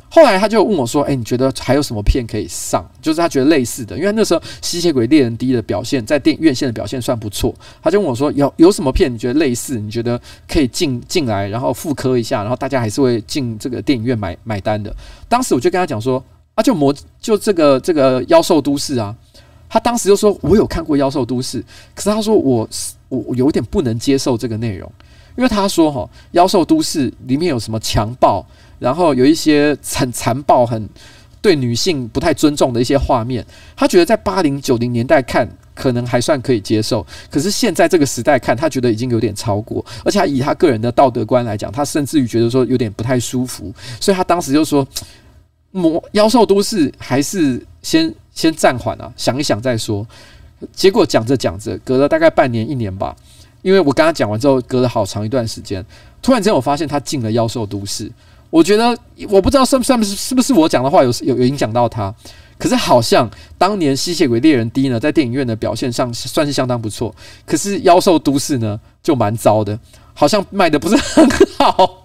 后来他就问我说：“你觉得还有什么片可以上？就是他觉得类似的，因为那时候《吸血鬼猎人 D》的表现在电影院线的表现算不错。他就问我说：有什么片你觉得类似？你觉得可以进来，然后复刻一下，然后大家还是会进这个电影院买单的？当时我就跟他讲说：就这个妖兽都市啊。他当时就说：我有看过妖兽都市，可是他说我有一点不能接受这个内容，因为他说妖兽都市里面有什么强暴。”然后有一些很残暴、很对女性不太尊重的一些画面，他觉得在80、90年代看可能还算可以接受，可是现在这个时代看，他觉得已经有点超过，而且他以他个人的道德观来讲，他甚至于觉得说有点不太舒服，所以他当时就说：妖兽都市还是先暂缓啊，想一想再说。结果讲着讲着，隔了大概半年、1年吧，因为我跟他讲完之后，隔了好长一段时间，突然间我发现他进了妖兽都市。我觉得我不知道是不是我讲的话有影响到他，可是好像当年《吸血鬼猎人 D》呢，在电影院的表现上算是相当不错，可是《妖兽都市》呢就蛮糟的，好像卖的不是很好。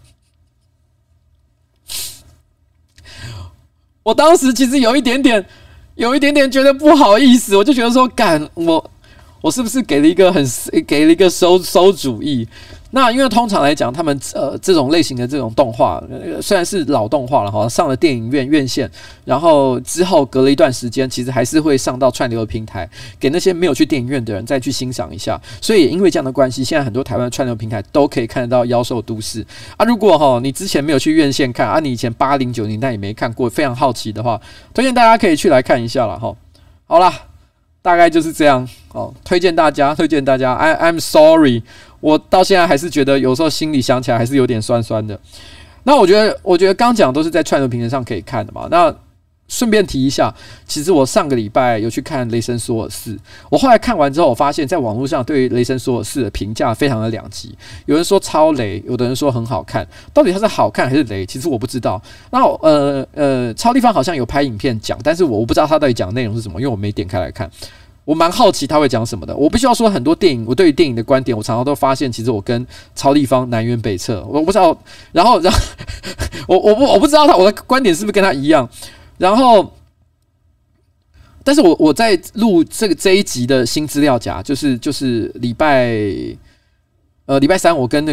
我当时其实有一点点觉得不好意思，我就觉得说，干我是不是给了一个馊主意？那因为通常来讲，他们这种类型的这种动画，虽然是老动画了哈，上了电影院线，然后之后隔了一段时间，其实还是会上到串流的平台，给那些没有去电影院的人再去欣赏一下。所以也因为这样的关系，现在很多台湾的串流平台都可以看得到《妖兽都市》啊。如果你之前没有去院线看啊，你以前80、90年代也没看过，非常好奇的话，推荐大家可以去来看一下了哈。好啦，大概就是这样哦，推荐大家。I'm sorry。我到现在还是觉得有时候心里想起来还是有点酸酸的。那我觉得刚讲都是在串流平台上可以看的嘛。那顺便提一下，其实我上个礼拜有去看《雷神索尔4》，我后来看完之后，我发现在网络上对于《雷神索尔4》的评价非常的两极，有人说超雷，有的人说很好看，到底它是好看还是雷，其实我不知道。那超地方好像有拍影片讲，但是我不知道他到底讲的内容是什么，因为我没点开来看。我蛮好奇他会讲什么的。我必须要说，很多电影，我对于电影的观点，我常常都发现，其实我跟超地方南辕北辙。我不知道，然后我不知道我的观点是不是跟他一样。然后，但是我在录这一集的新资料夹，就是礼拜3，我跟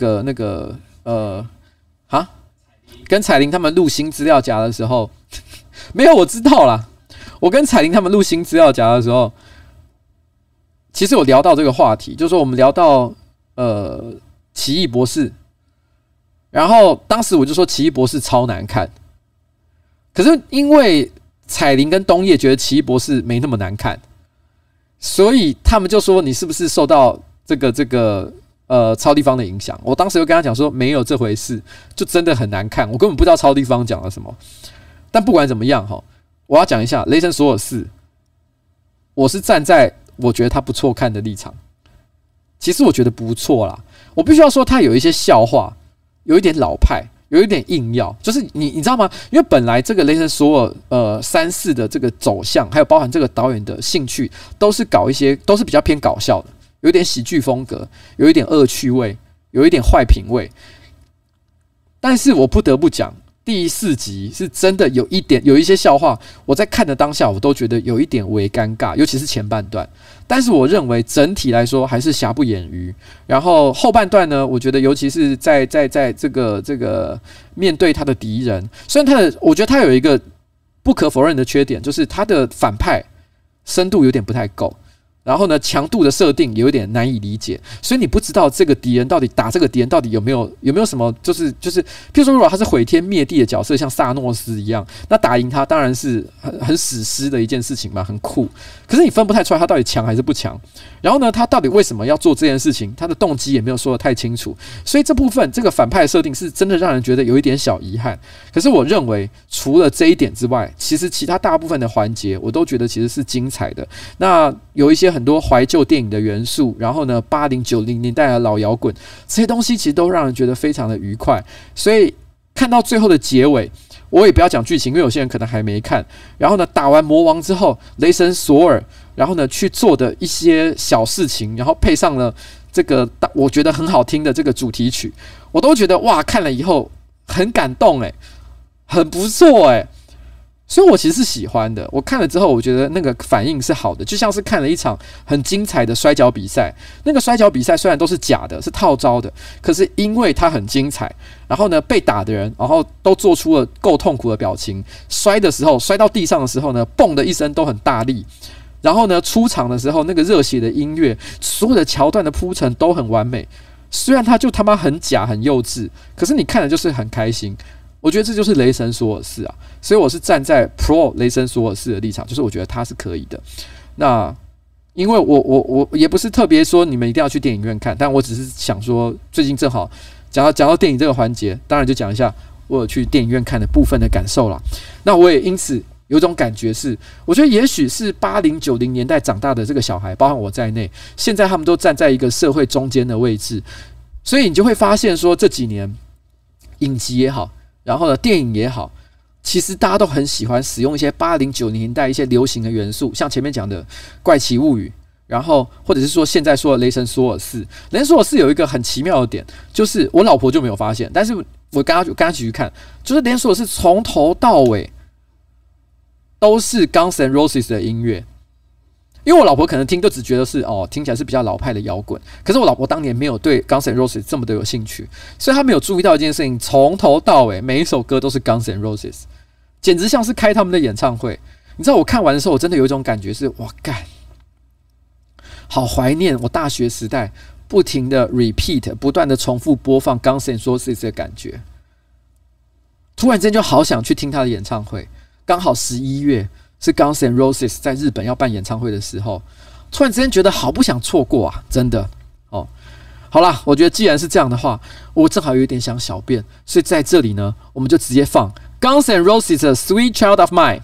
跟彩玲他们录新资料夹的时候，没有我知道啦。我跟彩玲他们录新资料夹的时候，其实有聊到这个话题，就是说我们聊到奇异博士，然后当时我就说奇异博士超难看，可是因为彩玲跟东叶觉得奇异博士没那么难看，所以他们就说你是不是受到这个超地方的影响？我当时就跟他讲说没有这回事，就真的很难看，我根本不知道超地方讲了什么。但不管怎么样哈。我要讲一下《雷神索尔4》，我是站在我觉得它不错看的立场。其实我觉得不错啦，我必须要说它有一些笑话，有一点老派，有一点硬要，就是你知道吗？因为本来这个《雷神索尔3、4》的这个走向，还有包含这个导演的兴趣，都是比较偏搞笑的，有一点喜剧风格，有一点恶趣味，有一点坏品味。但是我不得不讲。第4集是真的有一些笑话，我在看的当下我都觉得有一点微尴尬，尤其是前半段。但是我认为整体来说还是瑕不掩瑜。然后后半段呢，我觉得尤其是在这个面对他的敌人，虽然我觉得他有一个不可否认的缺点，就是他的反派深度有点不太够。然后呢，强度的设定有点难以理解，所以你不知道这个敌人到底打这个敌人到底有没有什么，就是譬如说，如果他是毁天灭地的角色，像萨诺斯一样，那打赢他当然是很史诗的一件事情嘛，很酷。可是你分不太出来他到底强还是不强。然后呢，他到底为什么要做这件事情？他的动机也没有说得太清楚。所以这部分这个反派的设定是真的让人觉得有一点小遗憾。可是我认为，除了这一点之外，其实其他大部分的环节我都觉得其实是精彩的。那有一些很多怀旧电影的元素，然后呢，80、90年代的老摇滚，这些东西其实都让人觉得非常的愉快。所以看到最后的结尾，我也不要讲剧情，因为有些人可能还没看。然后呢，打完魔王之后，雷神索尔，然后呢去做的一些小事情，然后配上了这个我觉得很好听的这个主题曲，我都觉得哇，看了以后很感动诶。 很不错所以我其实是喜欢的。我看了之后，我觉得那个反应是好的，就像是看了一场很精彩的摔跤比赛。那个摔跤比赛虽然都是假的，是套招的，可是因为它很精彩，然后呢，被打的人，然后都做出了够痛苦的表情。摔的时候，摔到地上的时候呢，蹦的一声都很大力。然后呢，出场的时候，那个热血的音乐，所有的桥段的铺陈都很完美。虽然它就他妈很假、很幼稚，可是你看的就是很开心。我觉得这就是雷神索尔4啊，所以我是站在 Pro 雷神索尔4的立场，就是我觉得它是可以的。那因为我也不是特别说你们一定要去电影院看，但我只是想说，最近正好讲到电影这个环节，当然就讲一下我有去电影院看的部分的感受啦。那我也因此有种感觉是，我觉得也许是80、90年代长大的这个小孩，包含我在内，现在他们都站在一个社会中间的位置，所以你就会发现说，这几年影集也好。然后呢，电影也好，其实大家都很喜欢使用一些80、90年代一些流行的元素，像前面讲的《怪奇物语》，然后或者是说现在说的《雷神索尔4》。《雷神索尔4》有一个很奇妙的点，就是我老婆就没有发现，但是我跟她继续看，就是《雷神索尔4》从头到尾都是 Guns N' Roses 的音乐。因为我老婆可能听就只觉得是听起来是比较老派的摇滚，可是我老婆当年没有对 Guns N' Roses 这么的有兴趣，所以她没有注意到一件事情，从头到尾每一首歌都是 Guns N' Roses， 简直像是开他们的演唱会。你知道我看完的时候，我真的有一种感觉是，哇干，好怀念我大学时代不停的 repeat， 不断的重复播放 Guns N' Roses 的感觉。突然间就好想去听他的演唱会，刚好11月。是 Guns N' Roses 在日本要办演唱会的时候，突然之间觉得好不想错过啊！真的好啦，我觉得既然是这样的话，我正好有一点想小便，所以在这里呢，我们就直接放 Guns N' Roses 的 Sweet Child of Mine。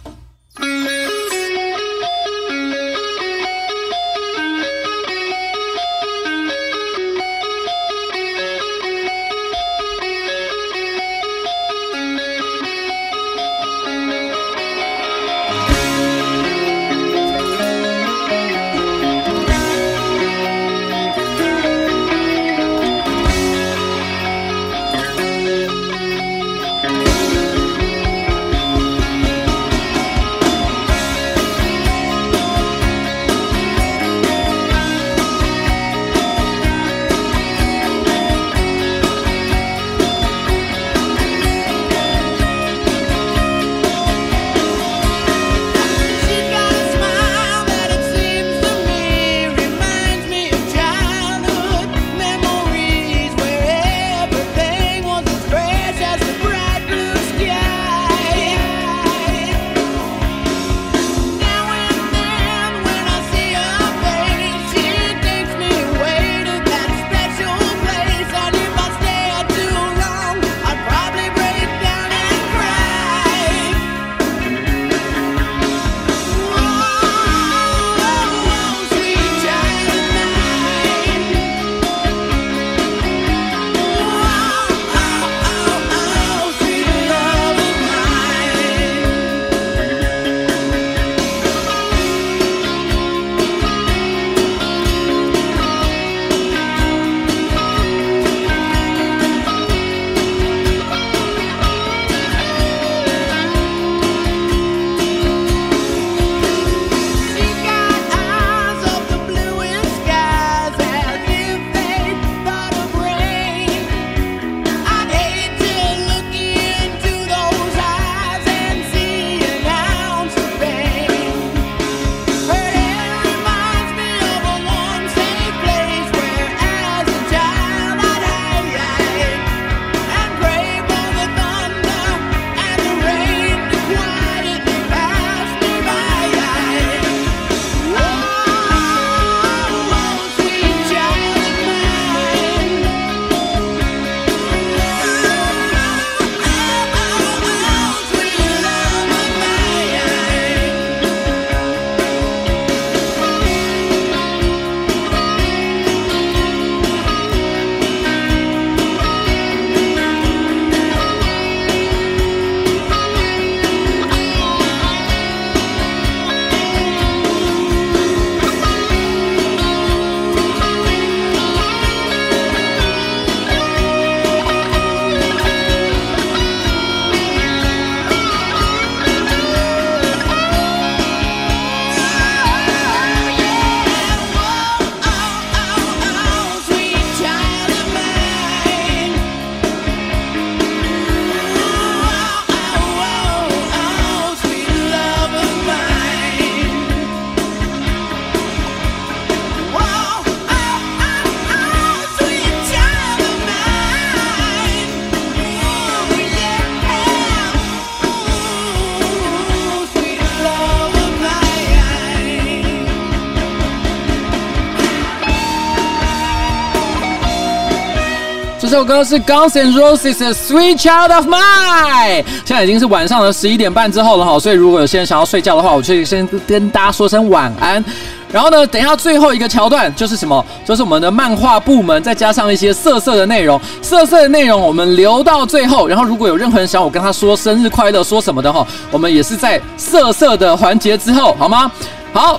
首歌是 Guns N' Roses 的 Sweet Child of Mine。现在已经是晚上的11点半之后了哈，所以如果有些人想要睡觉的话，我就先跟大家说声晚安。然后呢，等一下最后一个桥段就是什么？就是我们的漫画部门再加上一些色色的内容，色色的内容我们留到最后。然后如果有任何人想我跟他说生日快乐，说什么的哈，我们也是在色色的环节之后，好吗？好。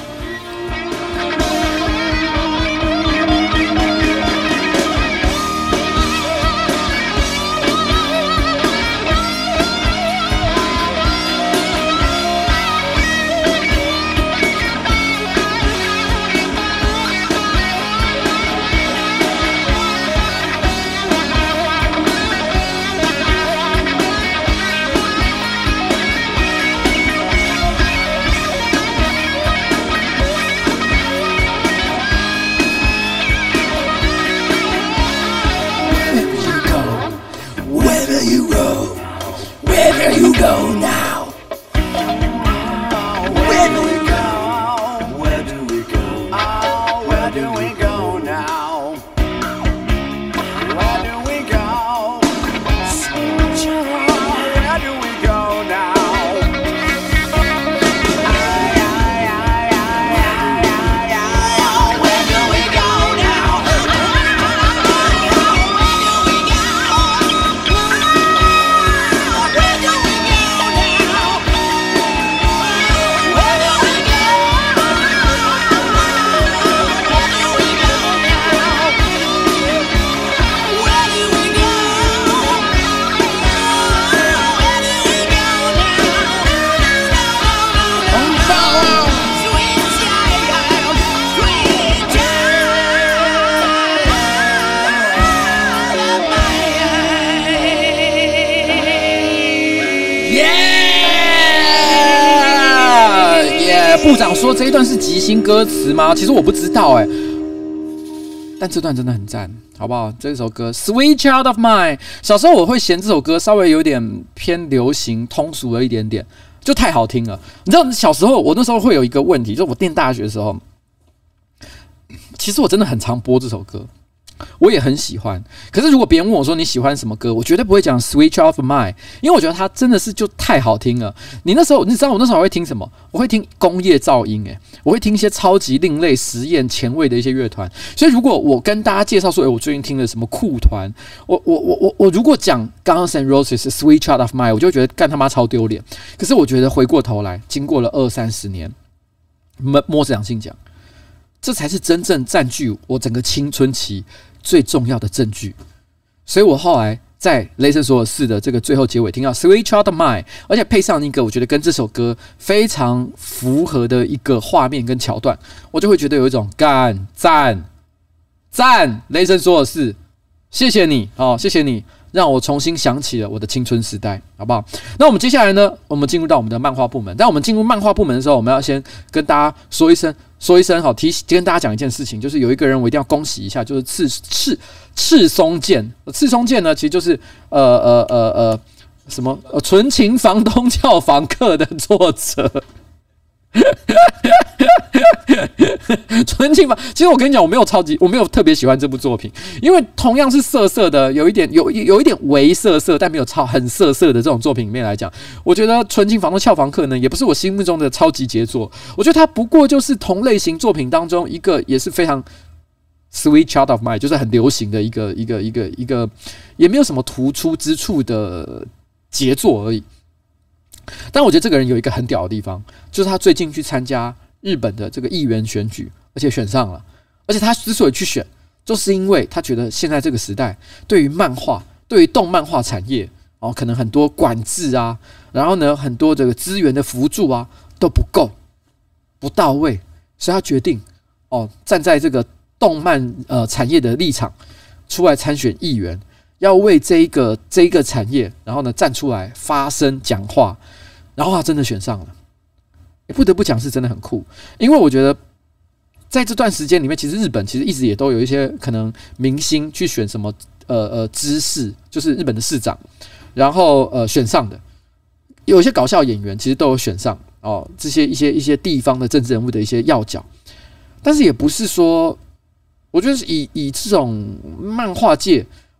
部长说这一段是即兴歌词吗？其实我不知道但这段真的很赞，好不好？这首歌《Sweet Child of Mine》，小时候我会嫌这首歌稍微有点偏流行、通俗了一点点，就太好听了。你知道，小时候我那时候会有一个问题，就是我念大学的时候，其实我真的很常播这首歌。我也很喜欢，可是如果别人问我说你喜欢什么歌，我绝对不会讲 Sweet Child of Mine， 因为我觉得它真的是就太好听了。你知道我那时候会听什么？我会听工业噪音，我会听一些超级另类、实验、前卫的一些乐团。所以如果我跟大家介绍说，我最近听了什么酷团，我如果讲 Guns N' Roses Sweet Child of Mine， 我就会觉得干他妈超丢脸。可是我觉得回过头来，经过了20-30年，摸着良心讲，这才是真正占据我整个青春期最重要的证据。所以我后来在雷神索尔4的这个最后结尾听到 Sweet Child of Mine， 而且配上一个我觉得跟这首歌非常符合的一个画面跟桥段，我就会觉得有一种干赞雷神索尔4，谢谢你谢谢你让我重新想起了我的青春时代，好不好？那我们接下来呢，我们进入到我们的漫画部门。在我们进入漫画部门的时候，我们要先跟大家说一声好，跟大家讲一件事情，就是有一个人我一定要恭喜一下，就是赤松健。赤松健呢，其实就是纯情房东俏房客的作者。纯情房，其实我跟你讲，我没有特别喜欢这部作品，因为同样是色色的，有一点微色色，但没有很色色的这种作品里面来讲，我觉得纯情房东俏房客呢，也不是我心目中的超级杰作。我觉得它不过就是同类型作品当中一个也是非常 Sweet Child of Mine， 就是很流行的一个，也没有什么突出之处的杰作而已。但我觉得这个人有一个很屌的地方，就是他最近去参加日本的这个议员选举，而且选上了。而且他之所以去选，就是因为他觉得现在这个时代对于漫画、对于动漫画产业可能很多管制啊，然后呢很多这个资源的辅助啊都不够、不到位，所以他决定站在这个动漫产业的立场出来参选议员。要为这一个产业，然后呢站出来发声讲话，然后他真的选上了，不得不讲是真的很酷。因为我觉得在这段时间里面，其实日本其实一直也都有一些可能明星去选什么知事，就是日本的市长，然后选上的，有一些搞笑演员其实都有选上这些一些地方的政治人物的一些要角，但是也不是说，我觉得是以这种漫画界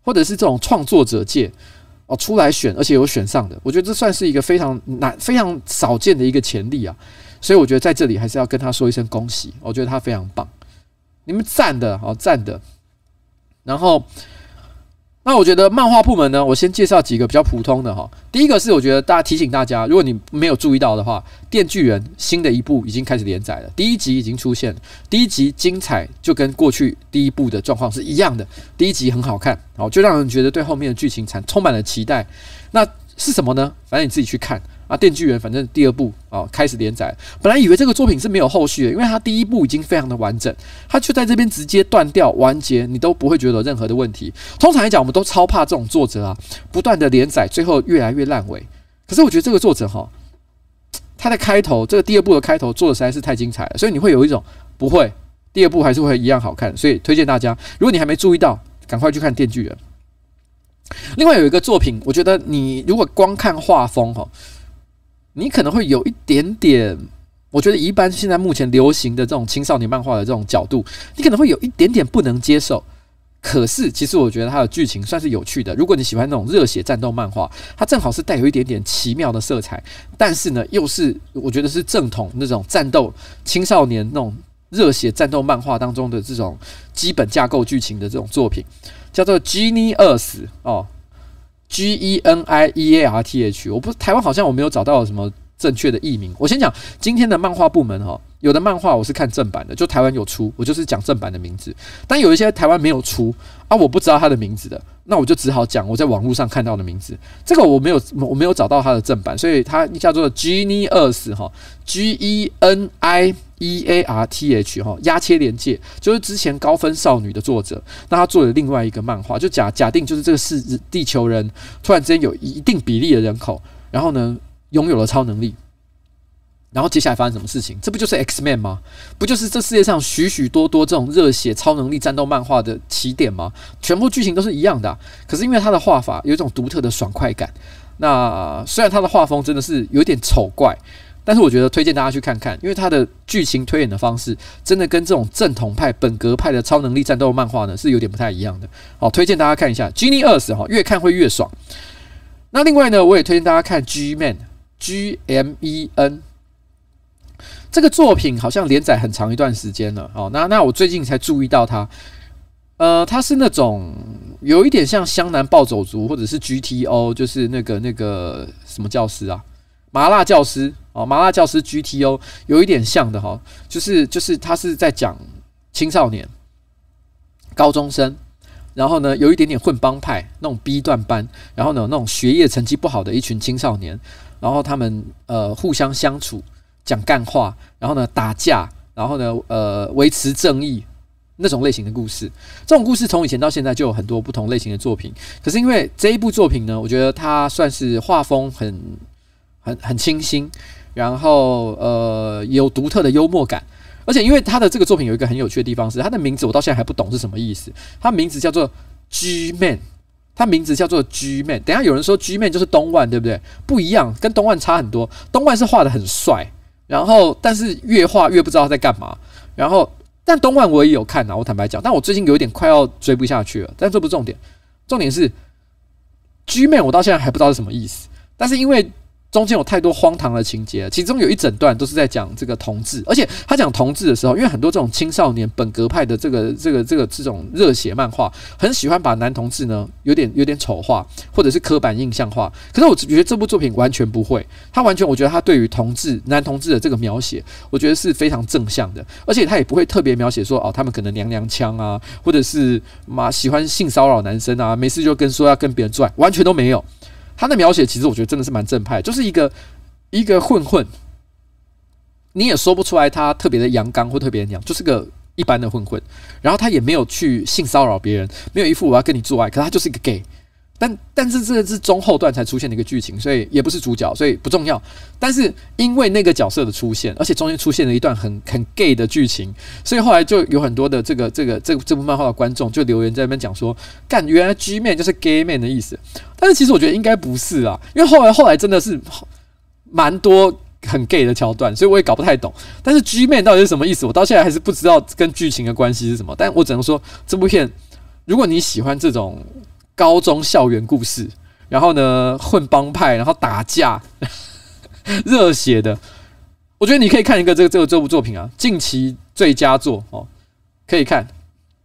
或者是这种创作者界出来选，而且有选上的，我觉得这算是一个非常难、非常少见的一个潜力啊。所以我觉得在这里还是要跟他说一声恭喜，我觉得他非常棒，你们赞的，赞的。然后，那我觉得漫画部门呢，我先介绍几个比较普通的哈。第一个是我觉得提醒大家，如果你没有注意到的话，《电锯人》新的一部已经开始连载了，第一集已经出现了，第一集精彩，就跟过去第一部的状况是一样的，第一集很好看，就让人觉得对后面的剧情充满了期待。那是什么呢？反正你自己去看。电锯人反正第2部开始连载，本来以为这个作品是没有后续的，因为它第1部已经非常的完整，它就在这边直接断掉完结，你都不会觉得有任何的问题。通常来讲，我们都超怕这种作者不断的连载，最后越来越烂尾。可是我觉得这个作者他的开头，这个第2部的开头做的实在是太精彩了，所以你会有一种不会第2部还是会一样好看，所以推荐大家，如果你还没注意到，赶快去看《电锯人》。另外有一个作品，我觉得你如果光看画风你可能会有一点点，我觉得一般现在目前流行的这种青少年漫画的这种角度，你可能会有一点点不能接受。可是其实我觉得它的剧情算是有趣的，如果你喜欢那种热血战斗漫画，它正好是带有一点点奇妙的色彩，但是呢又是我觉得是正统那种战斗青少年那种热血战斗漫画当中的这种基本架构剧情的这种作品，叫做 Genie Earth GENIEARTH， 我不台湾好像我没有找到什么正确的译名。我先讲今天的漫画部门有的漫画我是看正版的，就台湾有出，我就是讲正版的名字。但有一些台湾没有出我不知道它的名字的，那我就只好讲我在网络上看到的名字。这个我没有找到它的正版，所以它叫做 Genie Earth GENIEARTH 压切连界，就是之前高分少女的作者，那他做了另外一个漫画，就假定就是这个是地球人突然之间有一定比例的人口，然后呢拥有了超能力，然后接下来发生什么事情？这不就是 X-Men 吗？不就是这世界上许许多多这种热血超能力战斗漫画的起点吗？全部剧情都是一样的可是因为他的画法有一种独特的爽快感，那虽然他的画风真的是有点丑怪，但是我觉得推荐大家去看看，因为他的剧情推演的方式真的跟这种正统派本格派的超能力战斗漫画呢是有点不太一样的。好，推荐大家看一下 Genie Earth 越看会越爽。那另外呢，我也推荐大家看 G-Men GMEN。这个作品好像连载很长一段时间了那我最近才注意到它，它是那种有一点像湘南暴走族或者是 GTO， 就是那个什么教师麻辣教师麻辣教师 GTO 有一点像的就是他是在讲青少年、高中生，然后呢有一点点混帮派那种 B 段班，然后呢那种学业成绩不好的一群青少年，然后他们互相相处。讲干话，然后呢打架，然后呢维持正义那种类型的故事。这种故事从以前到现在就有很多不同类型的作品，可是因为这一部作品呢，我觉得它算是画风很清新，然后有独特的幽默感，而且因为它的这个作品有一个很有趣的地方是，它的名字我到现在还不懂是什么意思。它名字叫做 G-Man， 它名字叫做 G-Man。等一下有人说 G-Man 就是东万，对不对？不一样，跟东万差很多。东万是画得很帅。然后，但是越画越不知道他在干嘛。然后，但东万我也有看我坦白讲，但我最近有点快要追不下去了。但这不是重点，重点是 G-Man 我到现在还不知道是什么意思。但是因为中间有太多荒唐的情节，其中有一整段都是在讲这个同志，而且他讲同志的时候，因为很多这种青少年本格派的这种热血漫画，很喜欢把男同志呢有点丑化，或者是刻板印象化。可是我觉得这部作品完全不会，他完全我觉得他对于男同志的这个描写，我觉得是非常正向的，而且他也不会特别描写说他们可能娘腔或者是喜欢性骚扰男生没事就说要跟别人做爱，完全都没有。他的描写其实我觉得真的是蛮正派，就是一个混混，你也说不出来他特别的阳刚或特别的娘，就是个一般的混混。然后他也没有去性骚扰别人，没有一副我要跟你做爱，可是他就是一个 gay。但是这个是中后段才出现的一个剧情，所以也不是主角，所以不重要。但是因为那个角色的出现，而且中间出现了一段很 gay 的剧情，所以后来就有很多的这部漫画的观众就留言在那边讲说，干原来 G-Man 就是 gay man 的意思。但是其实我觉得应该不是因为后来真的是蛮多很 gay 的桥段，所以我也搞不太懂。但是 G-Man 到底是什么意思，我到现在还是不知道跟剧情的关系是什么。但我只能说，这部片如果你喜欢这种高中校园故事，然后呢混帮派，然后打架，热血的。我觉得你可以看一个这部作品啊，近期最佳作哦，可以看。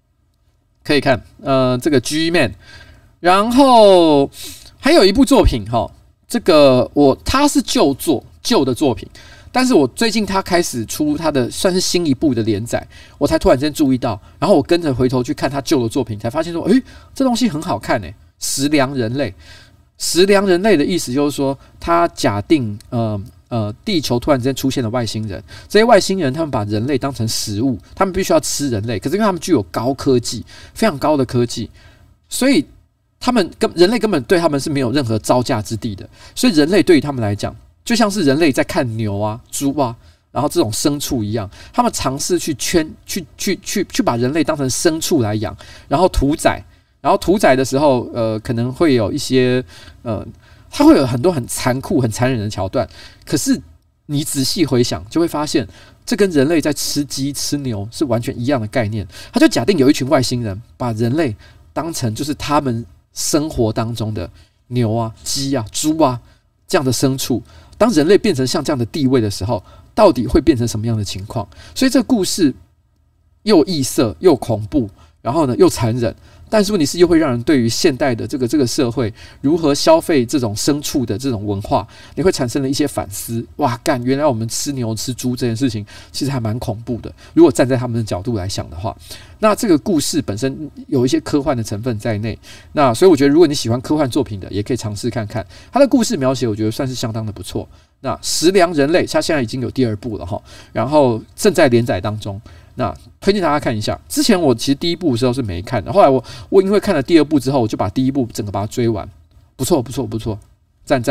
这个 G-Man， 然后还有一部作品哈，这个它是旧的作品，但是我最近他开始出他的算是新一部的连载，我才突然间注意到，然后我跟着回头去看他旧的作品，才发现说，这东西很好看诶，食粮人类的意思就是说，他假定地球突然之间出现了外星人，这些外星人他们把人类当成食物，他们必须要吃人类，可是因为他们具有高科技，非常高的科技，所以人类根本对他们是没有任何招架之地的，所以人类对于他们来讲，就像是人类在看牛啊、猪啊，然后这种牲畜一样，他们尝试去把人类当成牲畜来养，然后屠宰的时候，可能会有一些它会有很多很残酷、很残忍的桥段。可是你仔细回想，就会发现，这跟人类在吃鸡、吃牛是完全一样的概念。他就假定有一群外星人把人类当成就是他们生活当中的牛啊、鸡啊、猪啊这样的牲畜。当人类变成像这样的地位的时候，到底会变成什么样的情况？所以这个故事又异色又恐怖，然后呢又残忍。但是问题是，又会让人对于现代的这个社会如何消费这种牲畜的这种文化，你会产生了一些反思。哇，原来我们吃牛吃猪这件事情其实还蛮恐怖的。如果站在他们的角度来想的话，那这个故事本身有一些科幻的成分在内。那所以我觉得，如果你喜欢科幻作品的，也可以尝试看看它的故事描写，我觉得算是相当的不错。那食粮人类，它现在已经有第2部了哈，然后正在连载当中。那推荐大家看一下。之前我其实第1部的时候是没看的，后来我因为看了第2部之后，我就把第1部整个把它追完，不错，赞。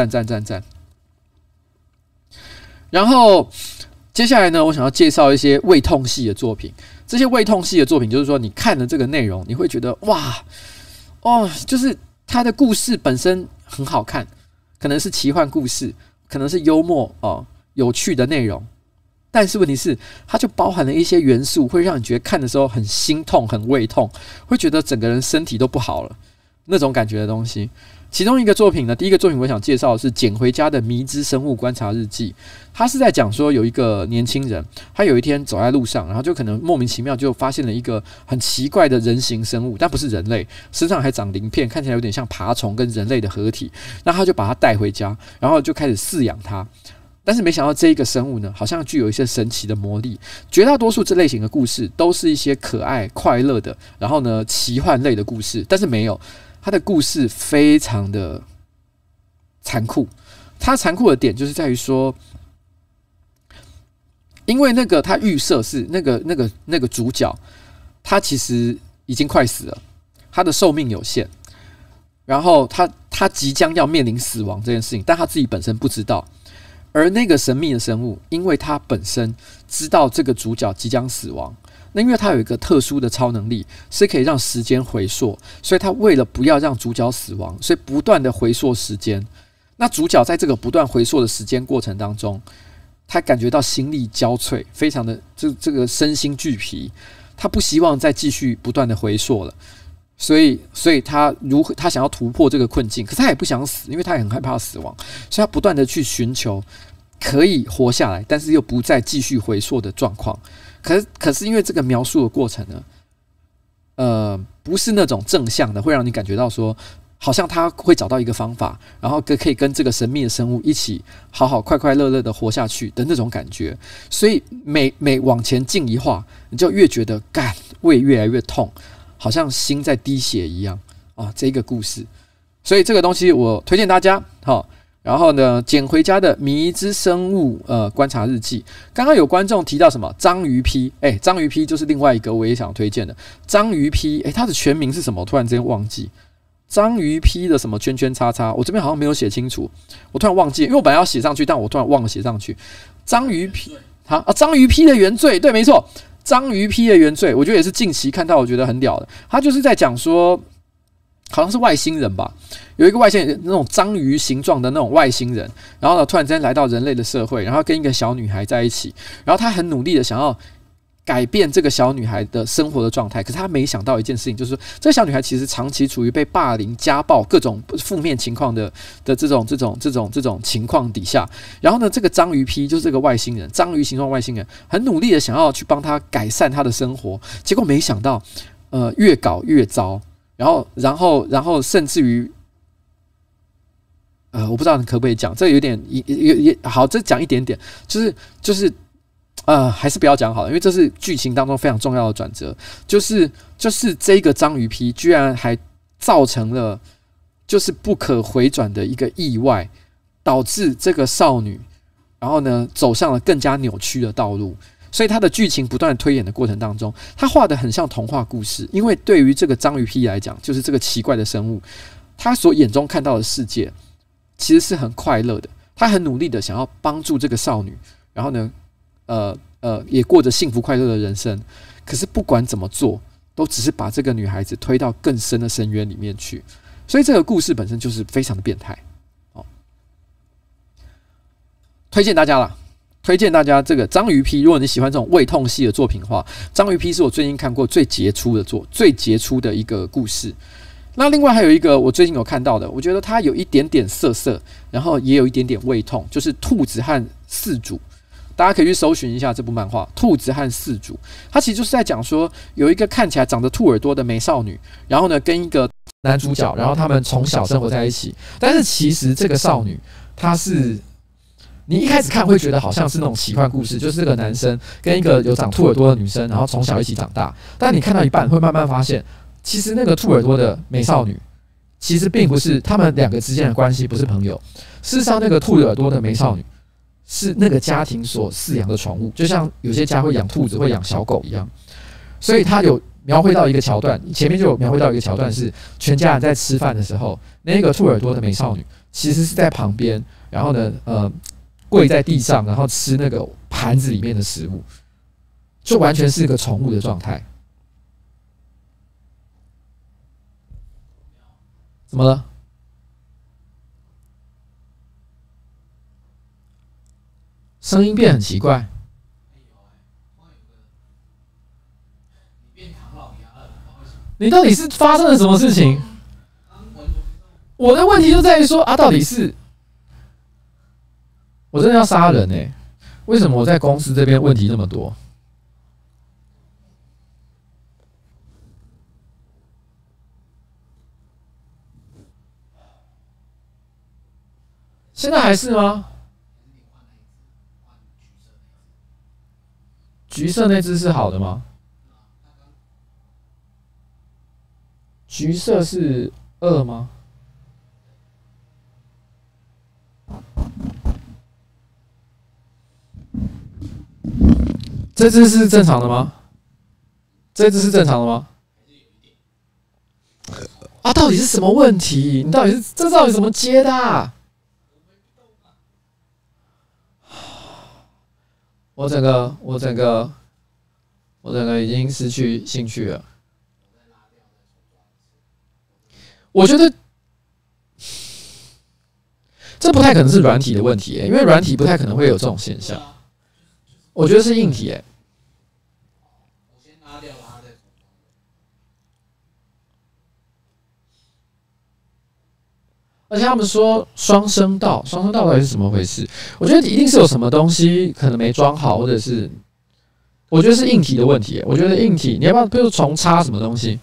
然后接下来呢，我想要介绍一些胃痛系的作品。这些胃痛系的作品，就是说你看了这个内容，你会觉得哇，就是它的故事本身很好看，可能是奇幻故事，可能是幽默有趣的内容。但是问题是，它就包含了一些元素，会让你觉得看的时候很心痛、很胃痛，会觉得整个人身体都不好了那种感觉的东西。其中一个作品呢，第一个作品我想介绍的是《捡回家的迷之生物观察日记》。他是在讲说，有一个年轻人，他有一天走在路上，然后就可能莫名其妙就发现了一个很奇怪的人形生物，但不是人类，身上还长鳞片，看起来有点像爬虫跟人类的合体。那他就把它带回家，然后就开始饲养它。但是没想到这一个生物呢，好像具有一些神奇的魔力。绝大多数这类型的故事都是一些可爱、快乐的，然后呢奇幻类的故事，但是没有，它的故事非常的残酷。它残酷的点就是在于说，因为他预设是那个主角，他其实已经快死了，他的寿命有限，然后他即将要面临死亡这件事情，但他自己本身不知道。而那个神秘的生物，因为他本身知道这个主角即将死亡，那因为他有一个特殊的超能力，是可以让时间回溯，所以他为了不要让主角死亡，所以不断的回溯时间。那主角在这个不断回溯的时间过程当中，他感觉到心力交瘁，非常的这个身心俱疲，他不希望再继续不断的回溯了。所以他想要突破这个困境，可是他也不想死，因为他也很害怕死亡，所以他不断的去寻求可以活下来，但是又不再继续回溯的状况。可是因为这个描述的过程呢，不是那种正向的，会让你感觉到说，好像他会找到一个方法，然后可以跟这个神秘的生物一起好好快快乐乐的活下去的那种感觉。所以每往前进一画，你就越觉得胃越来越痛。好像心在滴血一样这个故事，所以这个东西我推荐大家然后呢，捡回家的迷之生物观察日记。刚刚有观众提到什么章鱼批，章鱼批就是另外一个我也想推荐的章鱼批，它的全名是什么？我突然之间忘记。章鱼批的什么圈圈叉叉，我这边好像没有写清楚，我突然忘记，因为我本来要写上去，但我突然忘了写上去。章鱼批章鱼批的原罪，对，没错。章鱼批的原罪，我觉得也是近期看到我觉得很屌的。他就是在讲说，好像是外星人吧，有一个外星人那种章鱼形状的那种外星人，然后呢突然之间来到人类的社会，然后跟一个小女孩在一起，然后他很努力的想要改变这个小女孩的生活的状态，可是他没想到一件事情，就是说这个小女孩其实长期处于被霸凌、家暴各种负面情况的这种情况底下。然后呢，这个章鱼 P 就是这个外星人，章鱼形状外星人，很努力的想要去帮他改善他的生活，结果没想到，越搞越糟。然后甚至于，我不知道你可不可以讲，这有点也好，这讲一点点，就是。还是不要讲好了，因为这是剧情当中非常重要的转折，就是这个章鱼 P 居然还造成了就是不可回转的一个意外，导致这个少女，然后呢走向了更加扭曲的道路。所以它的剧情不断推演的过程当中，它画得很像童话故事，因为对于这个章鱼 P 来讲，就是这个奇怪的生物，他所眼中看到的世界其实是很快乐的，他很努力的想要帮助这个少女，然后呢也过着幸福快乐的人生，可是不管怎么做，都只是把这个女孩子推到更深的深渊里面去。所以这个故事本身就是非常的变态。推荐大家啦，推荐大家这个章鱼 P。如果你喜欢这种胃痛系的作品的话，章鱼 P 是我最近看过最杰出的一个故事。那另外还有一个我最近有看到的，我觉得它有一点点涩，然后也有一点点胃痛，就是兔子和饲主。大家可以去搜寻一下这部漫画《兔子和饲主》，它其实就是在讲说，有一个看起来长着兔耳朵的美少女，然后呢跟一个男主角，然后他们从小生活在一起。但是其实这个少女，她是你一开始看会觉得好像是那种奇幻故事，就是这个男生跟一个有长兔耳朵的女生，然后从小一起长大。但你看到一半会慢慢发现，其实那个兔耳朵的美少女，其实并不是他们两个之间的关系，不是朋友。事实上，那个兔耳朵的美少女是那个家庭所饲养的宠物，就像有些家会养兔子、会养小狗一样。所以他有描绘到一个桥段，前面就有描绘到一个桥段，是全家人在吃饭的时候，那个兔耳朵的美少女其实是在旁边，然后呢，跪在地上，然后吃那个盘子里面的食物，就完全是个宠物的状态。怎么了？声音变很奇怪。你到底是发生了什么事情？我的问题就在于说到底是我真的要杀人欸？为什么我在公司这边问题那么多？现在还是吗？橘色那只是好的吗？橘色是2吗？这只是正常的吗？这只是正常的吗？到底是什么问题？你到底是怎么接的啊？我整个已经失去兴趣了。我觉得这不太可能是软体的问题因为软体不太可能会有这种现象。我觉得是硬体而且他们说双声道到底是怎么回事？我觉得一定是有什么东西可能没装好，或者是我觉得是硬体的问题。我觉得硬体，你要不要比如重插什么东西？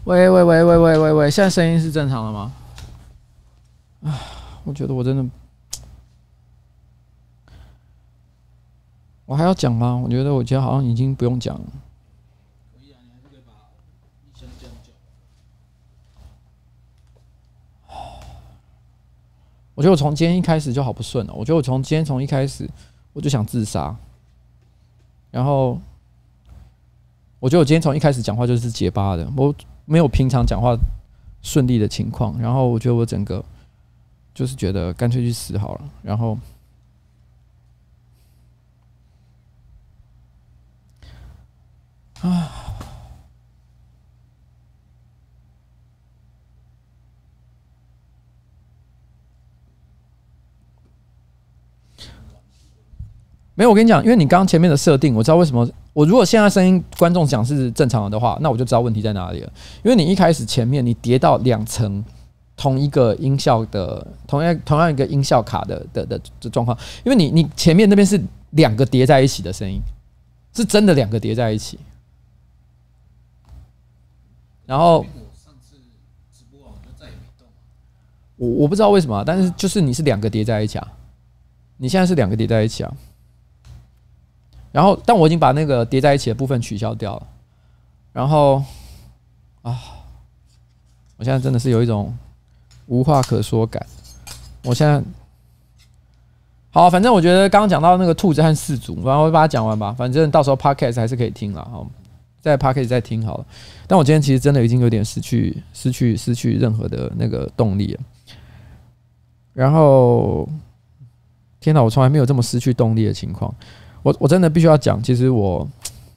喂，现在声音是正常的吗？啊，我觉得我真的，我还要讲吗？我觉得我今天好像已经不用讲了。可以啊，你还是可以把你想讲讲。我觉得我从今天一开始就好不顺了。我觉得我从今天一开始我就想自杀，然后我觉得我今天从一开始讲话就是结巴的，我没有平常讲话顺利的情况，然后我觉得我整个就是觉得干脆去死好了，然后没有，我跟你讲，因为你刚刚前面的设定，我知道为什么。我如果现在声音观众讲是正常的话，那我就知道问题在哪里了。因为你一开始前面你叠到2层同一个音效的同样一个音效卡的状况，因为你前面那边是2个叠在一起的声音，是真的2个叠在一起。然后我不知道为什么，但是就是你是2个叠在一起啊，你现在是2个叠在一起啊。然后，但我已经把那个叠在一起的部分取消掉了。然后，我现在真的是有一种无话可说感。我现在，好，反正我觉得刚刚讲到那个兔子和4组，然后我把它讲完吧。反正到时候 podcast 还是可以听了，好，在 podcast 再听好了。但我今天其实真的已经有点失去任何的那个动力了。然后，天哪，我从来没有这么失去动力的情况。我真的必须要讲，其实我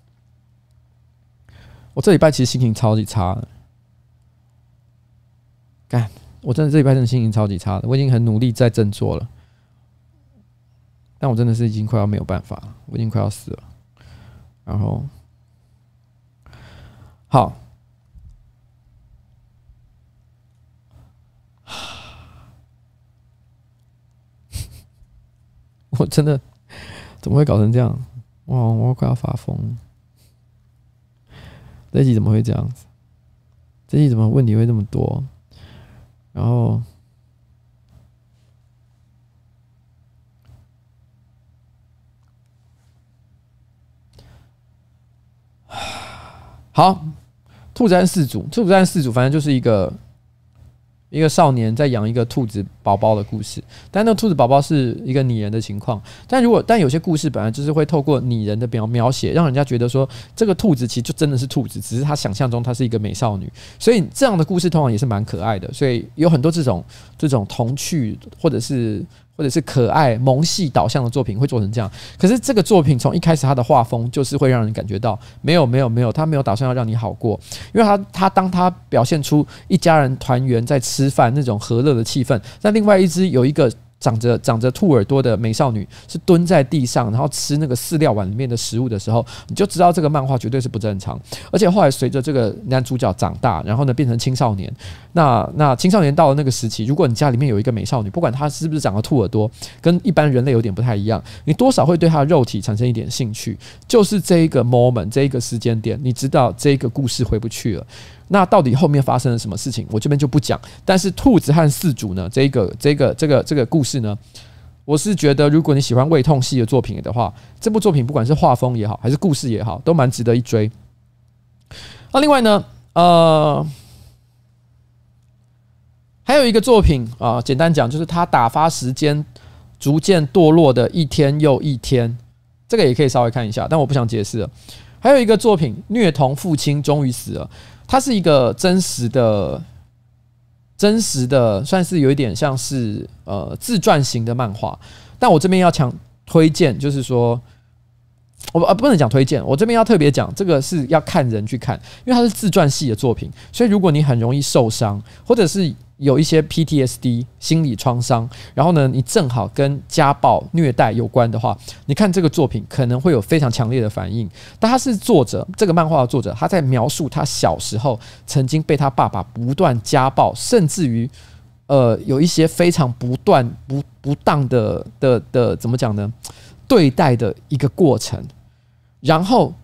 这礼拜其实心情超级差的，干，我真的这礼拜真的心情超级差的，我已经很努力在振作了，但我真的是已经快要没有办法了，我已经快要死了。然后，好，我真的。怎么会搞成这样？哇！我快要发疯了。这一集怎么会这样子？这一集怎么问题会这么多？然后，好，兔子和4组，反正就是一个少年在养一个兔子宝宝的故事，但那个兔子宝宝是一个拟人的情况。但有些故事本来就是会透过拟人的描写，让人家觉得说这个兔子其实就真的是兔子，只是他想象中她是一个美少女。所以这样的故事通常也是蛮可爱的。所以有很多这种童趣或者是可爱萌系导向的作品会做成这样。可是这个作品从一开始它的画风就是会让人感觉到没有，他没有打算要让你好过，因为当他表现出一家人团圆在吃饭那种和乐的气氛，但另外一只有一个长着兔耳朵的美少女是蹲在地上，然后吃那个饲料碗里面的食物的时候，你就知道这个漫画绝对是不正常。而且后来随着这个男主角长大，然后呢变成青少年，那青少年到了那个时期，如果你家里面有一个美少女，不管她是不是长了兔耳朵，跟一般人类有点不太一样，你多少会对她的肉体产生一点兴趣。就是这一个 moment， 这一个时间点，你知道这一个故事回不去了。那到底后面发生了什么事情，我这边就不讲。但是兔子和4组呢，这个故事呢，我是觉得如果你喜欢胃痛系的作品的话，这部作品不管是画风也好，还是故事也好，都蛮值得一追。那另外呢，还有一个作品啊，简单讲就是它打发时间逐渐堕落的一天又一天，这个也可以稍微看一下，但我不想解释了。还有一个作品，虐童父亲终于死了。它是一个真实的，算是有一点像是自传型的漫画。但我这边要推荐，就是说，我不能讲推荐，我这边要特别讲，这个是要看人去看，因为它是自传系的作品，所以如果你很容易受伤，或者是有一些 PTSD 心理创伤，然后呢，你正好跟家暴、虐待有关的话，你看这个作品可能会有非常强烈的反应。但他是作者，这个漫画的作者，他在描述他小时候曾经被他爸爸不断家暴，甚至于有一些非常不当的怎么讲呢？对待的一个过程。然后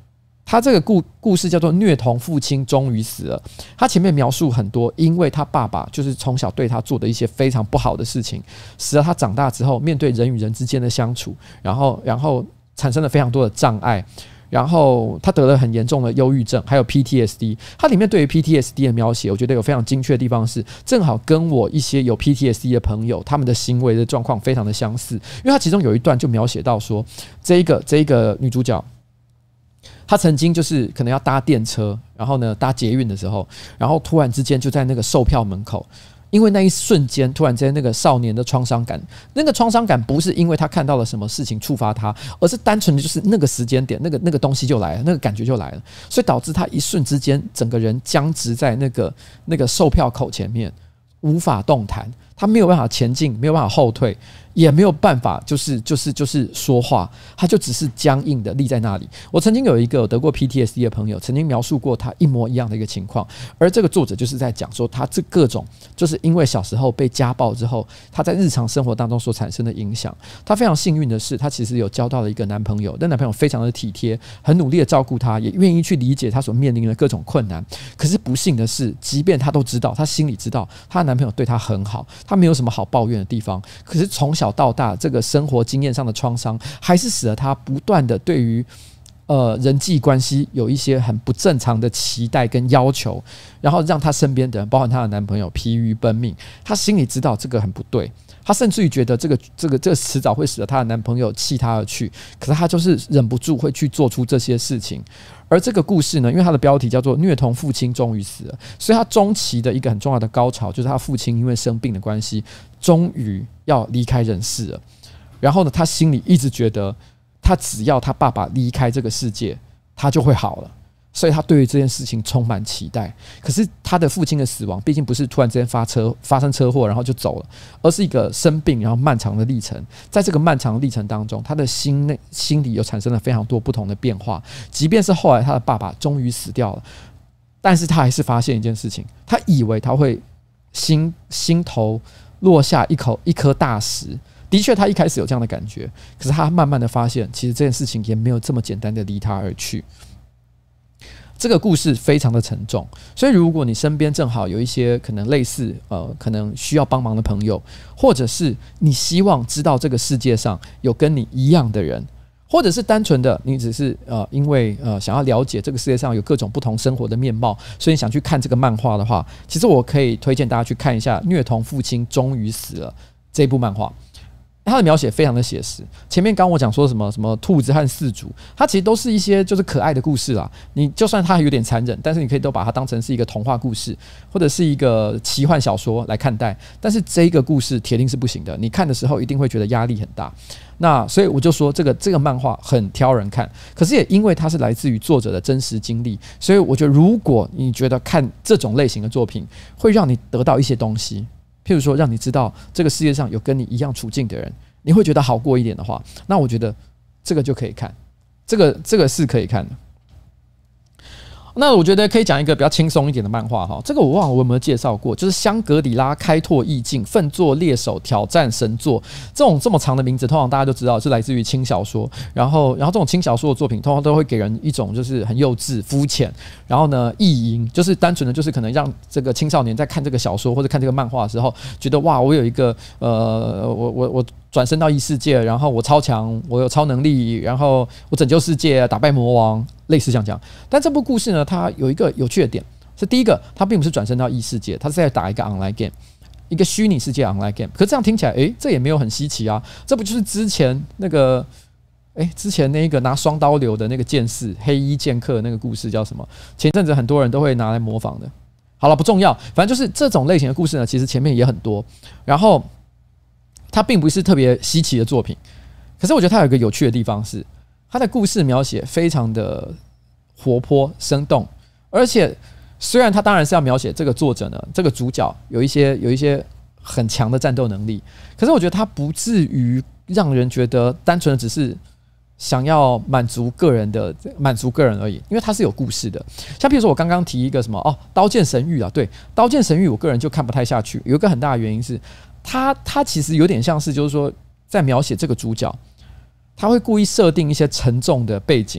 他这个故事叫做虐童父亲终于死了。他前面描述很多，因为他爸爸就是从小对他做的一些非常不好的事情，使得他长大之后面对人与人之间的相处，然后产生了非常多的障碍。然后他得了很严重的忧郁症，还有 PTSD。他里面对于 PTSD 的描写，我觉得有非常精确的地方是，正好跟我一些有 PTSD 的朋友他们的行为的状况非常的相似。因为他其中有一段就描写到说，这一个女主角，她曾经就是可能要搭电车，然后呢搭捷运的时候，然后突然之间就在那个售票门口。因为那一瞬间，突然之间那个少年的创伤感，那个创伤感不是因为他看到了什么事情触发他，而是单纯的就是那个时间点，那个东西就来了，那个感觉就来了，所以导致他一瞬之间整个人僵直在那个售票口前面，无法动弹，他没有办法前进，没有办法后退，也没有办法就是说话，他就只是僵硬的立在那里。我曾经有一个有得过 PTSD 的朋友，曾经描述过他一模一样的一个情况，而这个作者就是在讲说，他这各种就是因为小时候被家暴之后，他在日常生活当中所产生的影响。他非常幸运的是，他其实有交到了一个男朋友，但男朋友非常的体贴，很努力的照顾他，也愿意去理解他所面临的各种困难。可是不幸的是，即便他都知道，他心里知道，他的男朋友对他很好，他没有什么好抱怨的地方，可是从小到大这个生活经验上的创伤，还是使得他不断的对于人际关系有一些很不正常的期待跟要求，然后让他身边的人，包含他的男朋友疲于奔命。他心里知道这个很不对，他甚至于觉得这个迟早会使得他的男朋友弃他而去，可是他就是忍不住会去做出这些事情。而这个故事呢，因为它的标题叫做虐童父亲终于死了，所以他中期的一个很重要的高潮就是他父亲因为生病的关系终于要离开人世了。然后呢，他心里一直觉得他只要他爸爸离开这个世界，他就会好了，所以他对于这件事情充满期待。可是他的父亲的死亡毕竟不是突然之间发生车祸然后就走了，而是一个生病然后漫长的历程。在这个漫长的历程当中，他的心里又产生了非常多不同的变化。即便是后来他的爸爸终于死掉了，但是他还是发现一件事情，他以为他会心头落下一颗大石。的确他一开始有这样的感觉，可是他慢慢的发现，其实这件事情也没有这么简单的离他而去。这个故事非常的沉重，所以如果你身边正好有一些可能类似可能需要帮忙的朋友，或者是你希望知道这个世界上有跟你一样的人，或者是单纯的你只是因为想要了解这个世界上有各种不同生活的面貌，所以你想去看这个漫画的话，其实我可以推荐大家去看一下《虐童父亲终于死了》这部漫画。他的描写非常的写实，前面刚我讲说什么兔子和饲主，它其实都是一些就是可爱的故事啦。你就算它有点残忍，但是你可以都把它当成是一个童话故事，或者是一个奇幻小说来看待。但是这一个故事铁定是不行的，你看的时候一定会觉得压力很大。那所以我就说这个漫画很挑人看，可是也因为它是来自于作者的真实经历，所以我觉得如果你觉得看这种类型的作品会让你得到一些东西，譬如说让你知道这个世界上有跟你一样处境的人，你会觉得好过一点的话，那我觉得这个就可以看，这个是可以看的。那我觉得可以讲一个比较轻松一点的漫画哈，这个我忘了我有没有介绍过，就是香格里拉开拓意境，奋作猎手挑战神作。这么长的名字，通常大家都知道是来自于轻小说，然后这种轻小说的作品，通常都会给人一种就是很幼稚、肤浅，然后呢意淫，就是单纯的就是可能让这个青少年在看这个小说或者看这个漫画的时候，觉得哇，我有一个我转身到异世界，然后我超强，我有超能力，然后我拯救世界，打败魔王，类似这样讲。但这部故事呢，它有一个有趣的点，是第一个，它并不是转身到异世界，它是在打一个 online game， 一个虚拟世界 online game。可是这样听起来，这也没有很稀奇啊，这不就是之前那个拿双刀流的那个剑士黑衣剑客那个故事叫什么？前阵子很多人都会拿来模仿的。好了，不重要，反正就是这种类型的故事呢，其实前面也很多，然后它并不是特别稀奇的作品，可是我觉得它有一个有趣的地方是，它的故事描写非常的活泼生动，而且虽然它当然是要描写这个作者呢，这个主角有一些很强的战斗能力，可是我觉得它不至于让人觉得单纯的只是想要满足个人而已，因为它是有故事的。像譬如说我刚刚提一个什么刀剑神域啊，对，刀剑神域我个人就看不太下去，有一个很大的原因是他其实有点像是就是说在描写这个主角，他会故意设定一些沉重的背景，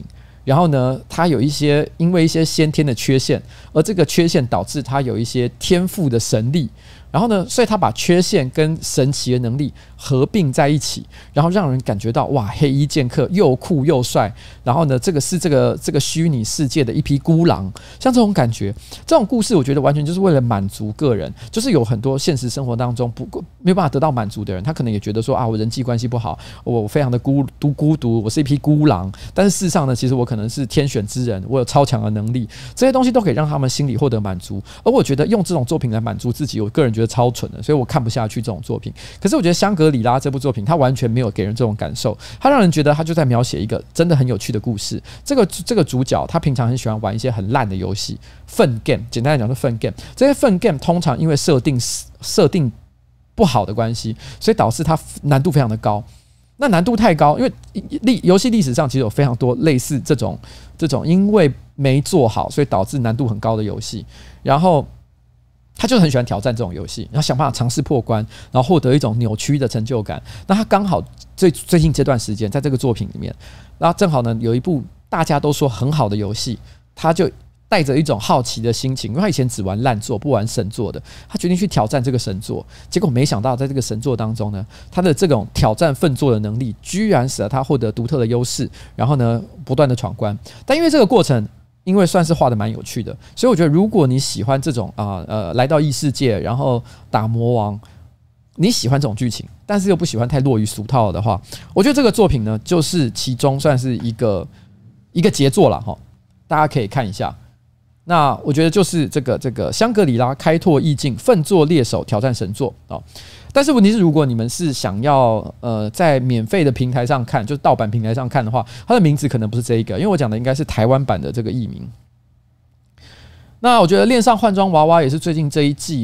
然后呢，他有一些因为一些先天的缺陷，而这个缺陷导致他有一些天赋的神力。然后呢，所以他把缺陷跟神奇的能力合并在一起，然后让人感觉到哇，黑衣剑客又酷又帅。然后呢，这个是这个虚拟世界的一匹孤狼，像这种感觉，这种故事，我觉得完全就是为了满足个人。就是有很多现实生活当中没有办法得到满足的人，他可能也觉得说啊，我人际关系不好，我非常的孤独，我是一匹孤狼。但是事实上呢，其实我可能是天选之人，我有超强的能力，这些东西都可以让他们心里获得满足。而我觉得用这种作品来满足自己，我个人觉得超蠢的，所以我看不下去这种作品。可是我觉得香格里拉这部作品，它完全没有给人这种感受，它让人觉得它就在描写一个真的很有趣的故事。这个主角他平常很喜欢玩一些很烂的游戏，fun game， 简单来讲是 fun game。这些 fun game 通常因为设定不好的关系，所以导致它难度非常的高。那难度太高，因为游戏历史上其实有非常多类似这种因为没做好，所以导致难度很高的游戏。然后他就很喜欢挑战这种游戏，然后想办法尝试破关，然后获得一种扭曲的成就感。那他刚好最近这段时间在这个作品里面，然后正好呢有一部大家都说很好的游戏，他就带着一种好奇的心情，因为他以前只玩烂作不玩神作的，他决定去挑战这个神作。结果没想到在这个神作当中呢，他的这种挑战粪作的能力居然使得他获得独特的优势，然后呢不断的闯关。但因为这个过程因为算是画的蛮有趣的，所以我觉得如果你喜欢这种来到异世界然后打魔王，你喜欢这种剧情，但是又不喜欢太落于俗套的话，我觉得这个作品呢就是其中算是一个杰作啦齁，大家可以看一下。那我觉得就是这个香格里拉开拓意境，粪作猎手挑战神作啊。但是问题是，如果你们是想要在免费的平台上看，就是盗版平台上看的话，它的名字可能不是这一个，因为我讲的应该是台湾版的这个译名。那我觉得恋上换装娃娃也是最近这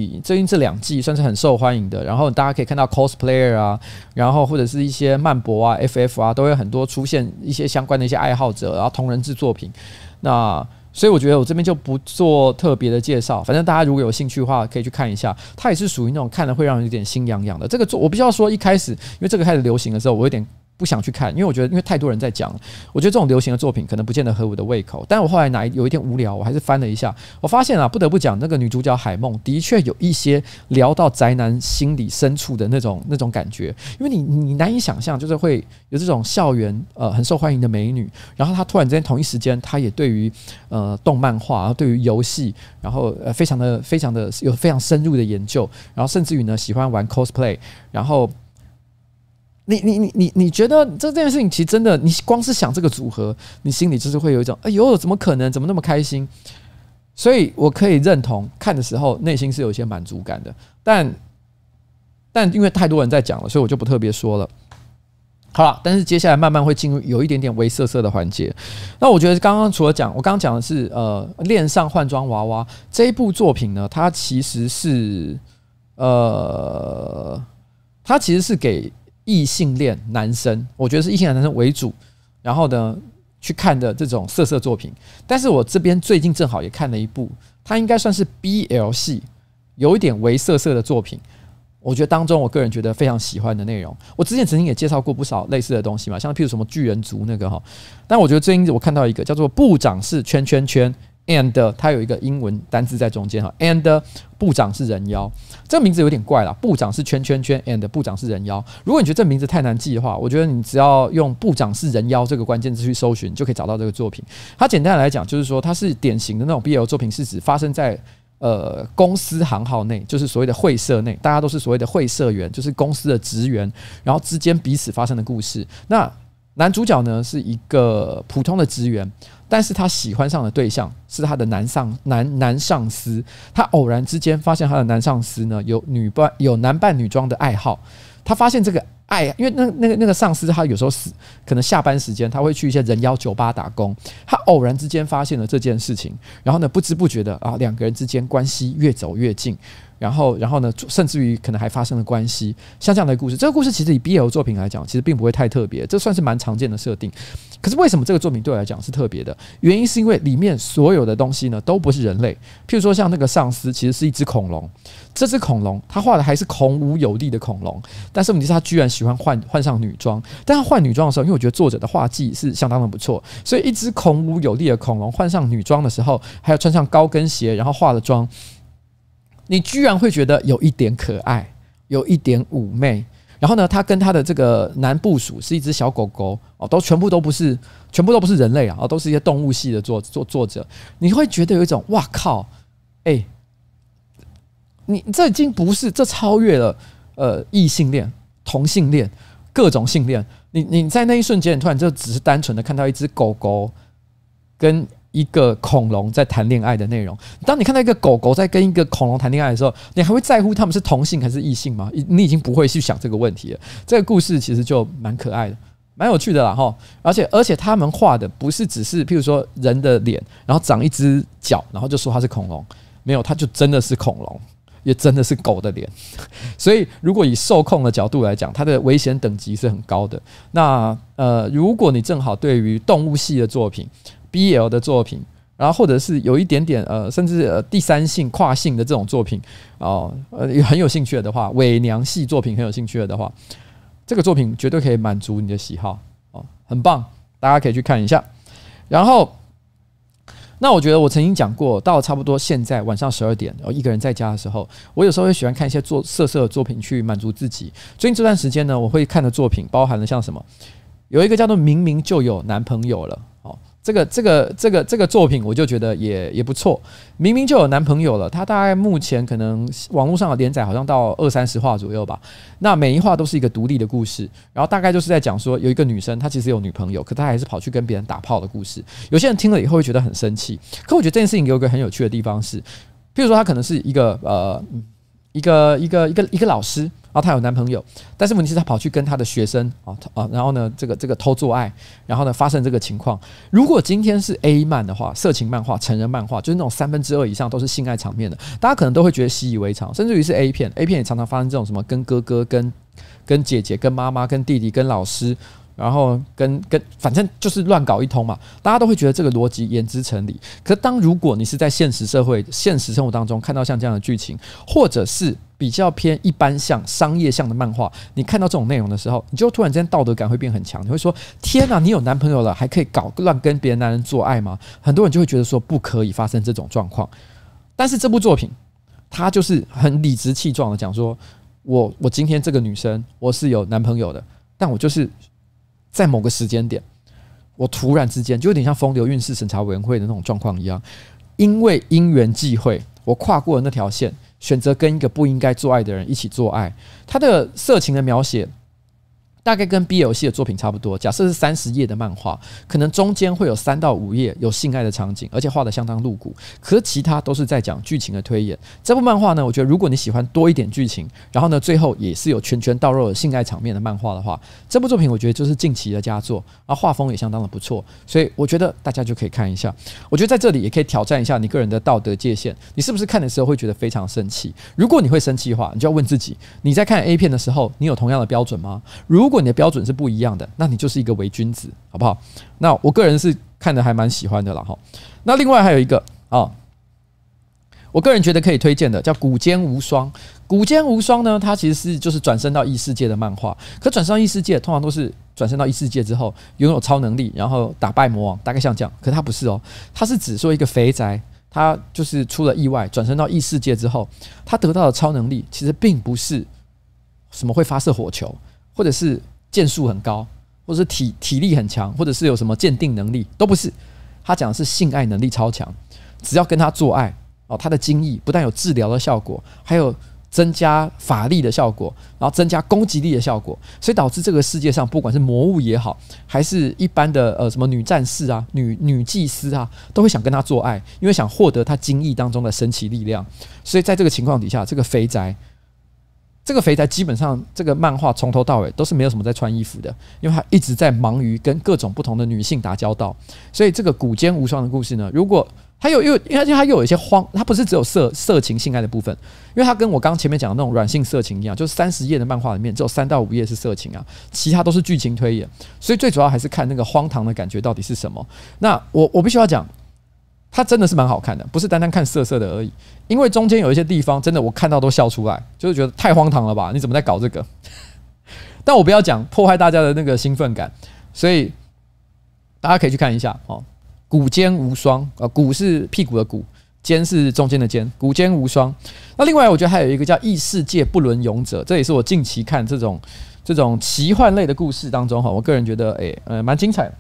2季算是很受欢迎的，然后大家可以看到 cosplayer 啊，然后或者是一些漫博啊 FF 啊，都有很多出现一些相关的一些爱好者，然后同人志作品。那所以我觉得我这边就不做特别的介绍，反正大家如果有兴趣的话可以去看一下，它也是属于那种看了会让人有点心痒痒的。这个我必须要说，一开始因为这个开始流行的时候，我有点不想去看，因为我觉得因为太多人在讲，我觉得这种流行的作品可能不见得合我的胃口。但我后来有一天无聊，我还是翻了一下，我发现啊，不得不讲那个女主角海梦的确有一些聊到宅男心理深处的那种感觉，因为你难以想象，就是会有这种校园很受欢迎的美女，然后她突然之间同一时间，她也对于动漫画，然后对于游戏，然后非常的有非常深入的研究，然后甚至于呢喜欢玩 cosplay， 然后。你觉得这件事情其实真的，你光是想这个组合，你心里就是会有一种哎呦怎么可能，怎么那么开心？所以我可以认同看的时候内心是有一些满足感的，但因为太多人在讲了，所以我就不特别说了。好了，但是接下来慢慢会进入有一点点微色色的环节。那我觉得刚刚除了我刚刚讲的是恋上换装娃娃这一部作品呢，它其实是给异性恋男生，我觉得是异性恋男生为主，然后呢去看的这种色色作品。但是我这边最近正好也看了一部，它应该算是 BL 系，有一点微色色的作品。我觉得当中我个人觉得非常喜欢的内容，我之前曾经也介绍过不少类似的东西嘛，像譬如什么巨人族那个齁。但我觉得最近我看到一个叫做部长是圈圈圈 and 它有一个英文单字在中间哈 and 部长是人妖，这个名字有点怪啦，部长是圈圈圈 and 部长是人妖。如果你觉得这名字太难记的话，我觉得你只要用部长是人妖这个关键字去搜寻，就可以找到这个作品。它简单来讲就是说，它是典型的那种 BL 作品，是指发生在公司行号内，就是所谓的会社内，大家都是所谓的会社员，就是公司的职员，然后之间彼此发生的故事。那男主角呢是一个普通的职员，但是他喜欢上的对象是他的男上司。他偶然之间发现他的男上司呢有男扮女装的爱好。他发现这个爱，因为那个上司他有时候可能下班时间他会去一些人妖酒吧打工。他偶然之间发现了这件事情，然后呢不知不觉的两个人之间关系越走越近。 然后呢，甚至于可能还发生了关系，像这样的故事。这个故事其实以 BL 作品来讲，其实并不会太特别，这算是蛮常见的设定。可是为什么这个作品对我来讲是特别的？原因是因为里面所有的东西呢都不是人类，譬如说像那个上司其实是一只恐龙，这只恐龙他画的还是孔武有力的恐龙，但是问题是他居然喜欢换上女装。但他换女装的时候，因为我觉得作者的画技是相当的不错，所以一只孔武有力的恐龙换上女装的时候，还有穿上高跟鞋，然后化了妆，你居然会觉得有一点可爱，有一点妩媚。然后呢，他跟他的这个男部属是一只小狗狗哦，全部都不是人类啊，都是一些动物系的作者。你会觉得有一种哇靠，你这已经不是，这超越了异性恋、同性恋、各种性恋。你在那一瞬间，你突然就只是单纯的看到一只狗狗跟一个恐龙在谈恋爱的内容。当你看到一个狗狗在跟一个恐龙谈恋爱的时候，你还会在乎他们是同性还是异性吗？你已经不会去想这个问题了。这个故事其实就蛮可爱的，蛮有趣的啦齁。而且他们画的不是只是譬如说人的脸，然后长一只脚，然后就说它是恐龙，没有，它就真的是恐龙，也真的是狗的脸。所以如果以受控的角度来讲，它的危险等级是很高的。那如果你正好对于动物系的作品、BL 的作品，然后或者是有一点点甚至第三性、跨性的这种作品很有兴趣的话，伪娘系作品很有兴趣的话，这个作品绝对可以满足你的喜好很棒，大家可以去看一下。然后，那我觉得我曾经讲过，到了差不多现在晚上12点，一个人在家的时候，我有时候会喜欢看一些色的作品去满足自己。最近这段时间呢，我会看的作品包含了像什么，有一个叫做《明明就有男朋友了》。这个作品我就觉得也不错，明明就有男朋友了。他大概目前可能网络上的连载好像到20-30话左右吧。那每一话都是一个独立的故事，然后大概就是在讲说有一个女生她其实有女朋友，可她还是跑去跟别人打炮的故事。有些人听了以后会觉得很生气，可我觉得这件事情有一个很有趣的地方是，譬如说她可能是一个老师。然后她有男朋友，但是问题是她跑去跟她的学生然后呢，这个偷做爱，然后呢发生这个情况。如果今天是 A 漫的话，色情漫画、成人漫画，就是那种2/3以上都是性爱场面的，大家可能都会觉得习以为常，甚至于是 A 片也常常发生这种什么跟哥哥、跟姐姐、跟妈妈、跟弟弟、跟老师。然后反正就是乱搞一通嘛，大家都会觉得这个逻辑言之成理。可是如果你是在现实生活当中看到像这样的剧情，或者是比较偏一般向商业向的漫画，你看到这种内容的时候，你就突然之间道德感会变很强，你会说天哪，你有男朋友了还可以乱跟别的男人做爱吗？很多人就会觉得说不可以发生这种状况。但是这部作品它就是很理直气壮的讲说，我今天这个女生我是有男朋友的，但我就是在某个时间点，我突然之间就有点像风流韵事审查委员会的那种状况一样，因为因缘际会，我跨过了那条线，选择跟一个不应该做爱的人一起做爱。他的色情的描写大概跟 BL 系的作品差不多，假设是30页的漫画，可能中间会有3到5页有性爱的场景，而且画得相当露骨，可是其他都是在讲剧情的推演。这部漫画呢，我觉得如果你喜欢多一点剧情，然后呢最后也是有拳拳到肉的性爱场面的漫画的话，这部作品我觉得就是近期的佳作，然后画风也相当的不错，所以我觉得大家就可以看一下。我觉得在这里也可以挑战一下你个人的道德界限，你是不是看的时候会觉得非常生气？如果你会生气的话，你就要问自己，你在看 A 片的时候，你有同样的标准吗？如果你的标准是不一样的，那你就是一个伪君子，好不好？那我个人是看的还蛮喜欢的啦。那另外还有一个我个人觉得可以推荐的叫《古间无双》。《古间无双》呢，它其实就是转身到异世界的漫画。可转身到异世界，通常都是转身到异世界之后拥有超能力，然后打败魔王，大概像这样。可它不是它是指说一个肥宅，他就是出了意外，转身到异世界之后，他得到的超能力其实并不是什么会发射火球，或者是剑术很高，或者是体力很强，或者是有什么鉴定能力，都不是。他讲的是性爱能力超强，只要跟他做爱他的精液不但有治疗的效果，还有增加法力的效果，然后增加攻击力的效果，所以导致这个世界上不管是魔物也好，还是一般的什么女战士啊、女祭司啊，都会想跟他做爱，因为想获得他精液当中的神奇力量。所以在这个情况底下，这个肥宅这个肥宅基本上这个漫画从头到尾都是没有什么在穿衣服的，因为他一直在忙于跟各种不同的女性打交道。所以这个古奸无双的故事呢，如果他因为他又有一些他不是只有色情性爱的部分，因为他跟我刚刚前面讲的那种软性色情一样，就是30页的漫画里面只有3到5页是色情啊，其他都是剧情推演。所以最主要还是看那个荒唐的感觉到底是什么。那我必须要讲，它真的是蛮好看的，不是单单看色色的而已。因为中间有一些地方真的我看到都笑出来，就是觉得太荒唐了吧？你怎么在搞这个？但我不要讲破坏大家的那个兴奋感，所以大家可以去看一下哦。古奸无双，古是屁股的古，奸是中间的奸，古奸无双。那另外我觉得还有一个叫《异世界不伦勇者》，这也是我近期看这种奇幻类的故事当中，我个人觉得蛮精彩的。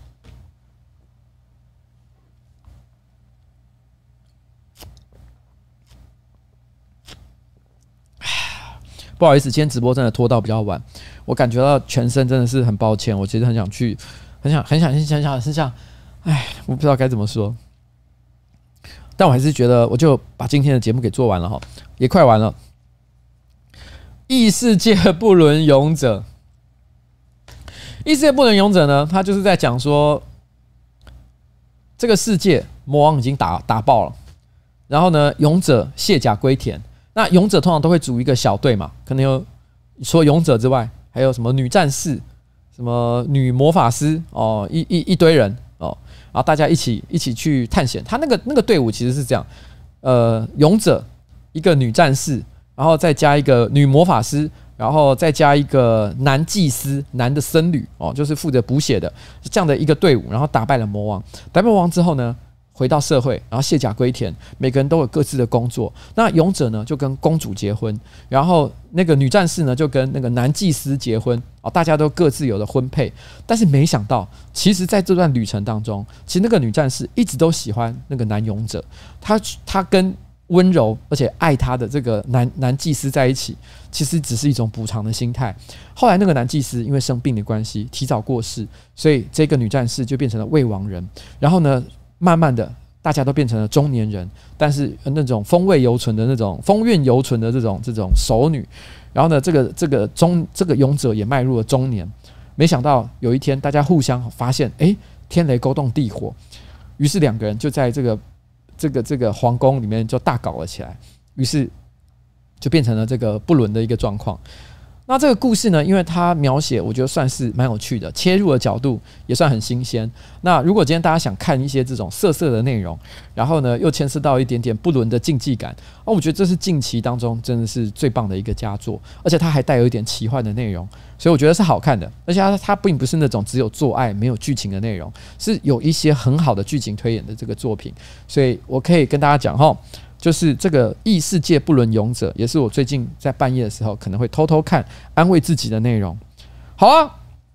不好意思，今天直播真的拖到比较晚，我感觉到全身真的是很抱歉。我其实很想去，很想，我不知道该怎么说，但我还是觉得，我就把今天的节目给做完了哈，也快完了。异世界不伦勇者，异世界不伦勇者呢，他就是在讲说，这个世界魔王已经打爆了，然后呢，勇者卸甲归田。那勇者通常都会组一个小队嘛，可能有除了勇者之外，还有什么女战士、什么女魔法师哦，一堆人哦，然后大家一起去探险。他那个队伍其实是这样，勇者一个女战士，然后再加一个女魔法师，然后再加一个男祭司、男的僧侣哦，就是负责补血的这样的一个队伍，然后打败了魔王。打败魔王之后呢，回到社会，然后卸甲归田，每个人都有各自的工作。那勇者呢，就跟公主结婚，然后那个女战士呢，就跟那个男祭司结婚，大家都各自有了婚配。但是没想到，其实在这段旅程当中，其实那个女战士一直都喜欢那个男勇者，她跟温柔而且爱她的这个男祭司在一起，其实只是一种补偿的心态。后来那个男祭司因为生病的关系提早过世，所以这个女战士就变成了未亡人。然后呢，慢慢的，大家都变成了中年人，但是那种风韵犹存的这种熟女。然后呢，这个勇者也迈入了中年。没想到有一天，大家互相发现，天雷勾动地火，于是两个人就在这个皇宫里面就大搞了起来，于是就变成了这个不伦的一个状况。那这个故事呢，因为它描写我觉得算是蛮有趣的，切入的角度也算很新鲜。那如果今天大家想看一些这种色色的内容，然后呢又牵涉到一点点不伦的竞技感，我觉得这是近期当中真的是最棒的一个佳作，而且它还带有一点奇幻的内容，所以我觉得是好看的。而且它并不是那种只有做爱没有剧情的内容，是有一些很好的剧情推演的这个作品，所以我可以跟大家讲齁，就是这个异世界不伦勇者，也是我最近在半夜的时候可能会偷偷看安慰自己的内容。好啊，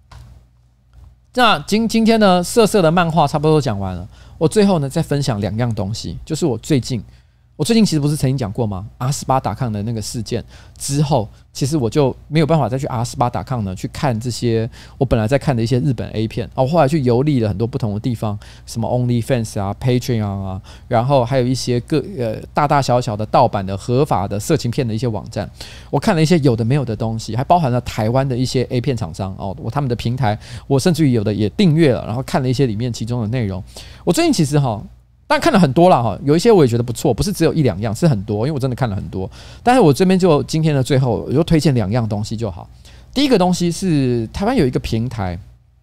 那今天呢，色色的漫画差不多都讲完了。我最后呢再分享2样东西，就是我最近其实不是曾经讲过吗 ？R18.com 的那个事件之后，其实我就没有办法再去 R18.com 呢去看这些我本来在看的一些日本 A 片。我后来去游历了很多不同的地方，什么 OnlyFans 啊、Patreon 啊，然后还有一些大大小小的盗版的合法的色情片的一些网站。我看了一些有的没有的东西，还包含了台湾的一些 A 片厂商他们的平台，我甚至于有的也订阅了，然后看了一些里面其中的内容。我最近其实但看了很多啦，有一些我也觉得不错，不是只有1、2样，是很多，因为我真的看了很多。但是我这边就今天的最后，我就推荐2样东西就好。第一个东西是台湾有一个平台，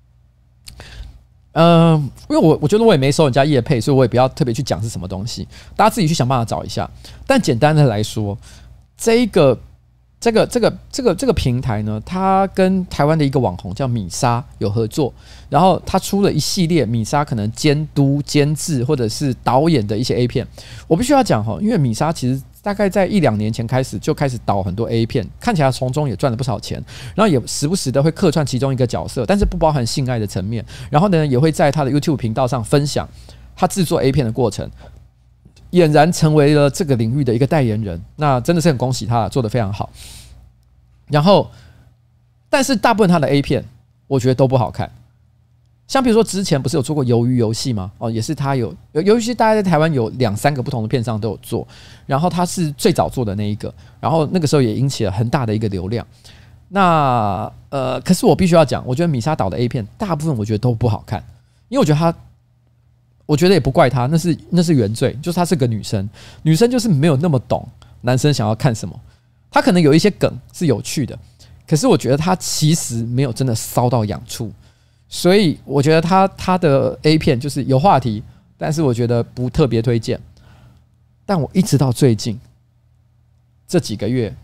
因为我觉得我也没收人家业配，所以我也不要特别去讲是什么东西，大家自己去想办法找一下。但简单的来说，这个平台呢，它跟台湾的一个网红叫米莎有合作，然后他出了一系列米莎可能监督、监制或者是导演的一些 A 片。我必须要讲因为米莎其实大概在1、2年前开始导很多 A 片，看起来从中也赚了不少钱，然后也时不时的会客串其中一个角色，但是不包含性爱的层面。然后呢，也会在他的 YouTube 频道上分享他制作 A 片的过程。俨然成为了这个领域的一个代言人，那真的是很恭喜他，做得非常好。然后，但是大部分他的 A 片，我觉得都不好看。 像比如说之前不是有做过鱿鱼游戏吗？也是他有鱿鱼游戏，大概在台湾有2-3个不同的片商都有做，然后他是最早做的那一个，然后那个时候也引起了很大的一个流量。那可是我必须要讲，我觉得米莎导的 A 片大部分我觉得都不好看，因为我觉得也不怪他，那是原罪，就是她是个女生就是没有那么懂男生想要看什么，她可能有一些梗是有趣的，可是我觉得她其实没有真的骚到痒处。所以我觉得他的 A 片就是有话题，但是我觉得不特别推荐。但我一直到最近这几个月，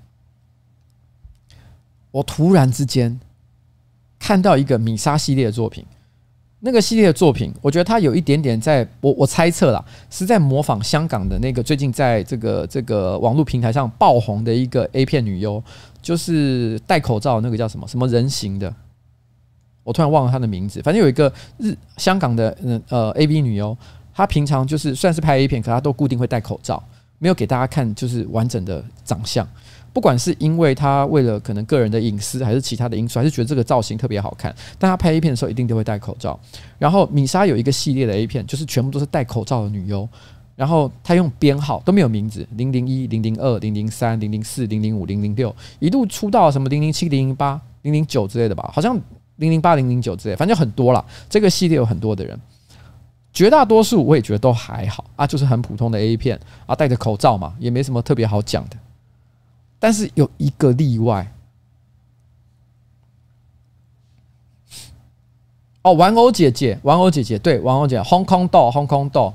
我突然之间看到一个米莎系列的作品，那个系列的作品，我觉得他有一点点在我猜测啦，是在模仿香港的那个最近在这个网络平台上爆红的一个 A 片女优，就是戴口罩那个叫什么人形的。我突然忘了她的名字，反正有一个香港的AV 女优，她平常就是算是拍 A 片，可她都固定会戴口罩，没有给大家看就是完整的长相。不管是因为她为了可能个人的隐私，还是其他的因素，还是觉得这个造型特别好看，但她拍 A 片的时候一定都会戴口罩。然后米莎有一个系列的 A 片，就是全部都是戴口罩的女优，然后她用编号都没有名字，001、002、003、004、005、006，一路出到什么007、008、009之类的吧，好像。008、009之类，反正很多啦。这个系列有很多的人，绝大多数我也觉得都还好啊，就是很普通的 A 片啊，戴着口罩嘛，也没什么特别好讲的。但是有一个例外，玩偶姐姐，对，玩偶姐姐 ，Hong Kong Doll，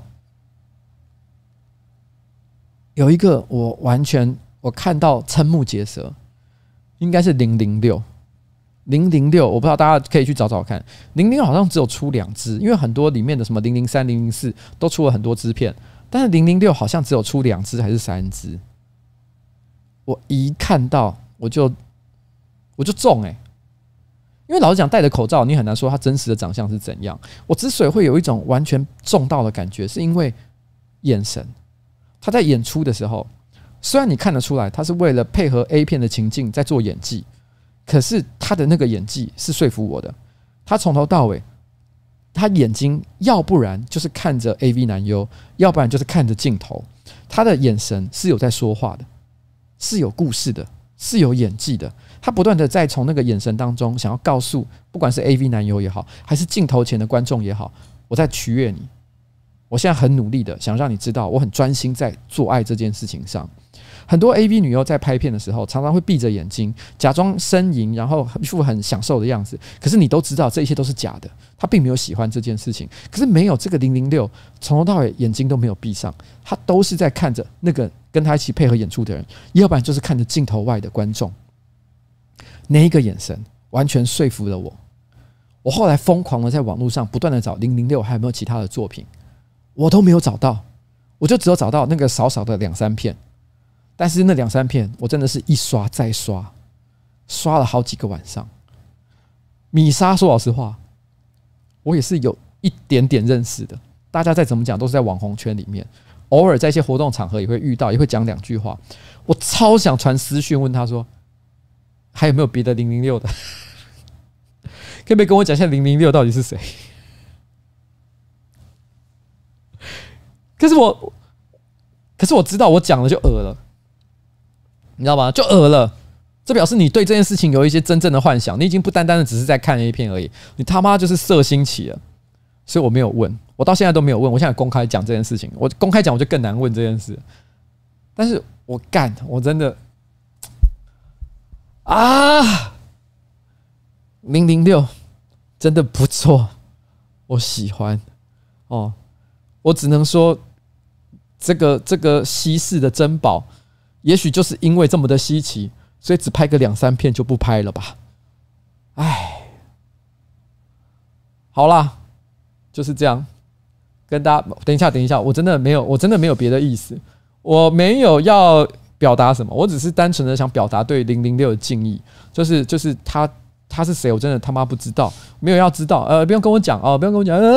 有一个我看到瞠目结舌，应该是006。006，我不知道，大家可以去找找看。006好像只有出2支，因为很多里面的什么003、004都出了很多支片，但是006好像只有出2支还是3支。我一看到我就中因为老实讲，戴着口罩你很难说他真实的长相是怎样。我之所以会有一种完全中到的感觉，是因为眼神。他在演出的时候，虽然你看得出来他是为了配合 A 片的情境在做演技。可是他的那个演技是说服我的，他从头到尾，他眼睛要不然就是看着 AV 男优，要不然就是看着镜头，他的眼神是有在说话的，是有故事的，是有演技的。他不断的在从那个眼神当中想要告诉，不管是 AV 男优也好，还是镜头前的观众也好，我在取悦你，我现在很努力的想让你知道，我很专心在做爱这件事情上。很多 AV 女优在拍片的时候，常常会闭着眼睛，假装呻吟，然后一副很享受的样子。可是你都知道，这一切都是假的，她并没有喜欢这件事情。可是没有这个006，从头到尾眼睛都没有闭上，她都是在看着那个跟她一起配合演出的人，要不然就是看着镜头外的观众。那一个眼神完全说服了我。我后来疯狂的在网络上不断的找006还有没有其他的作品，我都没有找到，我就只有找到那个少少的2-3片。但是那2-3片，我真的是一刷再刷，刷了好几个晚上。米莎说老实话，我也是有一点点认识的。大家再怎么讲，都是在网红圈里面，偶尔在一些活动场合也会遇到，也会讲2句话。我超想传私讯问他说，还有没有别的006的？可不可以跟我讲一下006到底是谁？可是我知道我讲了就恶了。你知道吗？就恶了，这表示你对这件事情有一些真正的幻想，你已经不单单的只是在看 A 片而已，你他妈就是色心起了。所以我没有问，我到现在都没有问，我现在公开讲这件事情，我公开讲我就更难问这件事。但是我真的006真的不错，我喜欢哦。我只能说，这个稀世的珍宝。也许就是因为这么的稀奇，所以只拍个2-3片就不拍了吧。好啦，就是这样。跟大家等一下，我真的没有别的意思，我没有要表达什么，我只是单纯的想表达对006的敬意。就是他是谁，我真的他妈不知道，没有要知道，不用跟我讲哦，不用跟我讲。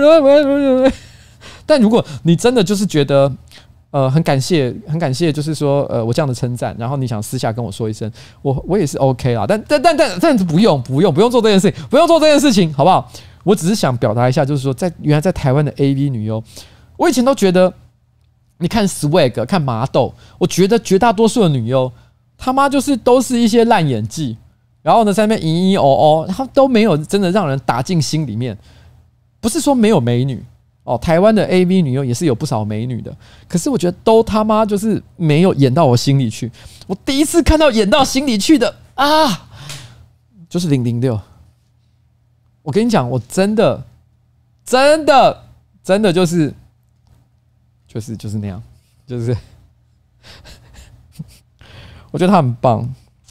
但如果你真的就是觉得。很感谢，就是说，我这样的称赞，然后你想私下跟我说一声，我也是 OK 啦，但是不用做这件事情，不用做这件事情，好不好？ 我只是想表达一下，就是说原来在台湾的 AV 女优，我以前都觉得，你看 Swag 看麻豆，我觉得绝大多数的女优他妈就是都是一些烂演技，然后呢在那边嘤嘤哦哦，他都没有真的让人打进心里面。不是说没有美女哦，台湾的 AV 女优也是有不少美女的，可是我觉得都他妈就是没有演到我心里去。我第一次看到演到心里去的啊，就是006。我跟你讲，我真的就是那样，就是我觉得他很棒。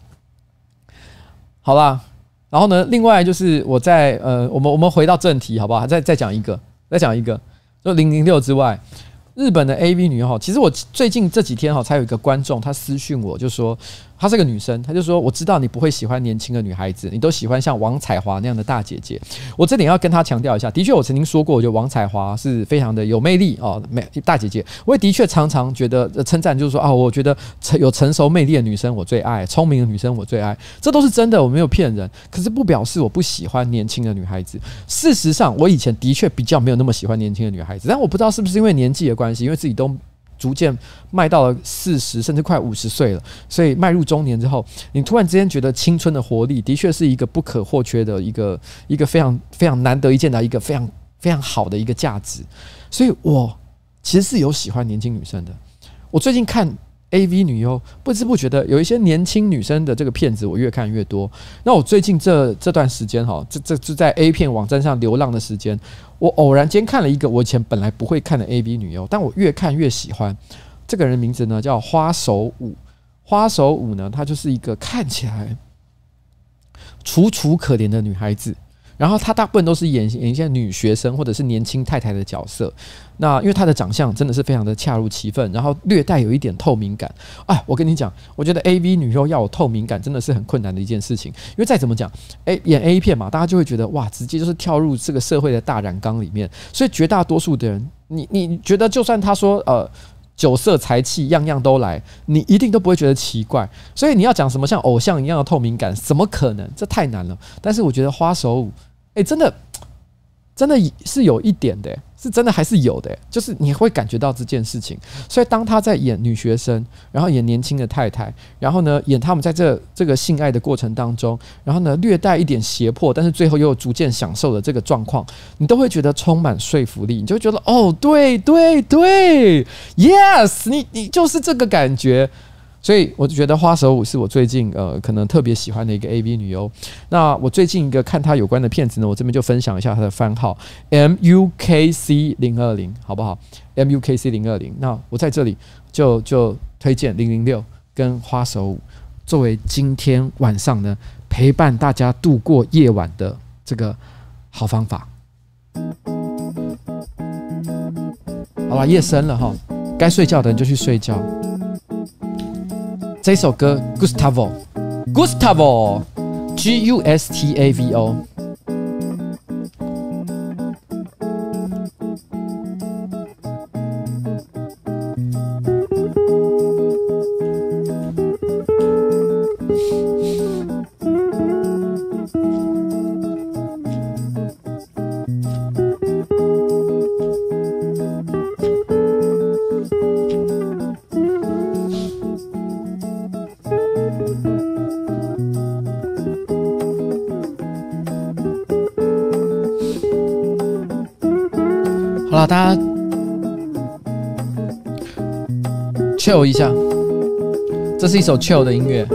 好啦，然后呢，另外就是我在我们回到正题好不好？再讲一个，就006之外，日本的 AV 女优，其实我最近这几天才有一个观众他私讯我，就说她是个女生，她就说我知道你不会喜欢年轻的女孩子，你都喜欢像王彩华那样的大姐姐。我这点要跟她强调一下，的确我曾经说过，我觉得王彩华是非常的有魅力哦，大姐姐。我也的确常常觉得称赞，就是说啊，我觉得有成熟魅力的女生我最爱，聪明的女生我最爱，这都是真的，我没有骗人。可是不表示我不喜欢年轻的女孩子。事实上，我以前的确比较没有那么喜欢年轻的女孩子，但我不知道是不是因为年纪的关系，因为自己都逐渐迈到了40甚至快50岁了，所以迈入中年之后，你突然之间觉得青春的活力的确是一个不可或缺的一个非常非常难得一见的一个非常非常好的一个价值。所以我其实是有喜欢年轻女生的。我最近看 AV 女优，不知不觉得有一些年轻女生的这个片子我越看越多。那我最近这段时间这在 A 片网站上流浪的时间，我偶然间看了一个我以前本来不会看的 AV 女优，但我越看越喜欢。这个人名字呢叫花手舞。花手舞呢，她就是一个看起来楚楚可怜的女孩子。然后她大部分都是演一些女学生或者是年轻太太的角色。那因为她的长相真的是非常的恰如其分，然后略带有一点透明感。哎，我跟你讲，我觉得 AV 女优要有透明感真的是很困难的一件事情。因为再怎么讲，演 A 片嘛，大家就会觉得哇，直接就是跳入这个社会的大染缸里面。所以绝大多数的人，你觉得就算他说酒色财气样样都来，你一定都不会觉得奇怪。所以你要讲什么像偶像一样的透明感，怎么可能？这太难了。但是我觉得花手舞，真的是有一点的，是真的还是有的，就是你会感觉到这件事情。所以当他在演女学生，然后演年轻的太太，然后呢演他们在这个性爱的过程当中，然后呢略带一点胁迫，但是最后又逐渐享受的这个状况，你都会觉得充满说服力，你就会觉得哦，对 ，yes， 你就是这个感觉。所以我就觉得花手舞是我最近可能特别喜欢的一个 AV 女优。那我最近一个看她有关的片子呢，我这边就分享一下她的番号 MUKC020， 好不好 ？MUKC020。那我在这里就推荐006跟花手舞作为今天晚上呢陪伴大家度过夜晚的这个好方法。好了，夜深了哈，该睡觉的人就去睡觉。这首歌 Gustavo Gustavo。好了，大家 chill 一下，这是一首 chill 的音乐。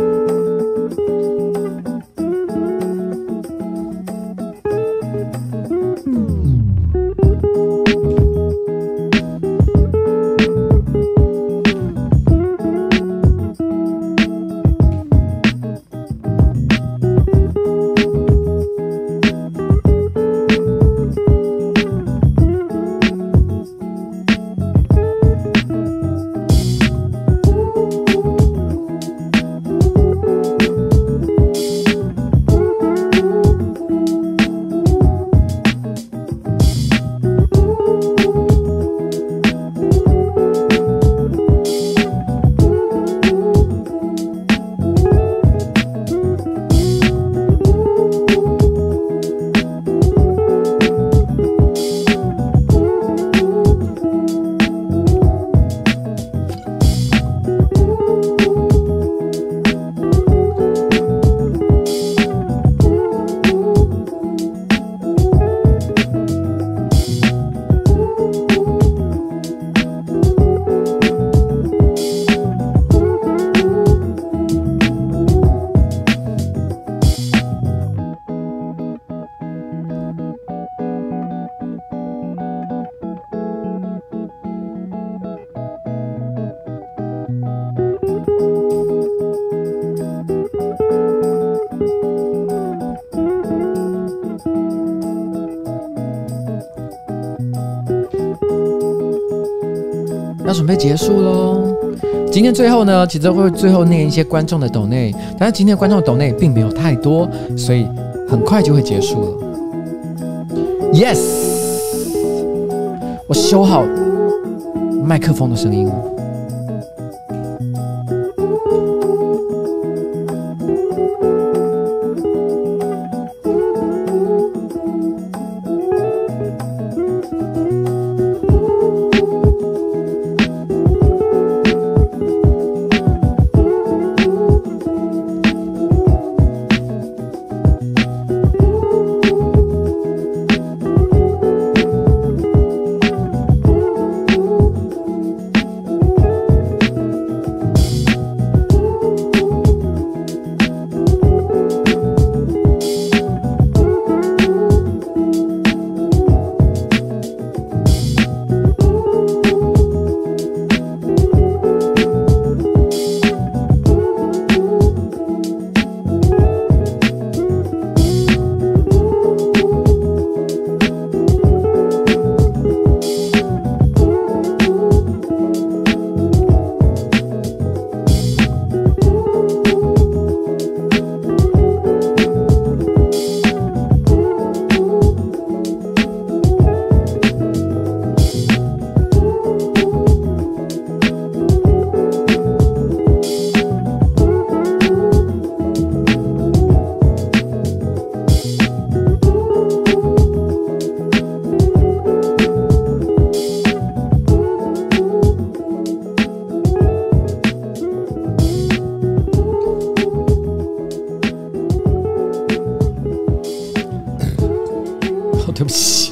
要准备结束咯。今天最后呢，其实会最后念一些观众的抖内，但是今天观众的抖内并没有太多，所以很快就会结束了。Yes， 我修好麦克风的声音了。对不起。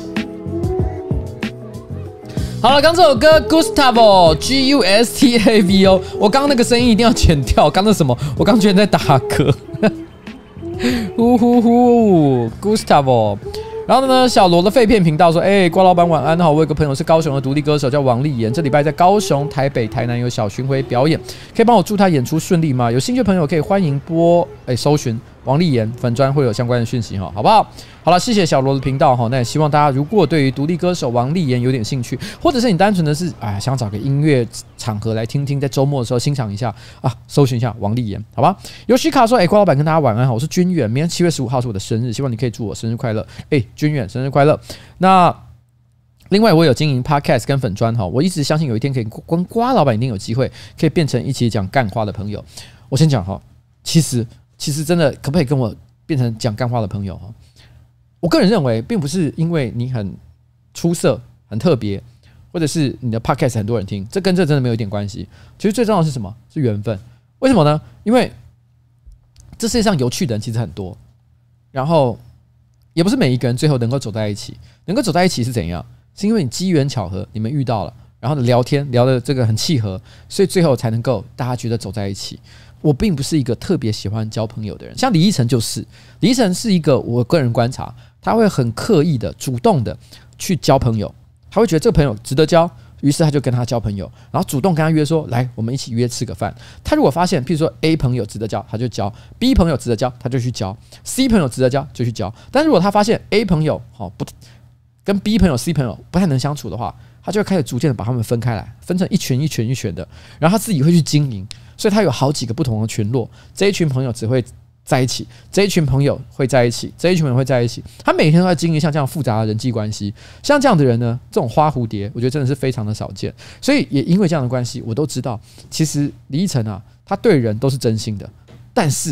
好了，刚这首歌 Gustavo G-U-S-T-A-V-O， 我刚刚那个声音一定要剪掉。刚那什么？我刚居然在打嗝。呼呼呼 ，Gustavo。然后呢，小罗的废片频道说：“瓜老板晚安好，我有个朋友是高雄的独立歌手，叫王立言，这礼拜在高雄、台北、台南有小巡回表演，可以帮我祝他演出顺利吗？有兴趣的朋友可以欢迎搜寻王立言粉专会有相关的讯息哈，好不好？好了，谢谢小罗的频道哈。那也希望大家如果对于独立歌手王立言有点兴趣，或者是你单纯的是想找个音乐场合来听听，在周末的时候欣赏一下啊，搜寻一下王立言，好吧？尤西卡说：瓜老板跟大家晚安好，我是君远，明天7月15号是我的生日，希望你可以祝我生日快乐。君远生日快乐。那另外我有经营 podcast 跟粉专哈，我一直相信有一天可以跟瓜老板一定有机会可以变成一起讲干话的朋友。我先讲哈，其实真的可不可以跟我变成讲干话的朋友哈？我个人认为，并不是因为你很出色、很特别，或者是你的 podcast 很多人听，这跟这真的没有一点关系。其实最重要的是什么？是缘分。为什么呢？因为这世界上有趣的人其实很多，然后也不是每一个人最后能够走在一起。能够走在一起是怎样？是因为你机缘巧合，你们遇到了，然后聊天聊的这个很契合，所以最后才能够大家觉得走在一起。我并不是一个特别喜欢交朋友的人，像李依晨就是，李依晨是一个我个人观察，他会很刻意的、主动的去交朋友，他会觉得这个朋友值得交，于是他就跟他交朋友，然后主动跟他约说，来，我们一起约吃个饭。他如果发现，譬如说 A 朋友值得交，他就交 ；B 朋友值得交，他就去交 ；C 朋友值得交就去交。但如果他发现 A 朋友不跟 B 朋友、C 朋友不太能相处的话，他就会开始逐渐的把他们分开来，分成一群一群一群的，然后他自己会去经营。所以他有好几个不同的群落，这一群朋友只会在一起，这一群朋友会在一起，这一群人会在一起。他每天都在经营像这样复杂的人际关系，像这样的人呢，这种花蝴蝶，我觉得真的是非常的少见。所以也因为这样的关系，我都知道，其实李依晨啊，他对人都是真心的，但是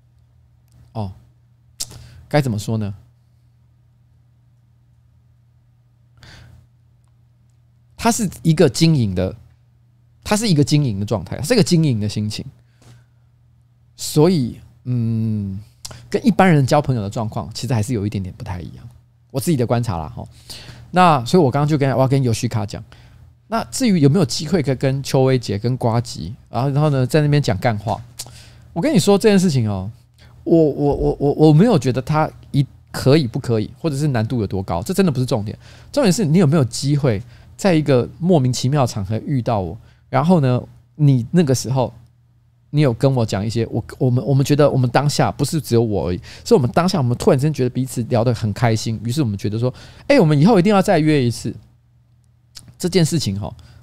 该怎么说呢？他是一个经营的。他是一个经营的状态，是一个经营的心情，所以跟一般人交朋友的状况其实还是有一点点不太一样，我自己的观察啦哈。那所以我刚刚就我要跟尤西卡讲，那至于有没有机会可以跟邱威杰、跟呱吉，然后呢在那边讲干话，我跟你说这件事情我没有觉得他可以不可以，或者是难度有多高，这真的不是重点，重点是你有没有机会在一个莫名其妙的场合遇到我。然后呢，你那个时候，你有跟我讲一些，我们觉得我们当下不是只有我而已，是我们当下我们突然之间觉得彼此聊得很开心，于是我们觉得说，我们以后一定要再约一次。这件事情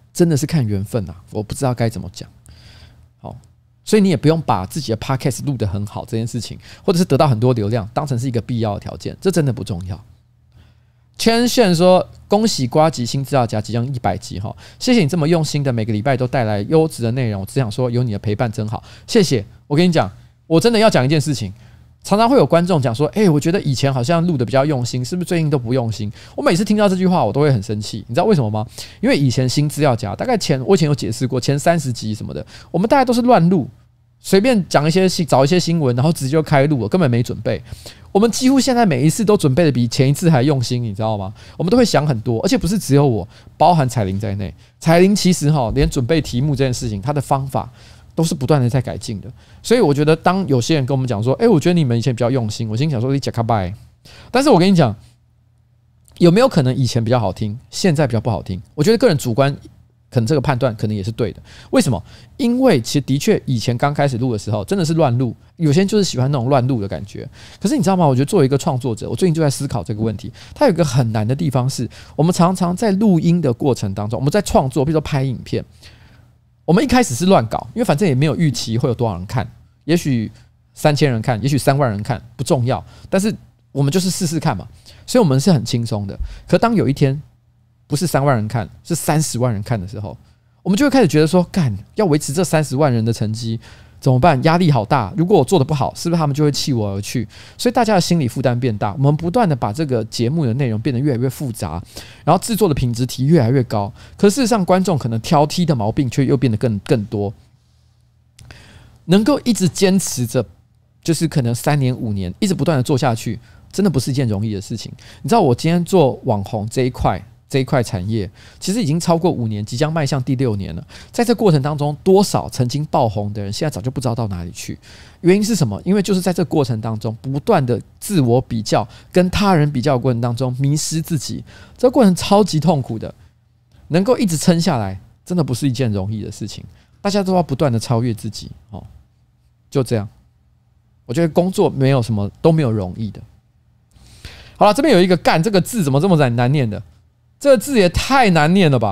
真的是看缘分啊，我不知道该怎么讲。好，所以你也不用把自己的 podcast 录得很好这件事情，或者是得到很多流量当成是一个必要的条件，这真的不重要。千炫说：“恭喜呱吉新资料夹即将100集哈，谢谢你这么用心的每个礼拜都带来优质的内容。我只想说，有你的陪伴真好，谢谢。我跟你讲，我真的要讲一件事情，常常会有观众讲说，我觉得以前好像录的比较用心，是不是最近都不用心？我每次听到这句话，我都会很生气。你知道为什么吗？因为以前新资料夹大概我以前有解释过，前30集什么的，我们大概都是乱录，随便讲一些找一些新闻，然后直接就开录了，根本没准备。”我们几乎现在每一次都准备的比前一次还用心，你知道吗？我们都会想很多，而且不是只有我，包含彩玲在内。彩玲其实连准备题目这件事情，她的方法都是不断的在改进的。所以我觉得，当有些人跟我们讲说：“我觉得你们以前比较用心。”我心想说：“你假卡拜。”但是我跟你讲，有没有可能以前比较好听，现在比较不好听？我觉得个人主观。可能这个判断可能也是对的，为什么？因为其实的确以前刚开始录的时候真的是乱录，有些人就是喜欢那种乱录的感觉。可是你知道吗？我觉得作为一个创作者，我最近就在思考这个问题。它有一个很难的地方是，我们常常在录音的过程当中，我们在创作，比如说拍影片，我们一开始是乱搞，因为反正也没有预期会有多少人看，也许3000人看，也许3万人看，不重要。但是我们就是试试看嘛，所以我们是很轻松的。可当有一天，不是3万人看，是30万人看的时候，我们就会开始觉得说，干，要维持这30万人的成绩怎么办？压力好大。如果我做得不好，是不是他们就会弃我而去？所以大家的心理负担变大，我们不断的把这个节目的内容变得越来越复杂，然后制作的品质提越来越高。可是事实上，观众可能挑剔的毛病却又变得更多。能够一直坚持着，就是可能3年5年，一直不断的做下去，真的不是一件容易的事情。你知道，我今天做网红这一块产业其实已经超过5年，即将迈向第6年了。在这过程当中，多少曾经爆红的人，现在早就不知道到哪里去。原因是什么？因为就是在这过程当中，不断的自我比较，跟他人比较的过程当中，迷失自己。这个过程超级痛苦的，能够一直撑下来，真的不是一件容易的事情。大家都要不断的超越自己哦，就这样。我觉得工作没有什么都没有容易的。好了，这边有一个“干”这个字，怎么这么难念的？这个字也太难念了吧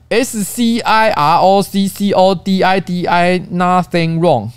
！SCIROCCODIDI nothing wrong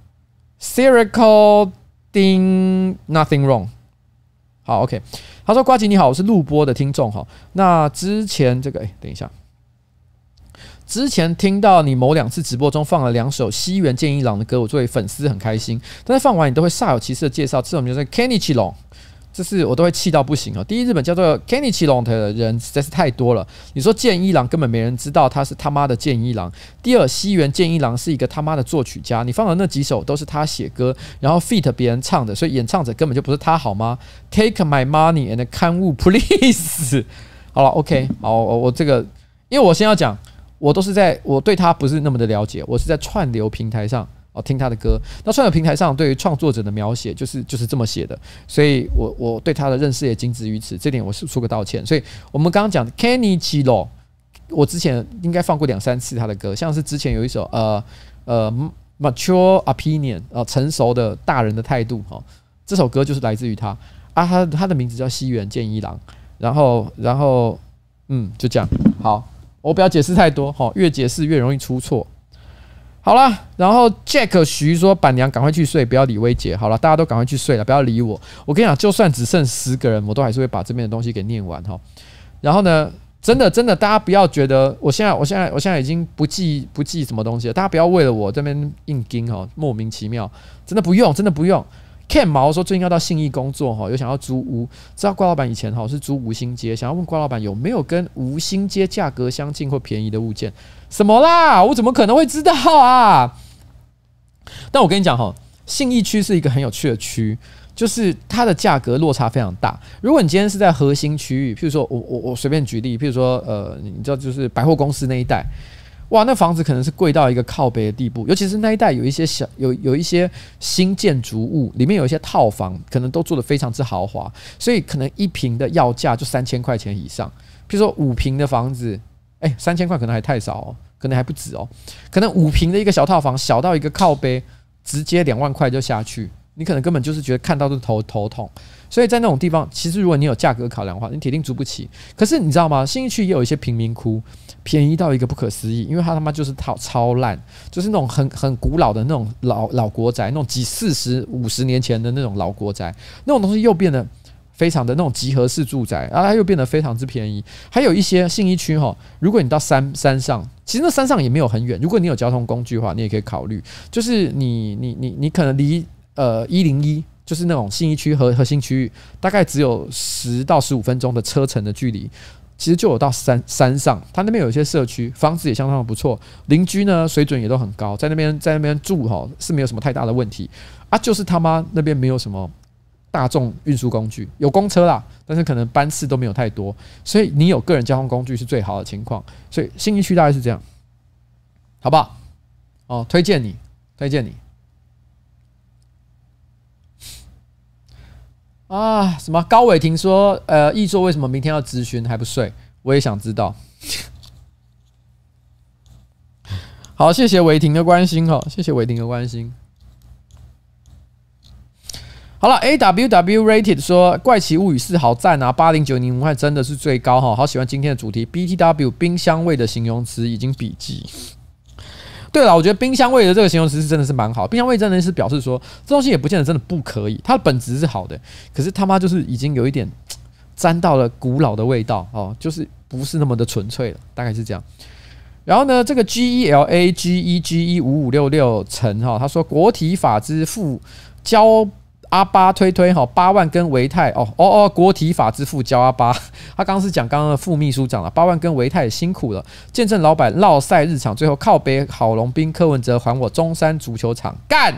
circle ding nothing wrong。好 ，OK。他说：“呱吉你好，我是录播的听众哈。那之前这个，等一下，之前听到你某2次直播中放了2首西园健一郎的歌，我作为粉丝很开心。但是放完你都会煞有其事的介绍，这种就是 Kenichiro。”这是我都会气到不行哦。第一，日本叫做 Kenichiro 的人实在是太多了。你说健一郎根本没人知道他是他妈的健一郎。第二，西园健一郎是一个他妈的作曲家，你放的那几首都是他写歌，然后 feat 别人唱的，所以演唱者根本就不是他好吗 ？Take my money and 刊物 please。好了 ，OK， 好，我这个，因为我先要讲，我对他不是那么的了解，我是在串流平台上。听他的歌，那串流平台上对于创作者的描写就是这么写的，所以我对他的认识也仅止于此，这点我是说个道歉。所以我们刚刚讲 Kenichiro， 我之前应该放过2-3次他的歌，像是之前有一首Mature Opinion 成熟的大人的态度这首歌就是来自于他他的名字叫西园健一郎，然后就这样。好，我不要解释太多越解释越容易出错。好啦，然后 Jack 徐说：“板娘赶快去睡，不要理薇姐。”好了，大家都赶快去睡了，不要理我。我跟你讲，就算只剩10个人，我都还是会把这边的东西给念完哈。然后呢，真的，大家不要觉得我现在已经不记什么东西了，大家不要为了我这边硬盯莫名其妙，真的不用。Ken 毛说最近要到信义工作有想要租屋，知道瓜老板以前是租吴兴街，想要问瓜老板有没有跟吴兴街价格相近或便宜的物件。什么啦？我怎么可能会知道啊？但我跟你讲信义区是一个很有趣的区，就是它的价格落差非常大。如果你今天是在核心区域，譬如说我随便举例，譬如说你知道就是百货公司那一带，哇，那房子可能是贵到一个靠北的地步，尤其是那一带有一些有一些新建筑物，里面有一些套房，可能都做得非常之豪华，所以可能1坪的要价就3000块钱以上。譬如说5坪的房子，3000块可能还太少可能还不止可能5坪的一个小套房，小到一个靠北，直接2万块就下去， 你可能根本就是觉得看到都头痛。所以在那种地方，其实如果你有价格考量的话，你铁定租不起。可是你知道吗？信义区也有一些贫民窟，便宜到一个不可思议，因为它他妈就是超烂，就是那种很古老的那种老国宅，那种几40、50年前的那种老国宅，那种东西又变得非常的那种集合式住宅，它又变得非常之便宜。还有一些信义区如果你到山上，其实那山上也没有很远，如果你有交通工具的话，你也可以考虑，就是你可能离101。就是那种信义区核心区域，大概只有10到15分钟的车程的距离，其实就有到山上。它那边有一些社区，房子也相当的不错，邻居呢水准也都很高，在那边住是没有什么太大的问题啊。就是他妈那边没有什么大众运输工具，有公车啦，但是可能班次都没有太多，所以你有个人交通工具是最好的情况。所以信义区大概是这样，好不好？推荐你。啊，什么高伟霆说，易作为什么明天要咨询还不睡？我也想知道。好，谢谢伟霆的关心谢谢伟霆的关心。好了 ，AWW Rated 说《怪奇物语4》好赞啊，8090文化真的是最高好喜欢今天的主题 BTW 冰箱味的形容词已经笔记。对了，我觉得冰箱味的这个形容词是真的是蛮好。冰箱味真的是表示说，这东西也不见得真的不可以，它的本质是好的，可是他妈就是已经有一点沾到了古老的味道就是不是那么的纯粹了，大概是这样。然后呢，这个 GELAGEGE5566 陈他说国体法之父教阿巴推8万根维泰国体法之父教阿巴，他刚刚是讲刚刚的副秘书长了，8万根维泰也辛苦了，见证老板烙赛日常，最后靠北郝龙斌柯文哲还我中山足球场干。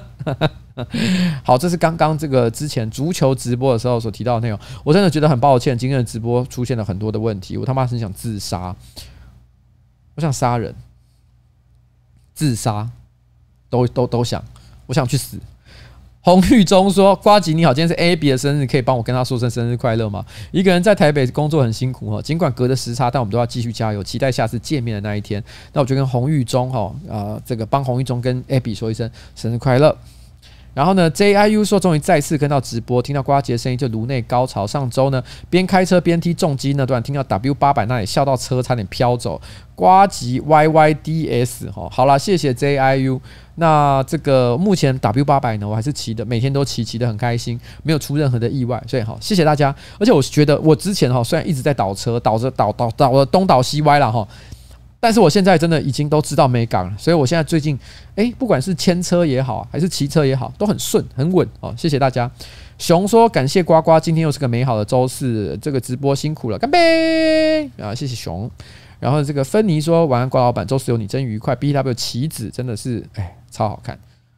好，这是刚刚这个之前足球直播的时候所提到的内容，我真的觉得很抱歉，今天的直播出现了很多的问题，我他妈很想自杀，我想杀人、自杀，都想，我想去死。洪玉忠说：“呱吉你好，今天是 AB 的生日，可以帮我跟他说声生日快乐吗？一个人在台北工作很辛苦尽管隔着时差，但我们都要继续加油，期待下次见面的那一天。那我就跟洪玉忠这个帮洪玉忠跟 AB 说一声生日快乐。然后呢 ，JIU 说终于再次跟到直播，听到呱吉的声音就颅内高潮。上周呢，边开车边踢重机那段，听到 W800那里笑到车差点飘走。呱吉 YYDS 好啦，谢谢 JIU。那这个目前 W800 呢，我还是骑的，每天都骑得很开心，没有出任何的意外，所以谢谢大家。而且我觉得我之前虽然一直在倒车，倒的东倒西歪啦但是我现在真的已经都知道美感了，所以我现在最近不管是牵车也好，还是骑车也好，都很顺很稳谢谢大家。熊说感谢呱呱，今天又是个美好的周四，这个直播辛苦了，干杯啊！谢谢熊。然后这个芬妮说晚安瓜老板，周四有你真愉快。BW 棋子真的是超好看。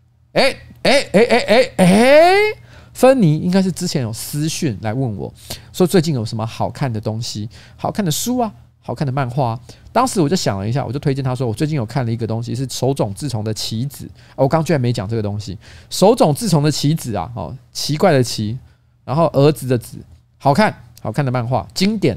芬妮应该是之前有私讯来问我说最近有什么好看的东西，好看的书啊，好看的漫画当时我就想了一下，我就推荐他说我最近有看了一个东西是手冢治虫的棋子我刚居然没讲这个东西。手冢治虫的棋子啊奇怪的棋，然后儿子的子，好看的漫画，经典。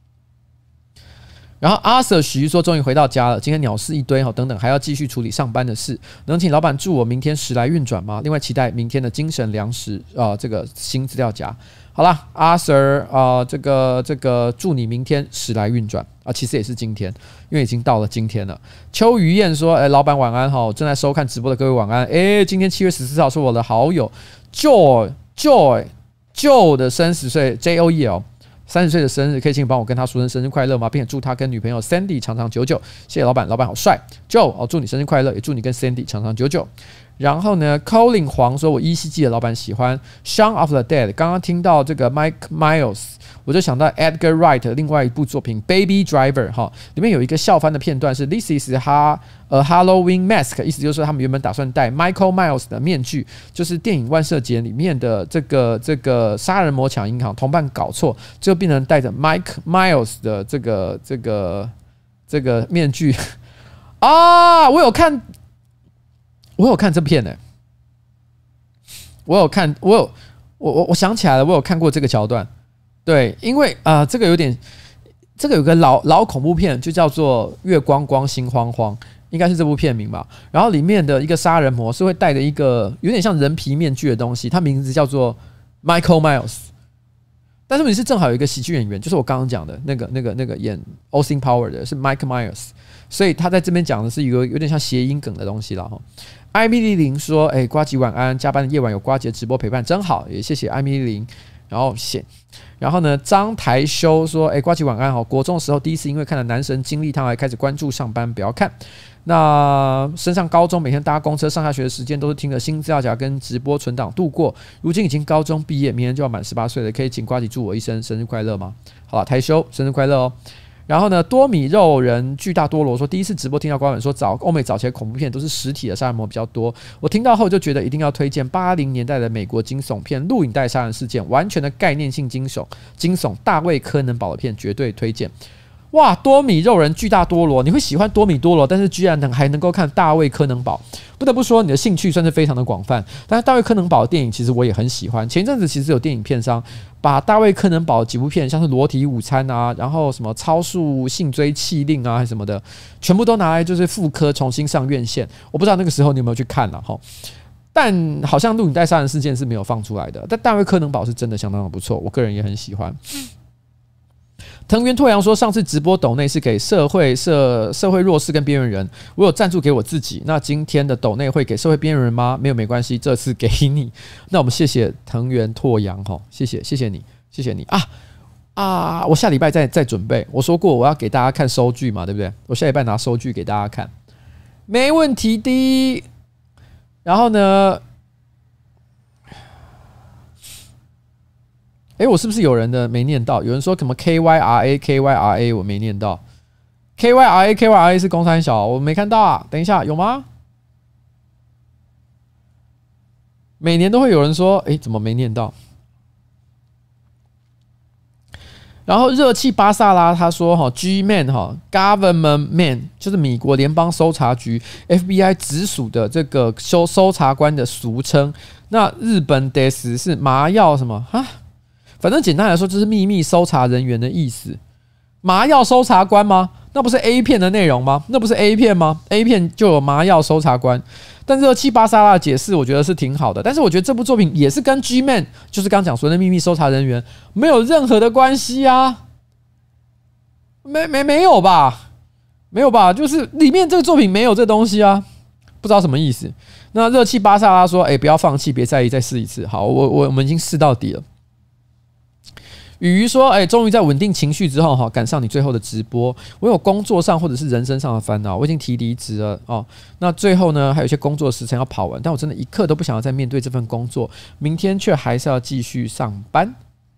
然后阿 Sir 徐说终于回到家了，今天鸟事一堆等等，还要继续处理上班的事，能请老板祝我明天时来运转吗？另外期待明天的精神粮食这个新资料夹。好啦，阿 Sir 这个祝你明天时来运转其实也是今天，因为已经到了今天了。邱于燕说老板晚安正在收看直播的各位晚安。今天7月14号是我的好友 Joy 的30岁 JOEL 30岁的生日，可以请帮我跟他说声生日快乐吗？并且祝他跟女朋友 Sandy 长长久久。谢谢老板，老板好帅。Joe 祝你生日快乐，也祝你跟 Sandy 长长久久。然后呢 Colin 黄说，我依稀记得老板喜欢 Shaun of the Dead。刚刚听到这个 Mike Myers， 我就想到 Edgar Wright 另外一部作品 Baby Driver 里面有一个笑翻的片段是 This is a Halloween mask， 意思就是说他们原本打算戴 Michael Myers 的面具，就是电影万圣节里面的这个杀人魔抢银行，同伴搞错，最后变成戴着 Mike Myers 的这个面具我有看这片我想起来了，我有看过这个桥段。对，因为这个有个老恐怖片，就叫做《月光光心慌慌》。 应该是这部片名吧。然后里面的一个杀人魔是会戴着一个有点像人皮面具的东西，他名字叫做 Michael Myers。但是问题是正好有一个喜剧演员，就是我刚刚讲的那个演 Austin Power 的是 Mike Myers， 所以他在这边讲的是一个有点像谐音梗的东西啦哈。艾米丽琳说：“呱吉晚安，加班的夜晚有呱吉的直播陪伴真好，也谢谢艾米丽琳。”然后呢，张台修说：“呱吉晚安好，国中的时候第一次因为看了男神经历堂，还开始关注上班，不要看。那升上高中，每天搭公车上下学的时间都是听着新资料夹跟直播存档度过。如今已经高中毕业，明天就要满18岁了，可以请呱吉祝我一声生日快乐吗？”好了，台修生日快乐哦。然后呢，多米肉人巨大多罗说，第一次直播听到瓜粉说欧美早期的恐怖片都是实体的杀人魔比较多，我听到后就觉得一定要推荐80年代的美国惊悚片《录影带杀人事件》，完全的概念性惊悚，大卫柯能堡的片绝对推荐。哇，多米肉人巨大多罗，你会喜欢多米多罗，但是居然还能够看大卫柯能堡，不得不说你的兴趣算是非常的广泛。但是大卫柯能堡的电影其实我也很喜欢，前一阵子其实有电影片商把大卫柯能堡的几部片，像是裸体午餐啊，然后什么超速性追气令啊什么的，全部都拿来就是复刻重新上院线。我不知道那个时候你有没有去看啦，但好像录影带杀人事件是没有放出来的，但大卫柯能堡是真的相当的不错，我个人也很喜欢。藤原拓阳说，上次直播抖内是给社会弱势跟边缘人，我有赞助给我自己。那今天的抖内会给社会边缘人吗？没有，没关系，这次给你。那我们谢谢藤原拓阳，谢谢你啊！我下礼拜再准备，我说过我要给大家看收据嘛，对不对？我下礼拜拿收据给大家看，没问题的。然后呢？我是不是有人的没念到？有人说什么 KYRA 我没念到 ，KYRA 是公三小，我没看到啊。等一下，有吗？每年都会有人说，怎么没念到？然后热气巴萨拉他说，G-Man Government Man 就是美国联邦搜查局 FBI 直属的这个搜查官的俗称。那日本 des 是麻药什么啊？反正简单来说，就是秘密搜查人员的意思。麻药搜查官吗？那不是 A 片的内容吗？那不是 A 片吗 ？A 片就有麻药搜查官。但热气巴萨拉的解释，我觉得是挺好的。但是我觉得这部作品也是跟 G-Man， 就是刚讲说的秘密搜查人员没有任何的关系啊。没有吧？没有吧？就是里面这个作品没有这东西啊，不知道什么意思。那热气巴萨拉说：“不要放弃，别在意，再试一次。”好，我们已经试到底了。雨鱼说：“终于在稳定情绪之后，赶上你最后的直播。我有工作上或者是人生上的烦恼，我已经提离职了哦。那最后呢，还有一些工作时程要跑完，但我真的一刻都不想要再面对这份工作，明天却还是要继续上班。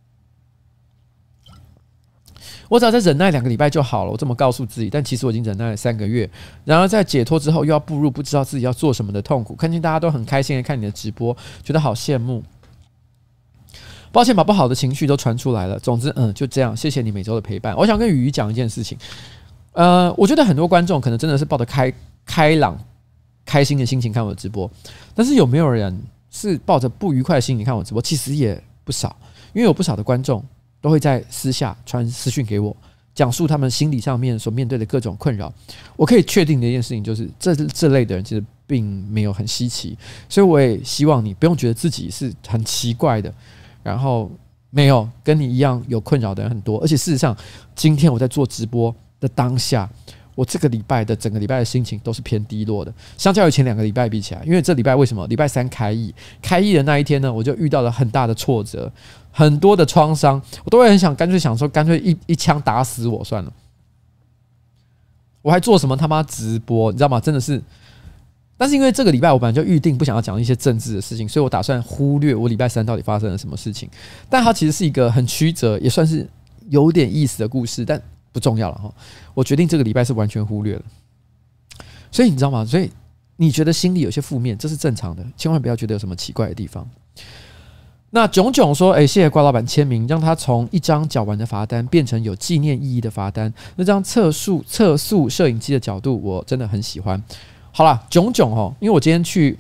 我只要再忍耐2个礼拜就好了，我这么告诉自己。但其实我已经忍耐了3个月。然而在解脱之后，又要步入不知道自己要做什么的痛苦。看见大家都很开心的看你的直播，觉得好羡慕。”抱歉，把不好的情绪都传出来了。总之，就这样。谢谢你每周的陪伴。我想跟雨鱼讲一件事情。我觉得很多观众可能真的是抱着开朗、开心的心情看我的直播，但是有没有人是抱着不愉快的心情看我直播？其实也不少，因为有不少的观众都会在私下传私讯给我，讲述他们心理上面所面对的各种困扰。我可以确定的一件事情就是，这类的人其实并没有很稀奇，所以我也希望你不用觉得自己是很奇怪的。然后没有跟你一样有困扰的人很多，而且事实上，今天我在做直播的当下，我这个礼拜的整个礼拜的心情都是偏低落的，相较于前2个礼拜比起来，因为这礼拜为什么？礼拜3开议的那一天呢，我就遇到了很大的挫折，很多的创伤，我都会很想干脆一枪打死我算了。我还做什么他妈直播，你知道吗？真的是。但是因为这个礼拜我本来就预定不想要讲一些政治的事情，所以我打算忽略我礼拜3到底发生了什么事情。但它其实是一个很曲折，也算是有点意思的故事，但不重要了哈。我决定这个礼拜是完全忽略了。所以你知道吗？所以你觉得心里有些负面，这是正常的，千万不要觉得有什么奇怪的地方。那炯炯说：“谢谢瓜老板签名，让他从一张缴完的罚单变成有纪念意义的罚单。那张测速摄影机的角度，我真的很喜欢。”好啦，炯炯因为我今天去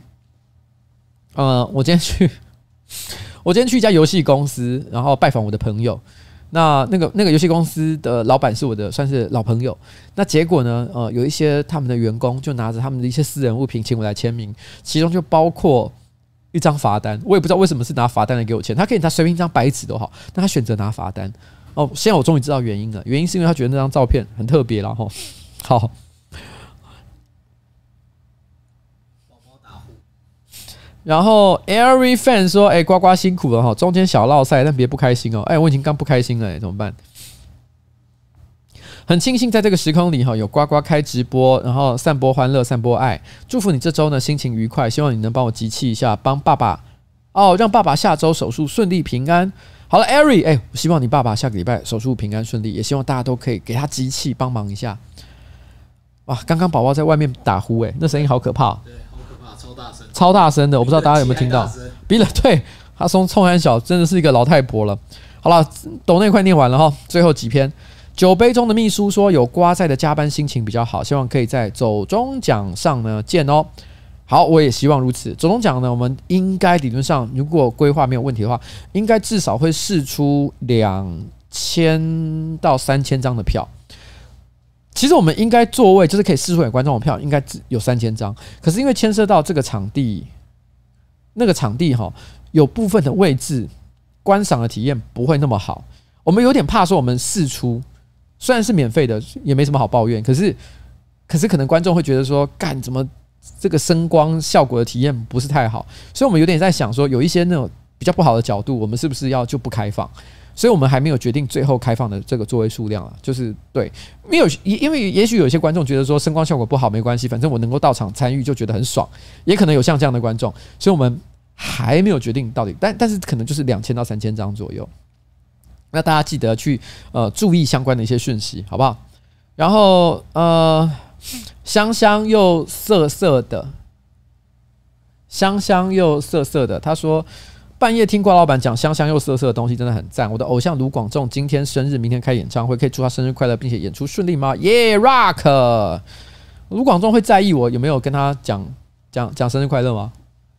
一家游戏公司，然后拜访我的朋友。 那个游戏公司的老板是我的算是老朋友。那结果呢，有一些他们的员工就拿着他们的一些私人物品请我来签名，其中就包括一张罚单。我也不知道为什么是拿罚单来给我签，他可以拿随便一张白纸都好，但他选择拿罚单。现在我终于知道原因了，原因是因为他觉得那张照片很特别啦。好。然后 Every Fan 说：“呱呱辛苦了哈，中间小落赛，但别不开心哦。我已经刚不开心了，怎么办？很庆幸在这个时空里哈，有呱呱开直播，然后散播欢乐，散播爱。祝福你这周呢心情愉快，希望你能帮我集气一下，帮爸爸让爸爸下周手术顺利平安。好了 ，Every，我希望你爸爸下个礼拜手术平安顺利，也希望大家都可以给他集气，帮忙一下。哇，刚刚宝宝在外面打呼，那声音好可怕。”超大声的，我不知道大家有没有听到。比了，对，他冲很小，真的是一个老太婆了。好了，抖内快念完了哈，最后几篇。酒杯中的秘书说有瓜在的加班心情比较好，希望可以在走中奖上呢见哦。好，我也希望如此。走中奖呢，我们应该理论上如果规划没有问题的话，应该至少会释出2000到3000张的票。其实我们应该座位就是可以释出给观众的票，应该只有3000张。可是因为牵涉到这个场地，那个场地有部分的位置观赏的体验不会那么好，我们有点怕说我们释出，虽然是免费的，也没什么好抱怨。可是可能观众会觉得说，干怎么这个声光效果的体验不是太好，所以我们有点在想说，有一些那种比较不好的角度，我们是不是就不开放？所以我们还没有决定最后开放的这个座位数量啊，就是对，因为也许有些观众觉得说声光效果不好没关系，反正我能够到场参与就觉得很爽，也可能有像这样的观众，所以我们还没有决定到底，但是可能就是2000到3000张左右。那大家记得去注意相关的一些讯息，好不好？然后香香又涩涩的，他说。半夜听瓜老板讲香香又涩涩的东西真的很赞。我的偶像卢广仲今天生日，明天开演唱会，可以祝他生日快乐，并且演出顺利吗？耶、rock！ 卢广仲会在意我有没有跟他讲生日快乐吗？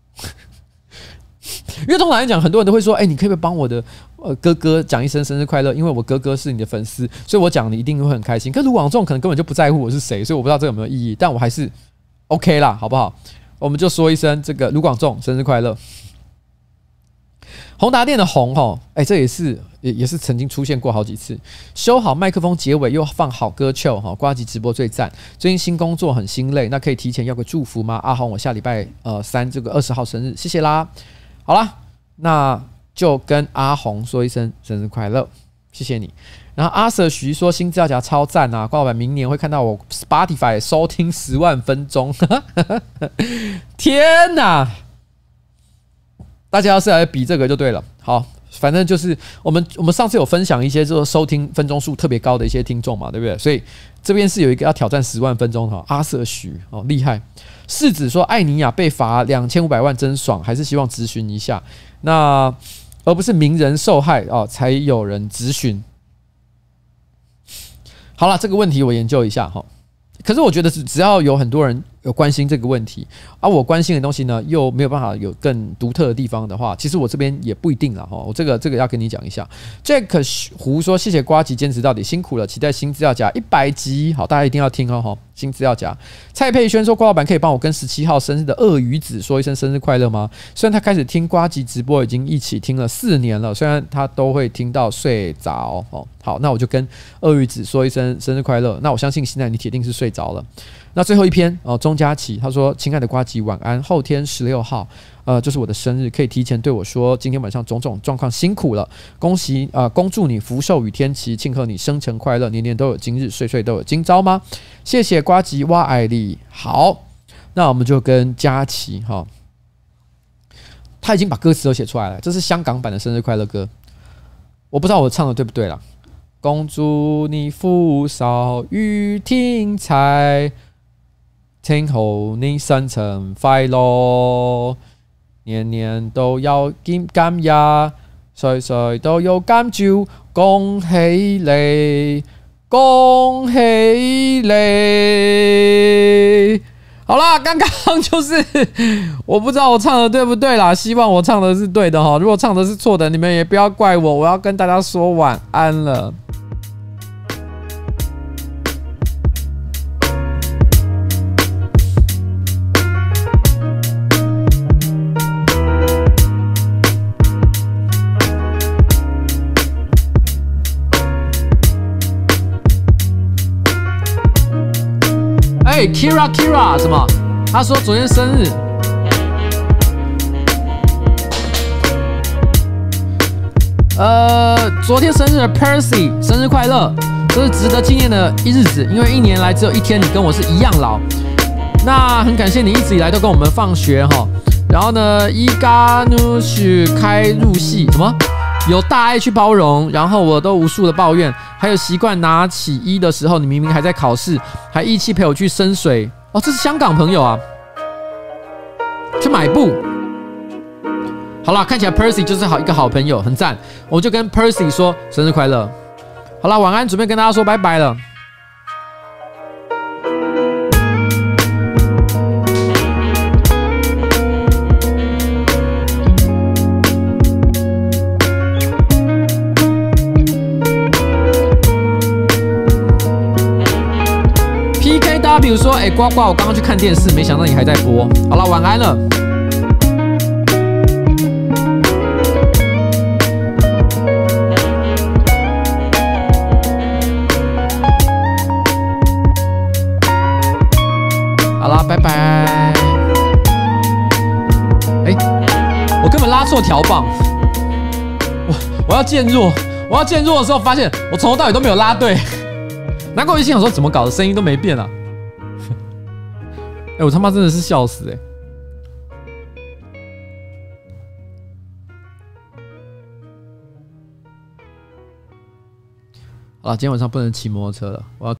因为通常来讲，很多人都会说：“你可不可以帮我的哥哥讲一声生日快乐？因为我哥哥是你的粉丝，所以我讲你一定会很开心。”可卢广仲可能根本就不在乎我是谁，所以我不知道这有没有意义，但我还是 OK 啦，好不好？我们就说一声这个卢广仲生日快乐。宏达电的宏这也是曾经出现过好几次。修好麦克风结尾又放好歌曲呱吉直播最赞。最近新工作很心累，那可以提前要个祝福吗？阿宏，我下礼拜3这个20号生日，谢谢啦。好啦，那就跟阿宏说一声生日快乐，谢谢你。然后阿 Sir 徐说新资料夹超赞啊，瓜老板明年会看到我 Spotify 收听10万分钟，天哪！大家要是来比这个就对了。好，反正就是我们上次有分享一些这个收听分钟数特别高的一些听众嘛，对不对？所以这边是有一个要挑战10万分钟的阿瑟徐厉害。世子说艾尼亚被罚2500万真爽，还是希望质询一下，那而不是名人受害才有人质询。好了，这个问题我研究一下哈。可是我觉得只要有很多人有关心这个问题，而我关心的东西呢又没有办法有更独特的地方的话，其实我这边也不一定啦。我这个要跟你讲一下。Jack 胡说谢谢呱吉坚持到底，辛苦了，期待新资料夹100集，好，大家一定要听哦。新资料夹。蔡佩轩说瓜老板可以帮我跟17号生日的鳄鱼子说一声生日快乐吗？虽然他开始听呱吉直播已经一起听了4年了，虽然他都会听到睡着好，那我就跟鳄鱼子说一声生日快乐。那我相信现在你铁定是睡着了。那最后一篇钟佳琪他说：“亲爱的呱吉，晚安。后天16号，就是我的生日，可以提前对我说，今天晚上种种状况辛苦了，恭祝你福寿与天齐，庆贺你生辰快乐，年年都有今日，岁岁都有今朝吗？谢谢呱吉哇爱你。好，那我们就跟佳琪他已经把歌词都写出来了，这是香港版的生日快乐歌，我不知道我唱的对不对啦。恭祝你福寿與天齊，慶賀你生辰快樂，年年都有今日，歲歲都有今朝，恭喜你，恭喜你！ 好啦，刚刚就是我不知道我唱的对不对啦，希望我唱的是对的哈。如果唱的是错的，你们也不要怪我。我要跟大家说晚安了。Kira 什么？他说昨天生日。昨天生日的 Percy 生日快乐！这是值得纪念的日子，因为1年来只有1天你跟我是一样老。那很感谢你一直以来都跟我们放学哈。然后呢，伊嘎努许开入戏什么？有大爱去包容，然后我都无数的抱怨，还有习惯拿起1的时候，你明明还在考试，还义气陪我去深水。哦，这是香港朋友啊，去买布。好啦，看起来 Percy 就是一个好朋友，很赞。我就跟 Percy 说生日快乐。好啦，晚安，准备跟大家说拜拜了。比如说，呱呱，我刚刚去看电视，没想到你还在播。好了，晚安了。好了，拜拜。我根本拉错条棒。我要渐弱，我要渐弱的时候，发现我从头到尾都没有拉对。难怪我一心想说，怎么搞的，声音都没变啊。我他妈真的是笑死好了，今天晚上不能骑摩托车了，我要。